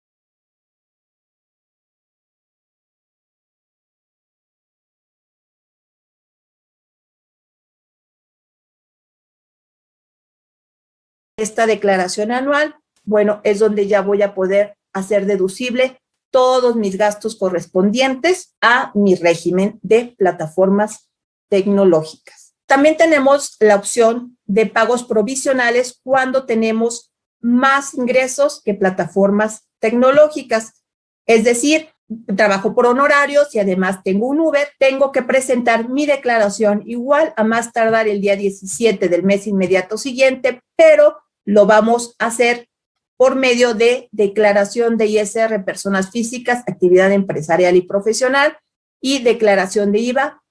S4: Esta declaración anual, bueno, es donde ya voy a poder hacer deducible todos mis gastos correspondientes a mi régimen de plataformas tecnológicas. También tenemos la opción de pagos provisionales cuando tenemos más ingresos que plataformas tecnológicas. Es decir, trabajo por honorarios y además tengo un Uber, tengo que presentar mi declaración igual a más tardar el día diecisiete del mes inmediato siguiente, pero lo vamos a hacer por medio de declaración de I S R, personas físicas, actividad empresarial y profesional, y declaración de I V A,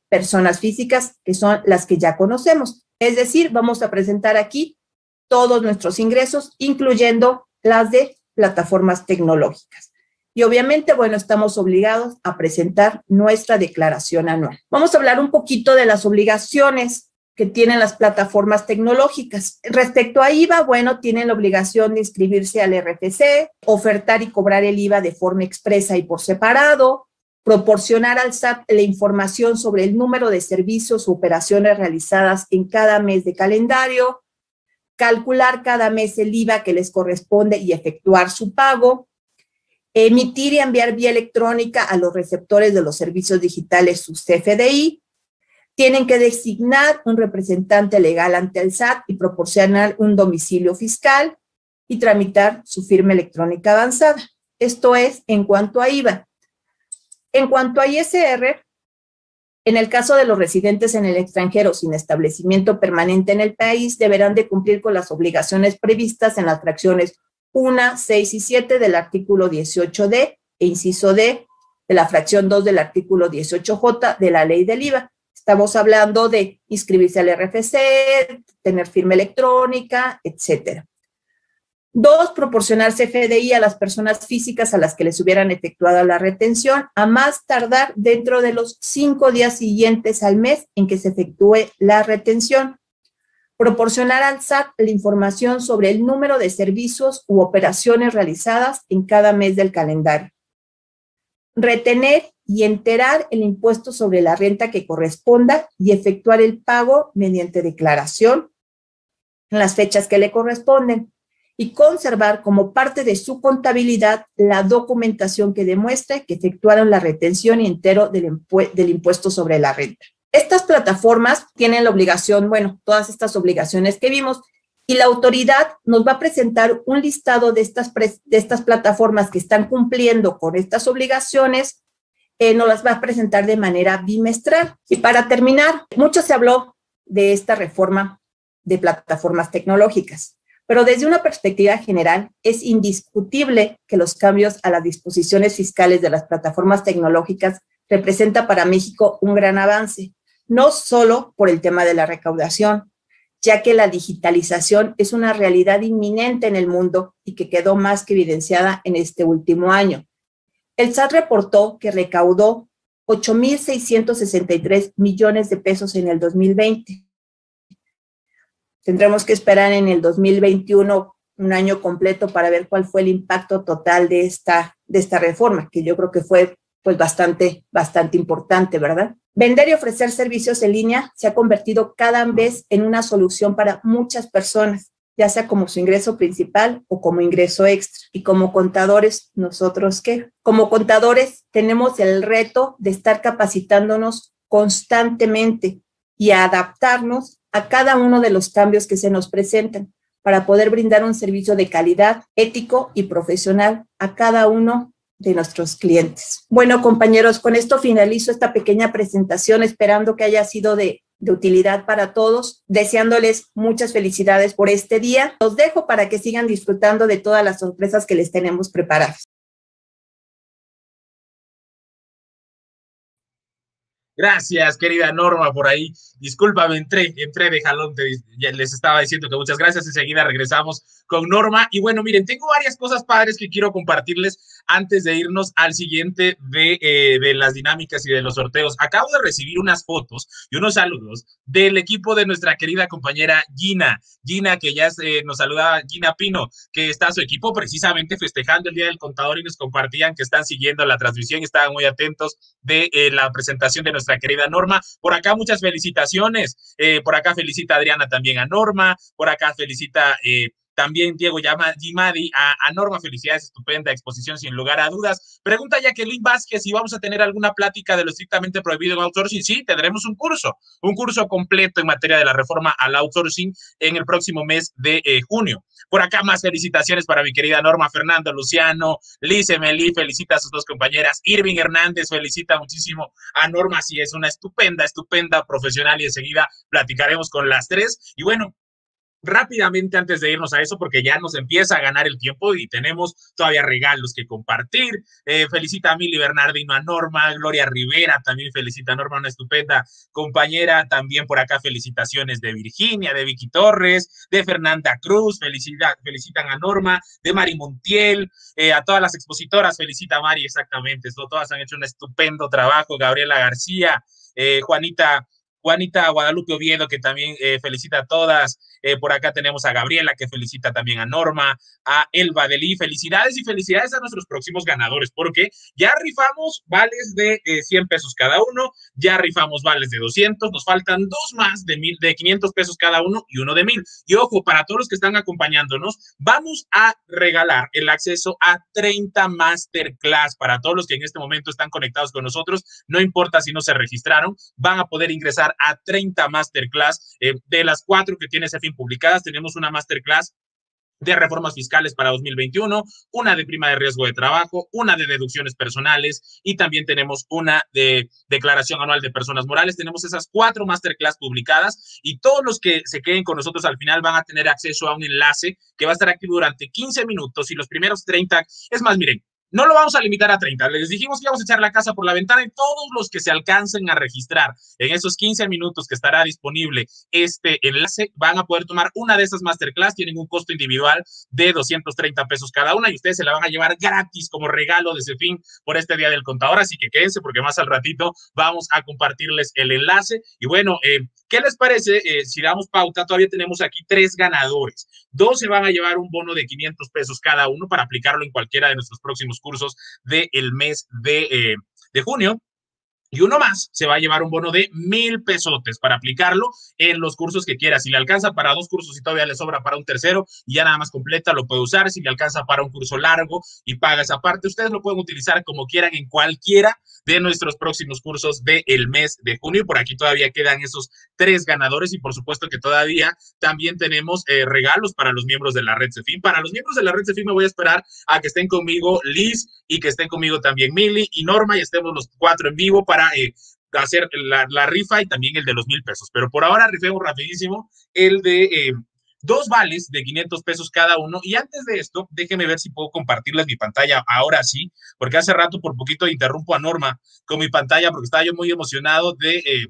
S4: personas físicas, que son las que ya conocemos. Es decir, vamos a presentar aquí todos nuestros ingresos, incluyendo las de plataformas tecnológicas. Y obviamente, bueno, estamos obligados a presentar nuestra declaración anual. Vamos a hablar un poquito de las obligaciones que tienen las plataformas tecnológicas. Respecto a I V A, bueno, tienen la obligación de inscribirse al R F C, ofertar y cobrar el I V A de forma expresa y por separado, proporcionar al S A T la información sobre el número de servicios u operaciones realizadas en cada mes de calendario, calcular cada mes el I V A que les corresponde y efectuar su pago, emitir y enviar vía electrónica a los receptores de los servicios digitales sus C F D I, tienen que designar un representante legal ante el S A T y proporcionar un domicilio fiscal y tramitar su firma electrónica avanzada. Esto es en cuanto a I V A. En cuanto a I S R, en el caso de los residentes en el extranjero sin establecimiento permanente en el país, deberán de cumplir con las obligaciones previstas en las fracciones uno, seis y siete del artículo dieciocho D e inciso D de la fracción dos del artículo dieciocho J de la ley del I V A. Estamos hablando de inscribirse al R F C, tener firma electrónica, etcétera. Dos, proporcionar C F D I a las personas físicas a las que les hubieran efectuado la retención, a más tardar dentro de los cinco días siguientes al mes en que se efectúe la retención. Proporcionar al S A T la información sobre el número de servicios u operaciones realizadas en cada mes del calendario. Retener y enterar el impuesto sobre la renta que corresponda y efectuar el pago mediante declaración en las fechas que le corresponden y conservar como parte de su contabilidad la documentación que demuestre que efectuaron la retención y entero del, impu- del impuesto sobre la renta. Estas plataformas tienen la obligación, bueno, todas estas obligaciones que vimos, y la autoridad nos va a presentar un listado de estas, de estas plataformas que están cumpliendo con estas obligaciones, eh, nos las va a presentar de manera bimestral. Y para terminar, mucho se habló de esta reforma de plataformas tecnológicas, pero desde una perspectiva general es indiscutible que los cambios a las disposiciones fiscales de las plataformas tecnológicas representa para México un gran avance, no solo por el tema de la recaudación, ya que la digitalización es una realidad inminente en el mundo y que quedó más que evidenciada en este último año. El S A T reportó que recaudó ocho mil seiscientos sesenta y tres millones de pesos en el dos mil veinte. Tendremos que esperar en el dos mil veintiuno un año completo para ver cuál fue el impacto total de esta, de esta reforma, que yo creo que fue pues bastante, bastante importante, ¿verdad? Vender y ofrecer servicios en línea se ha convertido cada vez en una solución para muchas personas, ya sea como su ingreso principal o como ingreso extra. Y como contadores, ¿nosotros qué? Como contadores tenemos el reto de estar capacitándonos constantemente y a adaptarnos a cada uno de los cambios que se nos presentan para poder brindar un servicio de calidad, ético y profesional a cada uno de nuestros clientes. Bueno, compañeros, con esto finalizo esta pequeña presentación, esperando que haya sido de, de utilidad para todos, deseándoles muchas felicidades por este día. Los dejo para que sigan disfrutando de todas las sorpresas que les tenemos preparadas.
S1: Gracias, querida Norma, por ahí. Discúlpame, entré, entré de jalón, te, ya les estaba diciendo que muchas gracias, enseguida regresamos con Norma. Y bueno, miren, tengo varias cosas padres que quiero compartirles antes de irnos al siguiente de, eh, de las dinámicas y de los sorteos. Acabo de recibir unas fotos y unos saludos del equipo de nuestra querida compañera Gina. Gina, que ya eh, nos saluda, Gina Pino, que está su equipo precisamente festejando el Día del Contador y nos compartían que están siguiendo la transmisión, estaban muy atentos de eh, la presentación de nuestra querida Norma. Por acá muchas felicitaciones, eh, por acá felicita Adriana también a Norma, por acá felicita eh, también Diego Yimadi a, a Norma, felicidades, estupenda exposición sin lugar a dudas. Pregunta Jacqueline Vázquez si vamos a tener alguna plática de lo estrictamente prohibido en outsourcing. Sí, tendremos un curso, un curso completo en materia de la reforma al outsourcing en el próximo mes de eh, junio. Por acá más felicitaciones para mi querida Norma, Fernando Luciano, Liz Emily, felicita a sus dos compañeras, Irving Hernández felicita muchísimo a Norma, sí es una estupenda, estupenda profesional y enseguida platicaremos con las tres. Y bueno, rápidamente antes de irnos a eso, porque ya nos empieza a ganar el tiempo y tenemos todavía regalos que compartir. Eh, felicita a Mili Bernardino, a Norma, Gloria Rivera también felicita a Norma, una estupenda compañera. También por acá felicitaciones de Virginia, de Vicky Torres, de Fernanda Cruz, felicita, felicitan a Norma, de Mari Montiel, eh, a todas las expositoras, felicita a Mari, exactamente, todas han hecho un estupendo trabajo. Gabriela García, eh, Juanita Juanita Guadalupe Oviedo, que también eh, felicita a todas. Eh, por acá tenemos a Gabriela, que felicita también a Norma, a Elba Delí. Felicidades y felicidades a nuestros próximos ganadores, porque ya rifamos vales de eh, cien pesos cada uno, ya rifamos vales de doscientos, nos faltan dos más de, mil, de quinientos pesos cada uno y uno de mil. Y ojo, para todos los que están acompañándonos, vamos a regalar el acceso a treinta Masterclass para todos los que en este momento están conectados con nosotros. No importa si no se registraron, van a poder ingresar a treinta Masterclass. Eh, de las cuatro que tiene Cefin publicadas, tenemos una Masterclass de reformas fiscales para dos mil veintiuno, una de prima de riesgo de trabajo, una de deducciones personales y también tenemos una de declaración anual de personas morales. Tenemos esas cuatro masterclass publicadas y todos los que se queden con nosotros al final van a tener acceso a un enlace que va a estar activo durante quince minutos y los primeros treinta, es más, miren, no lo vamos a limitar a treinta. Les dijimos que íbamos a echar la casa por la ventana y todos los que se alcancen a registrar en esos quince minutos que estará disponible este enlace van a poder tomar una de esas masterclass. Tienen un costo individual de doscientos treinta pesos cada una y ustedes se la van a llevar gratis como regalo de Cefin por este Día del Contador. Así que quédense porque más al ratito vamos a compartirles el enlace. Y bueno, eh, ¿qué les parece? Eh, si damos pauta, todavía tenemos aquí tres ganadores. Dos se van a llevar un bono de quinientos pesos cada uno para aplicarlo en cualquiera de nuestros próximos cursos del mes de, eh, de junio. Y uno más se va a llevar un bono de mil pesotes para aplicarlo en los cursos que quiera. Si le alcanza para dos cursos y todavía le sobra para un tercero y ya nada más completa, lo puede usar. Si le alcanza para un curso largo y paga esa parte, ustedes lo pueden utilizar como quieran en cualquiera de nuestros próximos cursos del mes de junio. Por aquí todavía quedan esos tres ganadores y por supuesto que todavía también tenemos eh, regalos para los miembros de la Red Cefin. Para los miembros de la Red Cefin me voy a esperar a que estén conmigo Liz y que estén conmigo también Mili y Norma y estemos los cuatro en vivo para Para eh, hacer la, la rifa y también el de los mil pesos. Pero por ahora rifemos rapidísimo el de eh, dos vales de quinientos pesos cada uno. Y antes de esto, déjenme ver si puedo compartirles mi pantalla ahora sí, porque hace rato por poquito interrumpo a Norma con mi pantalla porque estaba yo muy emocionado de, eh,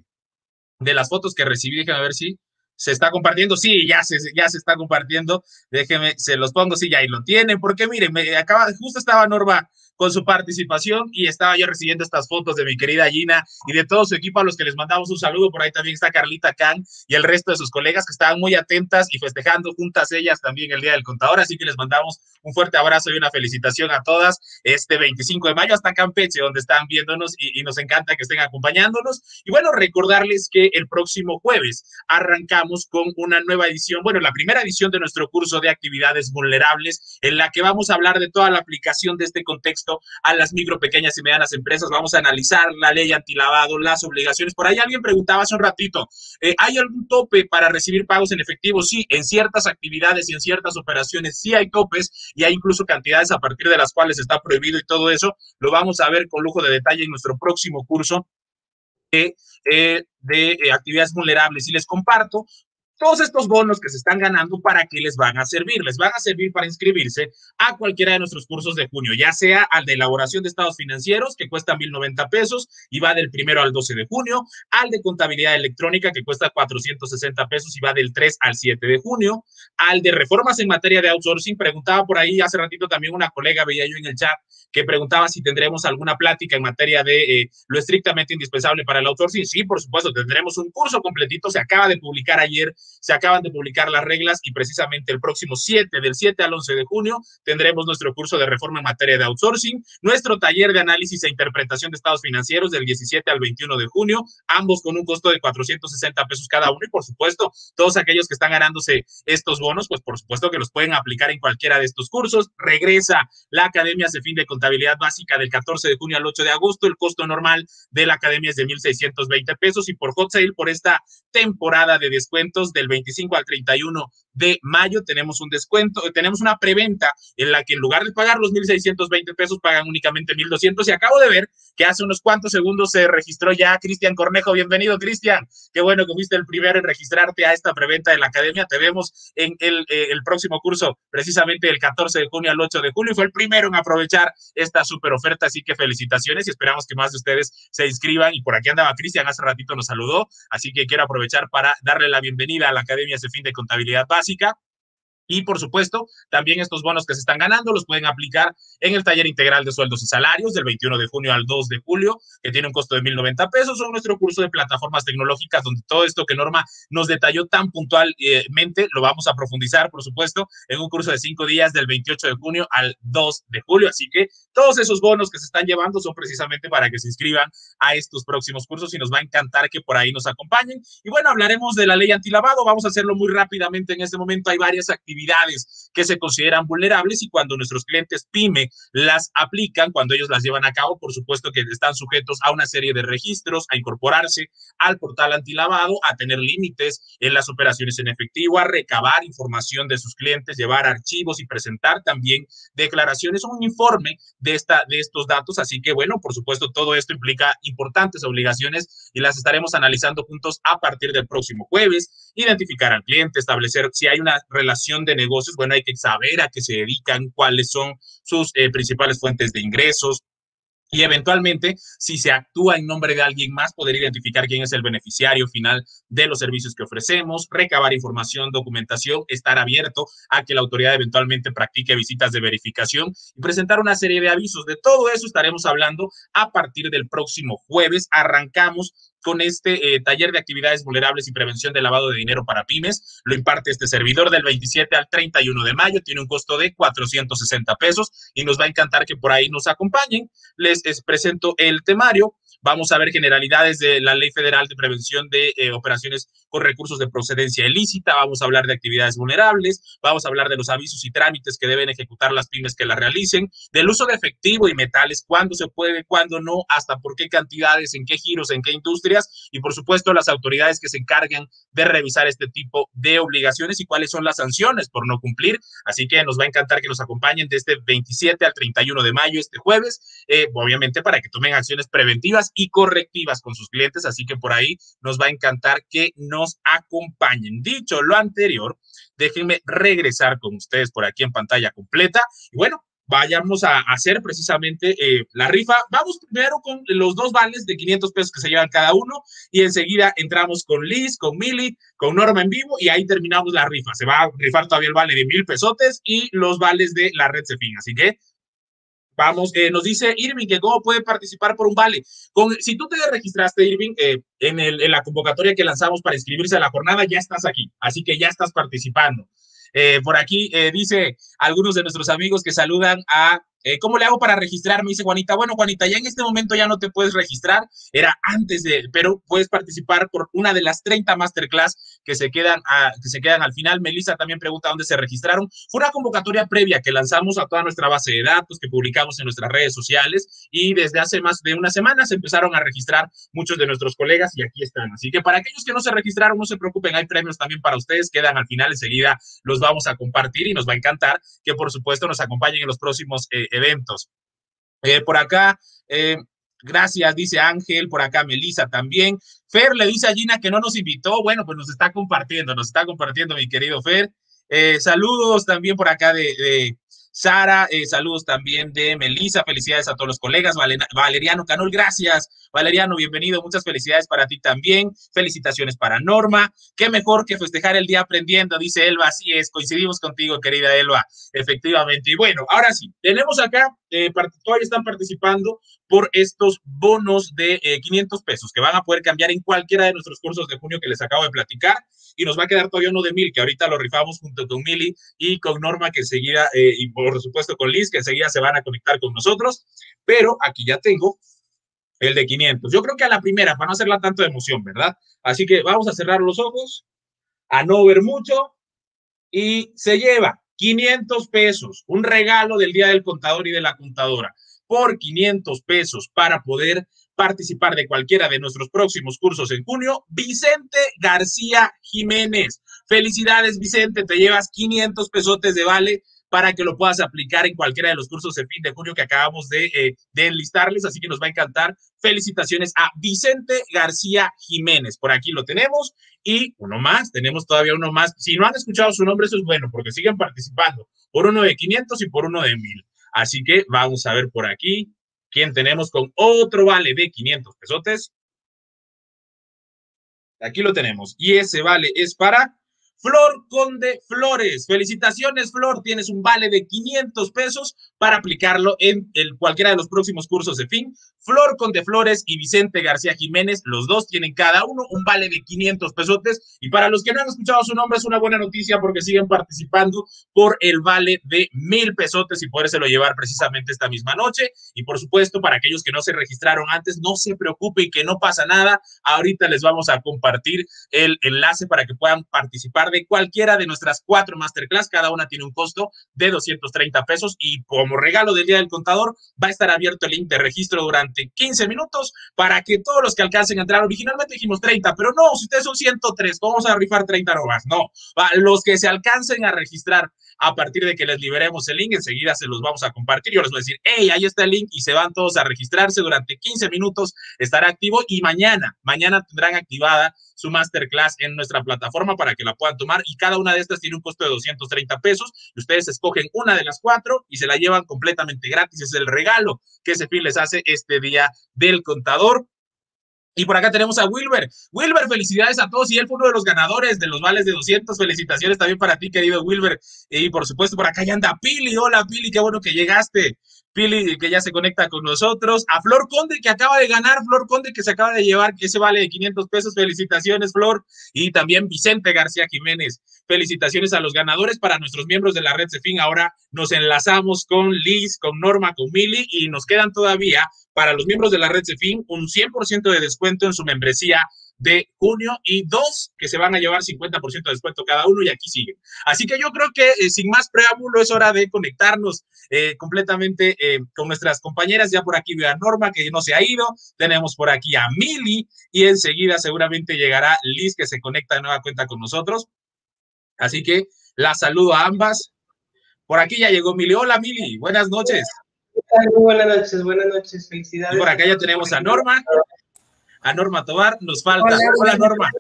S1: de las fotos que recibí. Déjenme ver si se está compartiendo. Sí, ya se, ya se está compartiendo. Déjenme, se los pongo, sí, ya ahí lo tienen. Porque miren, me acaba, justo estaba Norma con su participación y estaba yo recibiendo estas fotos de mi querida Gina y de todo su equipo a los que les mandamos un saludo. Por ahí también está Carlita Can y el resto de sus colegas que estaban muy atentas y festejando juntas ellas también el Día del Contador, así que les mandamos un fuerte abrazo y una felicitación a todas este veinticinco de mayo hasta Campeche, donde están viéndonos y, y nos encanta que estén acompañándonos. Y bueno, recordarles que el próximo jueves arrancamos con una nueva edición, bueno, la primera edición de nuestro curso de actividades vulnerables, en la que vamos a hablar de toda la aplicación de este contexto a las micro, pequeñas y medianas empresas. Vamos a analizar la ley antilavado, las obligaciones. Por ahí alguien preguntaba hace un ratito, eh, ¿hay algún tope para recibir pagos en efectivo? Sí, en ciertas actividades y en ciertas operaciones sí hay topes y hay incluso cantidades a partir de las cuales está prohibido y todo eso lo vamos a ver con lujo de detalle en nuestro próximo curso de, eh, de eh, actividades vulnerables. Y les comparto todos estos bonos que se están ganando, ¿para qué les van a servir? Les van a servir para inscribirse a cualquiera de nuestros cursos de junio, ya sea al de elaboración de estados financieros, que cuesta mil noventa pesos y va del primero al doce de junio, al de contabilidad electrónica, que cuesta cuatrocientos sesenta pesos y va del tres al siete de junio, al de reformas en materia de outsourcing. Preguntaba por ahí hace ratito también una colega, veía yo en el chat, que preguntaba si tendremos alguna plática en materia de eh, lo estrictamente indispensable para el outsourcing. Sí, por supuesto, tendremos un curso completito, se acaba de publicar ayer, se acaban de publicar las reglas y precisamente el próximo siete, del siete al once de junio, tendremos nuestro curso de reforma en materia de outsourcing, nuestro taller de análisis e interpretación de estados financieros del diecisiete al veintiuno de junio, ambos con un costo de cuatrocientos sesenta pesos cada uno y por supuesto, todos aquellos que están ganándose estos bonos, pues por supuesto que los pueden aplicar en cualquiera de estos cursos. Regresa la Academia Cefin de Contabilidad Básica del catorce de junio al ocho de agosto, el costo normal de la academia es de mil seiscientos veinte pesos y por hot sale, por esta temporada de descuentos del veinticinco al treinta y uno de mayo tenemos un descuento, tenemos una preventa en la que en lugar de pagar los mil seiscientos veinte pesos, pagan únicamente mil doscientos. Y acabo de ver que hace unos cuantos segundos se registró ya Cristian Cornejo. Bienvenido, Cristian. Qué bueno que fuiste el primero en registrarte a esta preventa de la academia. Te vemos en el, eh, el próximo curso, precisamente el catorce de junio al ocho de julio, y fue el primero en aprovechar esta súper oferta. Así que felicitaciones y esperamos que más de ustedes se inscriban. Y por aquí andaba Cristian, hace ratito nos saludó, así que quiero aprovechar para darle la bienvenida a la Academia Cefin de Contabilidad Básica. Y, por supuesto, también estos bonos que se están ganando los pueden aplicar en el taller integral de sueldos y salarios del veintiuno de junio al dos de julio, que tiene un costo de mil noventa pesos, o nuestro curso de plataformas tecnológicas, donde todo esto que Norma nos detalló tan puntualmente lo vamos a profundizar, por supuesto, en un curso de cinco días del veintiocho de junio al dos de julio. Así que todos esos bonos que se están llevando son precisamente para que se inscriban a estos próximos cursos, y nos va a encantar que por ahí nos acompañen. Y bueno, hablaremos de la ley antilavado. Vamos a hacerlo muy rápidamente en este momento. Hay varias actividades que se consideran vulnerables, y cuando nuestros clientes pyme las aplican, cuando ellos las llevan a cabo, por supuesto que están sujetos a una serie de registros, a incorporarse al portal antilavado, a tener límites en las operaciones en efectivo, a recabar información de sus clientes, llevar archivos y presentar también declaraciones o un informe de, esta, de estos datos. Así que bueno, por supuesto, todo esto implica importantes obligaciones y las estaremos analizando juntos a partir del próximo jueves. Identificar al cliente, establecer si hay una relación de negocios, bueno, hay que saber a qué se dedican, cuáles son sus eh, principales fuentes de ingresos, y eventualmente, si se actúa en nombre de alguien más, poder identificar quién es el beneficiario final de los servicios que ofrecemos, recabar información, documentación, estar abierto a que la autoridad eventualmente practique visitas de verificación y presentar una serie de avisos. De todo eso estaremos hablando a partir del próximo jueves. Arrancamos con este eh, taller de actividades vulnerables y prevención de lavado de dinero para pymes. Lo imparte este servidor del veintisiete al treinta y uno de mayo. Tiene un costo de cuatrocientos sesenta pesos y nos va a encantar que por ahí nos acompañen. Les, les presento el temario. Vamos a ver generalidades de la Ley Federal de Prevención de eh, Operaciones con Recursos de Procedencia Ilícita. Vamos a hablar de actividades vulnerables. Vamos a hablar de los avisos y trámites que deben ejecutar las pymes que las realicen. Del uso de efectivo y metales, cuándo se puede, cuándo no, hasta por qué cantidades, en qué giros, en qué industrias. Y, por supuesto, las autoridades que se encargan de revisar este tipo de obligaciones y cuáles son las sanciones por no cumplir. Así que nos va a encantar que nos acompañen de este veintisiete al treinta y uno de mayo, este jueves, eh, obviamente para que tomen acciones preventivas y correctivas con sus clientes. Así que por ahí nos va a encantar que nos acompañen. Dicho lo anterior, déjenme regresar con ustedes por aquí en pantalla completa. Y bueno, vayamos a hacer precisamente eh, la rifa. Vamos primero con los dos vales de quinientos pesos que se llevan cada uno, y enseguida entramos con Liz, con Mili, con Norma en vivo, y ahí terminamos la rifa. Se va a rifar todavía el vale de mil pesotes y los vales de la red Cefin. Así que vamos, eh, nos dice Irving que cómo puede participar por un vale. Con, si tú te registraste, Irving, eh, en, el, en la convocatoria que lanzamos para inscribirse a la jornada, ya estás aquí, así que ya estás participando. Eh, por aquí eh, dice algunos de nuestros amigos que saludan a Eh, ¿cómo le hago para registrarme? Dice Juanita. Bueno, Juanita, ya en este momento ya no te puedes registrar, era antes de, pero puedes participar por una de las treinta masterclass que se quedan, a, que se quedan al final. Melissa también pregunta dónde se registraron. Fue una convocatoria previa que lanzamos a toda nuestra base de datos, que publicamos en nuestras redes sociales, y desde hace más de una semana se empezaron a registrar muchos de nuestros colegas y aquí están. Así que para aquellos que no se registraron, no se preocupen, hay premios también para ustedes, quedan al final, enseguida los vamos a compartir y nos va a encantar que por supuesto nos acompañen en los próximos eh, eventos. Eh, por acá, eh, gracias, dice Ángel, por acá Melissa también. Fer le dice a Gina que no nos invitó. Bueno, pues nos está compartiendo, nos está compartiendo mi querido Fer. Eh, saludos también por acá de, de Sara, eh, saludos también de Melissa, felicidades a todos los colegas. Valen, Valeriano Canol, gracias. Valeriano, bienvenido, muchas felicidades para ti también. Felicitaciones para Norma. Qué mejor que festejar el día aprendiendo, dice Elba. Así es, coincidimos contigo, querida Elba, efectivamente. Y bueno, ahora sí, tenemos acá, eh, todavía están participando por estos bonos de eh, quinientos pesos que van a poder cambiar en cualquiera de nuestros cursos de junio que les acabo de platicar, y nos va a quedar todavía uno de mil, que ahorita lo rifamos junto con Mili y con Norma, que enseguida, eh, y por supuesto con Liz, que enseguida se van a conectar con nosotros, pero aquí ya tengo el de quinientos. Yo creo que a la primera, para no hacerla tanto de emoción, ¿verdad? Así que vamos a cerrar los ojos, a no ver mucho, y se lleva quinientos pesos, un regalo del Día del Contador y de la Contadora, por quinientos pesos para poder participar de cualquiera de nuestros próximos cursos en junio. Vicente García Jiménez Felicidades, Vicente, te llevas quinientos pesotes de vale para que lo puedas aplicar en cualquiera de los cursos de fin de junio que acabamos de, eh, de enlistarles, así que nos va a encantar. Felicitaciones a Vicente García Jiménez, por aquí lo tenemos, y uno más, tenemos todavía uno más. Si no han escuchado su nombre, eso es bueno, porque siguen participando, por uno de quinientos y por uno de mil. Así que vamos a ver por aquí quién tenemos con otro vale de quinientos pesotes. Aquí lo tenemos, y ese vale es para Flor Conde Flores. Felicitaciones, Flor, tienes un vale de quinientos pesos para aplicarlo en el, cualquiera de los próximos cursos de fin. Flor Conde Flores y Vicente García Jiménez, los dos tienen cada uno un vale de quinientos pesotes, y para los que no han escuchado su nombre es una buena noticia porque siguen participando por el vale de mil pesotes y podérselo llevar precisamente esta misma noche. Y por supuesto, para aquellos que no se registraron antes, no se preocupen, que no pasa nada. Ahorita les vamos a compartir el enlace para que puedan participar de cualquiera de nuestras cuatro masterclass. Cada una tiene un costo de doscientos treinta pesos, y como regalo del Día del Contador va a estar abierto el link de registro durante quince minutos para que todos los que alcancen a entrar, originalmente dijimos treinta, pero no, si ustedes son ciento tres, vamos a rifar treinta nomás, no, va, los que se alcancen a registrar a partir de que les liberemos el link, enseguida se los vamos a compartir. Yo les voy a decir, hey, ahí está el link, y se van todos a registrarse durante quince minutos, estará activo, y mañana, mañana tendrán activada su masterclass en nuestra plataforma para que la puedan tomar, y cada una de estas tiene un costo de doscientos treinta pesos, y ustedes escogen una de las cuatro y se la llevan completamente gratis. Es el regalo que Cefin les hace este Día del Contador. Y por acá tenemos a Wilber. Wilber, felicidades a todos, y él fue uno de los ganadores de los vales de doscientos. Felicitaciones también para ti, querido Wilber. Y por supuesto, por acá ya anda Pili. Hola, Pili, qué bueno que llegaste. Pili, que ya se conecta con nosotros. A Flor Conde, que acaba de ganar. Flor Conde, que se acaba de llevar ese vale de quinientos pesos. Felicitaciones, Flor. Y también Vicente García Jiménez. Felicitaciones a los ganadores. Para nuestros miembros de la red Cefin, ahora nos enlazamos con Liz, con Norma, con Mili, y nos quedan todavía, para los miembros de la red Cefin, un cien por ciento de descuento en su membresía de junio, y dos que se van a llevar cincuenta por ciento de descuento cada uno, y aquí siguen. Así que yo creo que eh, sin más preámbulo es hora de conectarnos eh, completamente eh, con nuestras compañeras. Ya por aquí veo a Norma, que no se ha ido, tenemos por aquí a Mili, y enseguida seguramente llegará Liz, que se conecta de nueva cuenta con nosotros. Así que la saludo a ambas. Por aquí ya llegó Mili. Hola, Mili, buenas noches.
S2: Muy buenas noches, buenas noches, felicidades.
S1: Y por acá ya tenemos a Norma, a Norma Tobar, nos falta. Hola, Hola Norma.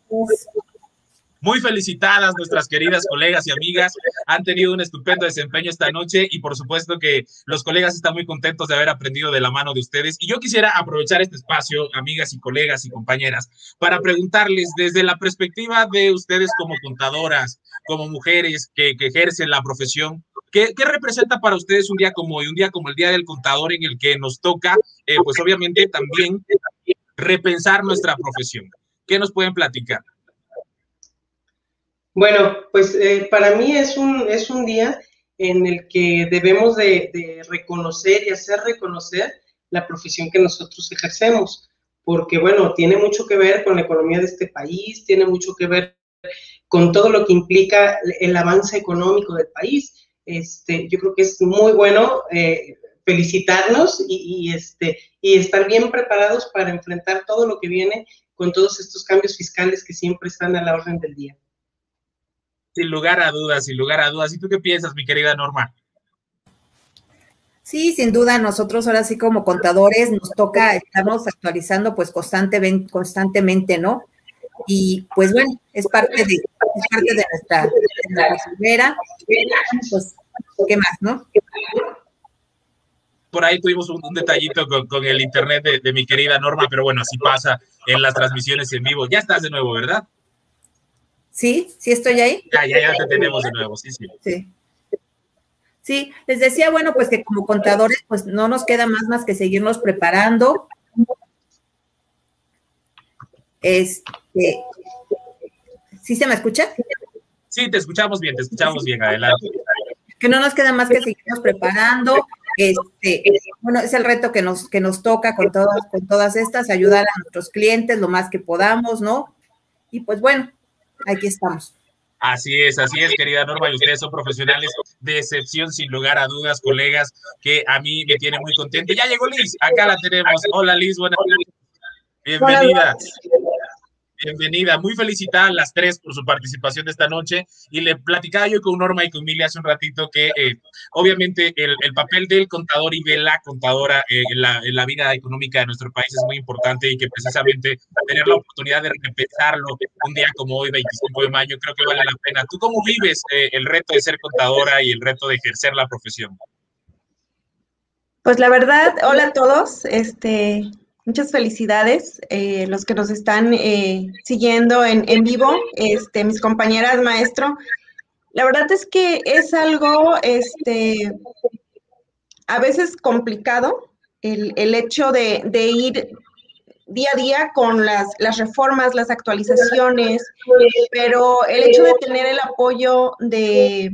S1: Muy felicitadas nuestras queridas colegas y amigas, han tenido un estupendo desempeño esta noche, y por supuesto que los colegas están muy contentos de haber aprendido de la mano de ustedes. Y yo quisiera aprovechar este espacio, amigas y colegas y compañeras, para preguntarles desde la perspectiva de ustedes como contadoras, como mujeres que, que ejercen la profesión, ¿Qué, ¿qué representa para ustedes un día como hoy, un día como el Día del Contador, en el que nos toca, eh, pues obviamente también repensar nuestra profesión? ¿Qué nos pueden platicar?
S2: Bueno, pues eh, para mí es un, es un día en el que debemos de, de reconocer y hacer reconocer la profesión que nosotros ejercemos, porque bueno, tiene mucho que ver con la economía de este país, tiene mucho que ver con todo lo que implica el avance económico del país. Este, yo creo que es muy bueno eh, felicitarnos y, y, este, y estar bien preparados para enfrentar todo lo que viene con todos estos cambios fiscales que siempre están a la orden del día.
S1: Sin lugar a dudas, sin lugar a dudas. ¿Y tú qué piensas, mi querida Norma?
S4: Sí, sin duda, nosotros ahora sí como contadores nos toca, estamos actualizando pues constantemente, constantemente, ¿no? Y pues bueno, es parte de, es parte de nuestra, de nuestra carrera. Pues, ¿qué más, no?
S1: Por ahí tuvimos un, un detallito con, con el internet de, de mi querida Norma, pero bueno, así pasa en las transmisiones en vivo. Ya estás de nuevo, ¿verdad?
S4: Sí, sí estoy ahí.
S1: Ya, ya, ya te tenemos de nuevo, sí, sí.
S4: Sí. Sí, les decía, bueno, pues que como contadores, pues no nos queda más más que seguirnos preparando. Este, ¿sí se me escucha?
S1: Sí, te escuchamos bien, te escuchamos bien, adelante.
S4: Que no nos queda más que seguirnos preparando. Este, bueno, es el reto que nos, que nos toca con todas, con todas estas, ayudar a nuestros clientes lo más que podamos, ¿no? Y pues bueno, aquí estamos.
S1: Así es, así es, querida Norma, y ustedes son profesionales de excepción, sin lugar a dudas, colegas, que a mí me tiene muy contento. Ya llegó Liz, acá la tenemos. Hola Liz, buenas noches. Bienvenida. bienvenida. Muy felicitada a las tres por su participación de esta noche. Y le platicaba yo con Norma y con Mili hace un ratito que eh, obviamente el, el papel del contador y de la contadora eh, en, la, en la vida económica de nuestro país es muy importante y que precisamente tener la oportunidad de repensarlo un día como hoy, veinticinco de mayo, creo que vale la pena. ¿Tú cómo vives eh, el reto de ser contadora y el reto de ejercer la profesión?
S3: Pues la verdad, hola a todos, este, muchas felicidades, eh, los que nos están eh, siguiendo en, en vivo, este, mis compañeras maestro. La verdad es que es algo, este, a veces complicado, el, el hecho de, de ir día a día con las, las reformas, las actualizaciones, pero el hecho de tener el apoyo de,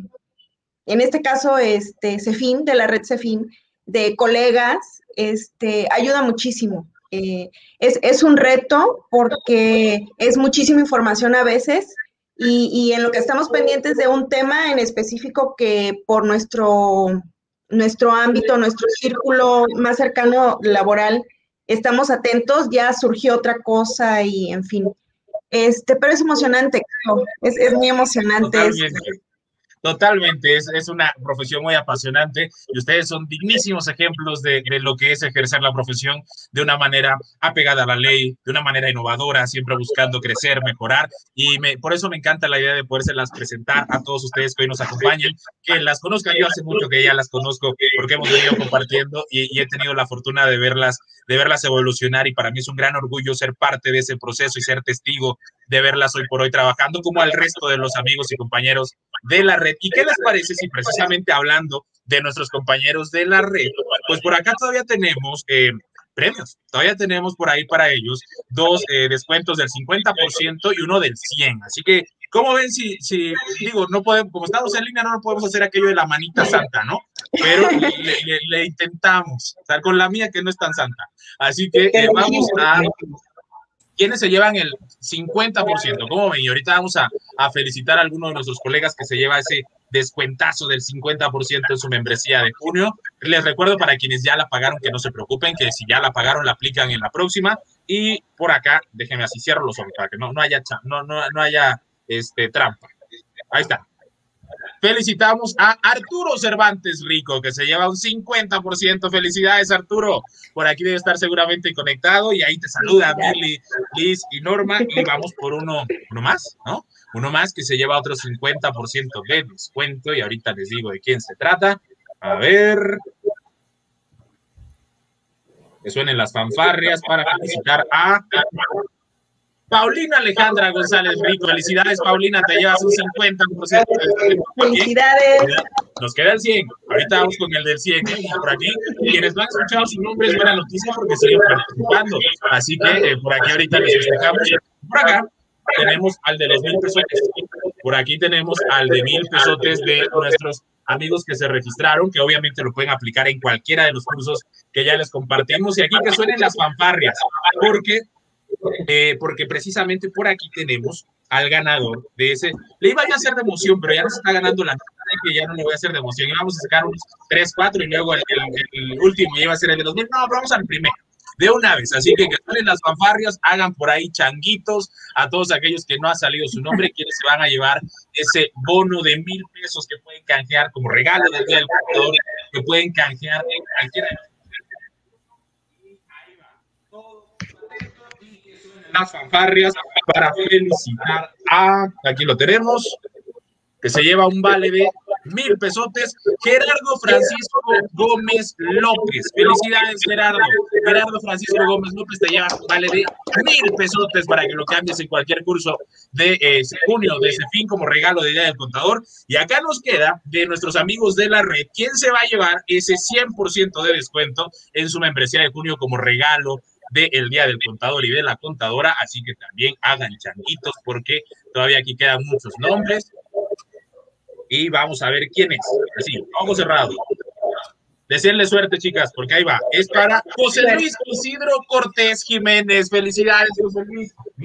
S3: en este caso, este, CEFIN, de la red CEFIN, de colegas, este, ayuda muchísimo. Eh, es, es un reto porque es muchísima información a veces y, y en lo que estamos pendientes de un tema en específico que por nuestro, nuestro ámbito, nuestro círculo más cercano laboral, estamos atentos, ya surgió otra cosa y en fin. Este, pero es emocionante, creo, es, es muy emocionante.
S1: Totalmente. Totalmente, es, es una profesión muy apasionante y ustedes son dignísimos ejemplos de, de lo que es ejercer la profesión de una manera apegada a la ley, de una manera innovadora, siempre buscando crecer, mejorar y me, por eso me encanta la idea de podérselas presentar a todos ustedes que hoy nos acompañan, que las conozcan. Yo hace mucho que ya las conozco porque hemos venido compartiendo y, y he tenido la fortuna de verlas, de verlas evolucionar y para mí es un gran orgullo ser parte de ese proceso y ser testigo de verlas hoy por hoy trabajando como al resto de los amigos y compañeros de la red. ¿Y qué les parece si precisamente hablando de nuestros compañeros de la red, pues por acá todavía tenemos eh, premios, todavía tenemos por ahí para ellos dos eh, descuentos del cincuenta por ciento y uno del cien por ciento? Así que, ¿cómo ven si, si digo, no podemos, como estamos en línea, no podemos hacer aquello de la manita santa, ¿no? Pero le, le, le intentamos, o sea, con la mía que no es tan santa. Así que eh, vamos a... ¿Quiénes se llevan el cincuenta por ciento? ¿Cómo ven? Y ahorita vamos a, a felicitar a alguno de nuestros colegas que se lleva ese descuentazo del cincuenta por ciento en su membresía de junio. Les recuerdo para quienes ya la pagaron que no se preocupen, que si ya la pagaron la aplican en la próxima. Y por acá, déjenme así, cierro los ojos para que no, no haya, no, no, no haya este, trampa. Ahí está. Felicitamos a Arturo Cervantes Rico, que se lleva un cincuenta por ciento. Felicidades, Arturo. Por aquí debe estar seguramente conectado y ahí te saluda Mili, Liz y Norma. Y vamos por uno, uno más, ¿no? Uno más que se lleva otro cincuenta por ciento de descuento y ahorita les digo de quién se trata. A ver. Que suenen las fanfarrias para felicitar a Paulina Alejandra González Rico. Felicidades, Paulina, te llevas un cincuenta por ciento.
S3: Felicidades.
S1: Nos queda el cien. Ahorita vamos con el del cien. Por aquí, quienes no han escuchado su nombre es buena noticia porque siguen participando. Así que eh, por aquí ahorita les festejamos. Por acá tenemos al de los mil pesotes. Por aquí tenemos al de mil pesotes de nuestros amigos que se registraron, que obviamente lo pueden aplicar en cualquiera de los cursos que ya les compartimos. Y aquí que suenen las fanfarrias, porque Eh, porque precisamente por aquí tenemos al ganador de ese. Le iba a hacer de emoción, pero ya no se está ganando la nota, que ya no le voy a hacer de emoción. Íbamos a sacar unos tres, cuatro y luego el, el, el último iba a ser el de dos mil. No, pero vamos al primero, de una vez. Así que que salen las fanfarrias, hagan por ahí changuitos a todos aquellos que no ha salido su nombre, quienes se van a llevar ese bono de mil pesos que pueden canjear como regalo del Día del Contador, que pueden canjear en cualquiera de las fanfarrias para felicitar a, aquí lo tenemos, que se lleva un vale de mil pesotes, Gerardo Francisco Gómez López. Felicidades, Gerardo. Gerardo Francisco Gómez López te lleva un vale de mil pesotes para que lo cambies en cualquier curso de eh, junio de CEFIN como regalo de Día del Contador. Y acá nos queda de nuestros amigos de la red, ¿quién se va a llevar ese cien por ciento de descuento en su membresía de junio como regalo del Día del Contador y de la Contadora? Así que también hagan changuitos porque todavía aquí quedan muchos nombres y vamos a ver quién es. Así, ojos cerrados. Deseenle suerte, chicas, porque ahí va. Es para José Luis Isidro Cortés Jiménez. Felicidades, José Luis. Miembro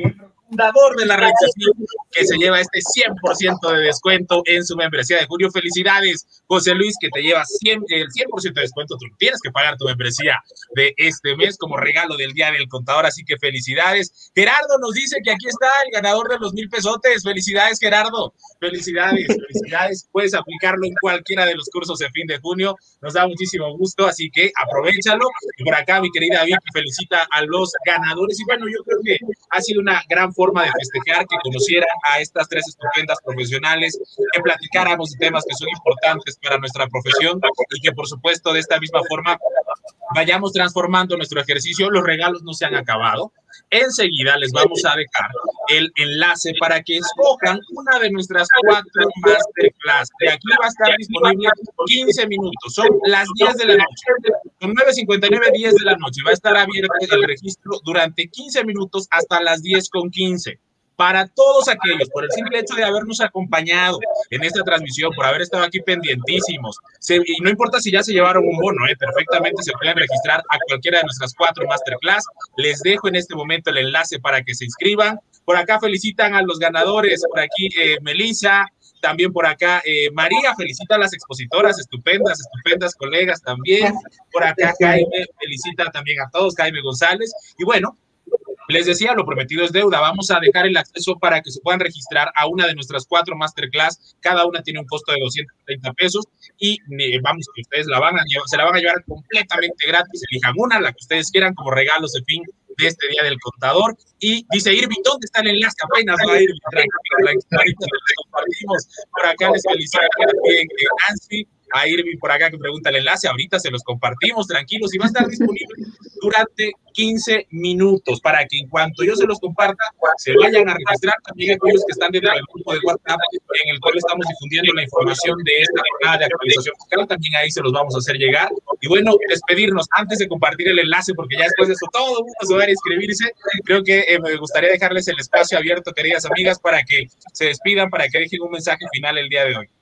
S1: fundador de la red Cefín, que se lleva este cien por ciento de descuento en su membresía de junio. Felicidades, José Luis, que te lleva cien, el cien por ciento de descuento. Tú tienes que pagar tu membresía de este mes como regalo del Día del Contador, así que felicidades. Gerardo nos dice que aquí está el ganador de los mil pesotes. Felicidades, Gerardo. Felicidades, felicidades. Puedes aplicarlo en cualquiera de los cursos de fin de junio. Nos da muchísimo gusto, así que aprovéchalo. Y por acá, mi querida Vicky felicita a los ganadores. Y bueno, yo creo que ha sido una gran forma de festejar que conocieran a estas tres estupendas profesionales, que platicáramos de temas que son importantes para nuestra profesión y que, por supuesto, de esta misma forma vayamos transformando nuestro ejercicio. Los regalos no se han acabado. Enseguida les vamos a dejar el enlace para que escojan una de nuestras cuatro masterclass. De aquí va a estar disponible quince minutos. Son las diez de la noche. Son nueve cincuenta y nueve, diez de la noche. Va a estar abierto el registro durante quince minutos hasta las diez con quince. Para todos aquellos, por el simple hecho de habernos acompañado en esta transmisión, por haber estado aquí pendientísimos, se, y no importa si ya se llevaron un bono, eh, perfectamente se pueden registrar a cualquiera de nuestras cuatro masterclass. Les dejo en este momento el enlace para que se inscriban. Por acá felicitan a los ganadores, por aquí eh, Melissa, también por acá eh, María, felicita a las expositoras, estupendas, estupendas colegas también. Por acá Jaime felicita también a todos, Jaime González. Y bueno, les decía, lo prometido es deuda. Vamos a dejar el acceso para que se puedan registrar a una de nuestras cuatro masterclass. Cada una tiene un costo de doscientos treinta pesos y eh, vamos, que ustedes la van a llevar, se la van a llevar completamente gratis. Elijan una, la que ustedes quieran, como regalos de fin de este Día del Contador. Y dice Irving, ¿dónde está el enlace? Apenas va a ir, tranquilo, ahorita lo compartimos. Por acá les felicito también eh, Nancy, a Irving por acá que pregunta el enlace, ahorita se los compartimos, tranquilos, y va a estar disponible durante quince minutos para que en cuanto yo se los comparta, se vayan a registrar. También aquellos que están dentro del grupo de WhatsApp en el cual estamos difundiendo la información de esta jornada de actualización fiscal, también ahí se los vamos a hacer llegar. Y bueno, despedirnos antes de compartir el enlace, porque ya después de eso todo el mundo se va a inscribirse. Creo que eh, me gustaría dejarles el espacio abierto, queridas amigas, para que se despidan, para que dejen un mensaje final el día de hoy.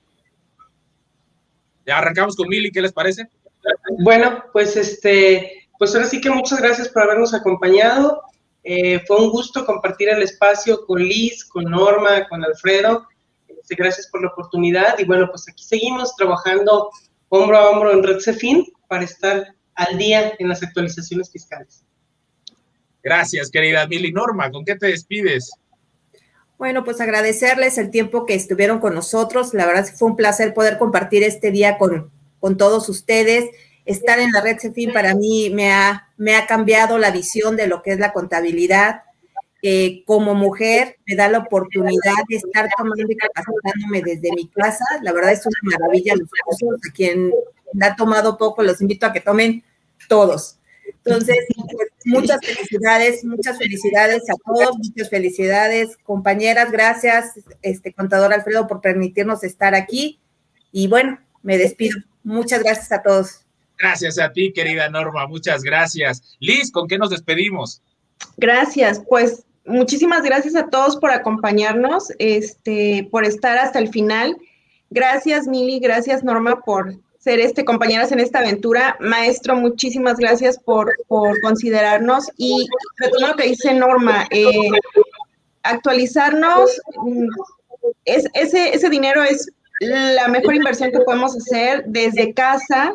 S1: Ya arrancamos con Mili, ¿qué les parece?
S2: Bueno, pues este, pues ahora sí que muchas gracias por habernos acompañado. Eh, fue un gusto compartir el espacio con Liz, con Norma, con Alfredo. Este, gracias por la oportunidad y bueno, pues aquí seguimos trabajando hombro a hombro en Red Cefín para estar al día en las actualizaciones fiscales.
S1: Gracias, querida Mili. Norma, ¿con qué te despides?
S4: Bueno, pues agradecerles el tiempo que estuvieron con nosotros. La verdad fue un placer poder compartir este día con, con todos ustedes. Estar en la Red Cefín para mí me ha, me ha cambiado la visión de lo que es la contabilidad. Eh, como mujer me da la oportunidad de estar tomando y capacitándome desde mi casa. La verdad es una maravilla los cursos. A quien ha tomado poco, los invito a que tomen todos. Entonces, pues, muchas felicidades, muchas felicidades a todos, muchas felicidades, compañeras, gracias, este contador Alfredo, por permitirnos estar aquí. Y bueno, me despido. Muchas gracias a todos.
S1: Gracias a ti, querida Norma, muchas gracias. Liz, ¿con qué nos despedimos?
S3: Gracias, pues muchísimas gracias a todos por acompañarnos, este, por estar hasta el final. Gracias, Mili, gracias, Norma, por ser este, compañeras en esta aventura. Maestro, muchísimas gracias por, por considerarnos y retomo lo que dice Norma, eh, actualizarnos, es, ese, ese dinero es la mejor inversión que podemos hacer desde casa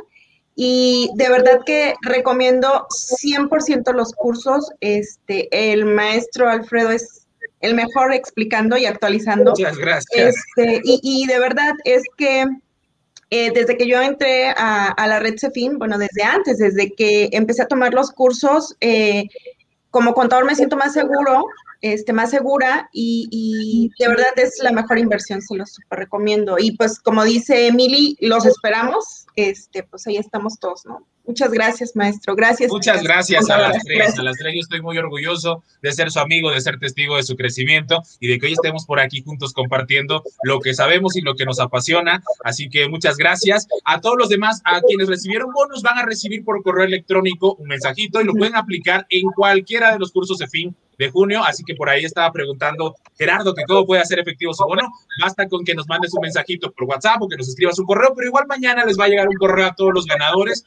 S3: y de verdad que recomiendo cien por ciento los cursos. Este, el maestro Alfredo es el mejor explicando y actualizando.
S1: Muchas gracias.
S3: Este, y, y de verdad es que Eh, desde que yo entré a, a la Red Cefín, bueno, desde antes, desde que empecé a tomar los cursos, eh, como contador me siento más seguro, este, más segura y, y de verdad es la mejor inversión, se los super recomiendo. Y pues como dice Emily, los esperamos, este, pues ahí estamos todos, ¿no? Muchas gracias, maestro. Gracias.
S1: Muchas gracias a las tres. Gracias. A las tres yo estoy muy orgulloso de ser su amigo, de ser testigo de su crecimiento y de que hoy estemos por aquí juntos compartiendo lo que sabemos y lo que nos apasiona. Así que muchas gracias. A todos los demás, a quienes recibieron bonos, van a recibir por correo electrónico un mensajito y lo pueden aplicar en cualquiera de los cursos de fin de junio, así que por ahí estaba preguntando Gerardo que cómo puede hacer efectivo su bono. Basta con que nos mandes un mensajito por WhatsApp o que nos escribas un correo, pero igual mañana les va a llegar un correo a todos los ganadores y diciendo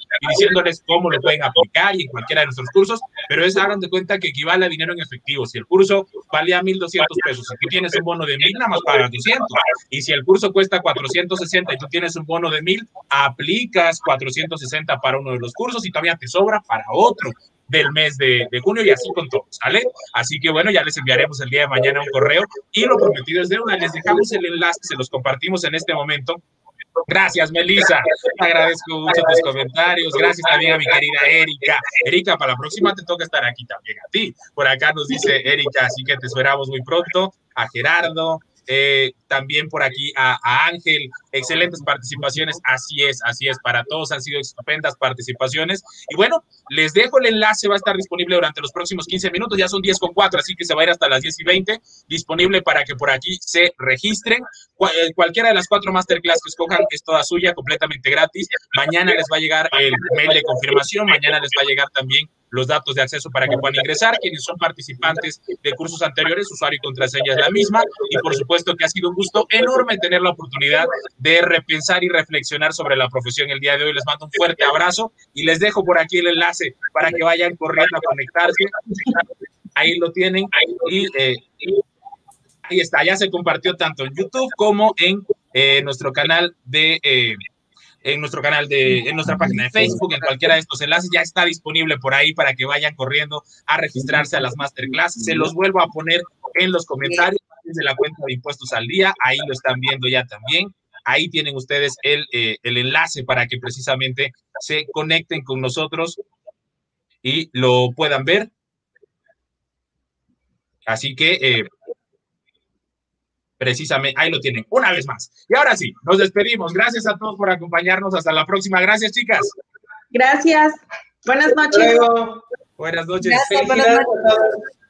S1: diciéndoles cómo lo pueden aplicar y en cualquiera de nuestros cursos, pero es, hagan de cuenta que equivale a dinero en efectivo. Si el curso valía mil doscientos pesos y tú tienes un bono de mil, nada más pagas doscientos. Y si el curso cuesta cuatrocientos sesenta y tú tienes un bono de mil, aplicas cuatrocientos sesenta para uno de los cursos y todavía te sobra para otro del mes de, de junio y así con todo, ¿sale? Así que bueno, ya les enviaremos el día de mañana un correo y lo prometido es de una. Les dejamos el enlace, se los compartimos en este momento. Gracias, Melissa. Te agradezco mucho tus comentarios. Gracias también a mi querida Erika. Erika, para la próxima te toca estar aquí también a ti. Por acá nos dice Erika, así que te esperamos muy pronto. A Gerardo, eh, también por aquí a, a Ángel. Excelentes participaciones. Así es, así es. Para todos han sido estupendas participaciones. Y bueno, les dejo el enlace. Va a estar disponible durante los próximos quince minutos. Ya son diez con cuatro, así que se va a ir hasta las diez y veinte. Disponible para que por aquí se registren. Cualquiera de las cuatro masterclass que escojan es toda suya, completamente gratis. Mañana les va a llegar el mail de confirmación, mañana les va a llegar también los datos de acceso para que puedan ingresar. Quienes son participantes de cursos anteriores, usuario y contraseña es la misma. Y por supuesto que ha sido un gusto enorme tener la oportunidad de repensar y reflexionar sobre la profesión el día de hoy. Les mando un fuerte abrazo y les dejo por aquí el enlace para que vayan corriendo a conectarse. Ahí lo tienen. Y, eh, ahí está, ya se compartió tanto en YouTube como en eh, nuestro canal de eh, en nuestro canal de en nuestra página de Facebook, en cualquiera de estos enlaces ya está disponible por ahí para que vayan corriendo a registrarse a las masterclass. Se los vuelvo a poner en los comentarios de la cuenta de impuestos al día, ahí lo están viendo ya también. Ahí tienen ustedes el, eh, el enlace para que precisamente se conecten con nosotros y lo puedan ver. Así que eh, precisamente, ahí lo tienen, una vez más. Y ahora sí, nos despedimos. Gracias a todos por acompañarnos. Hasta la próxima. Gracias, chicas.
S3: Gracias. Buenas noches.
S2: Luego.
S1: Buenas noches.
S4: Gracias, buenas noches.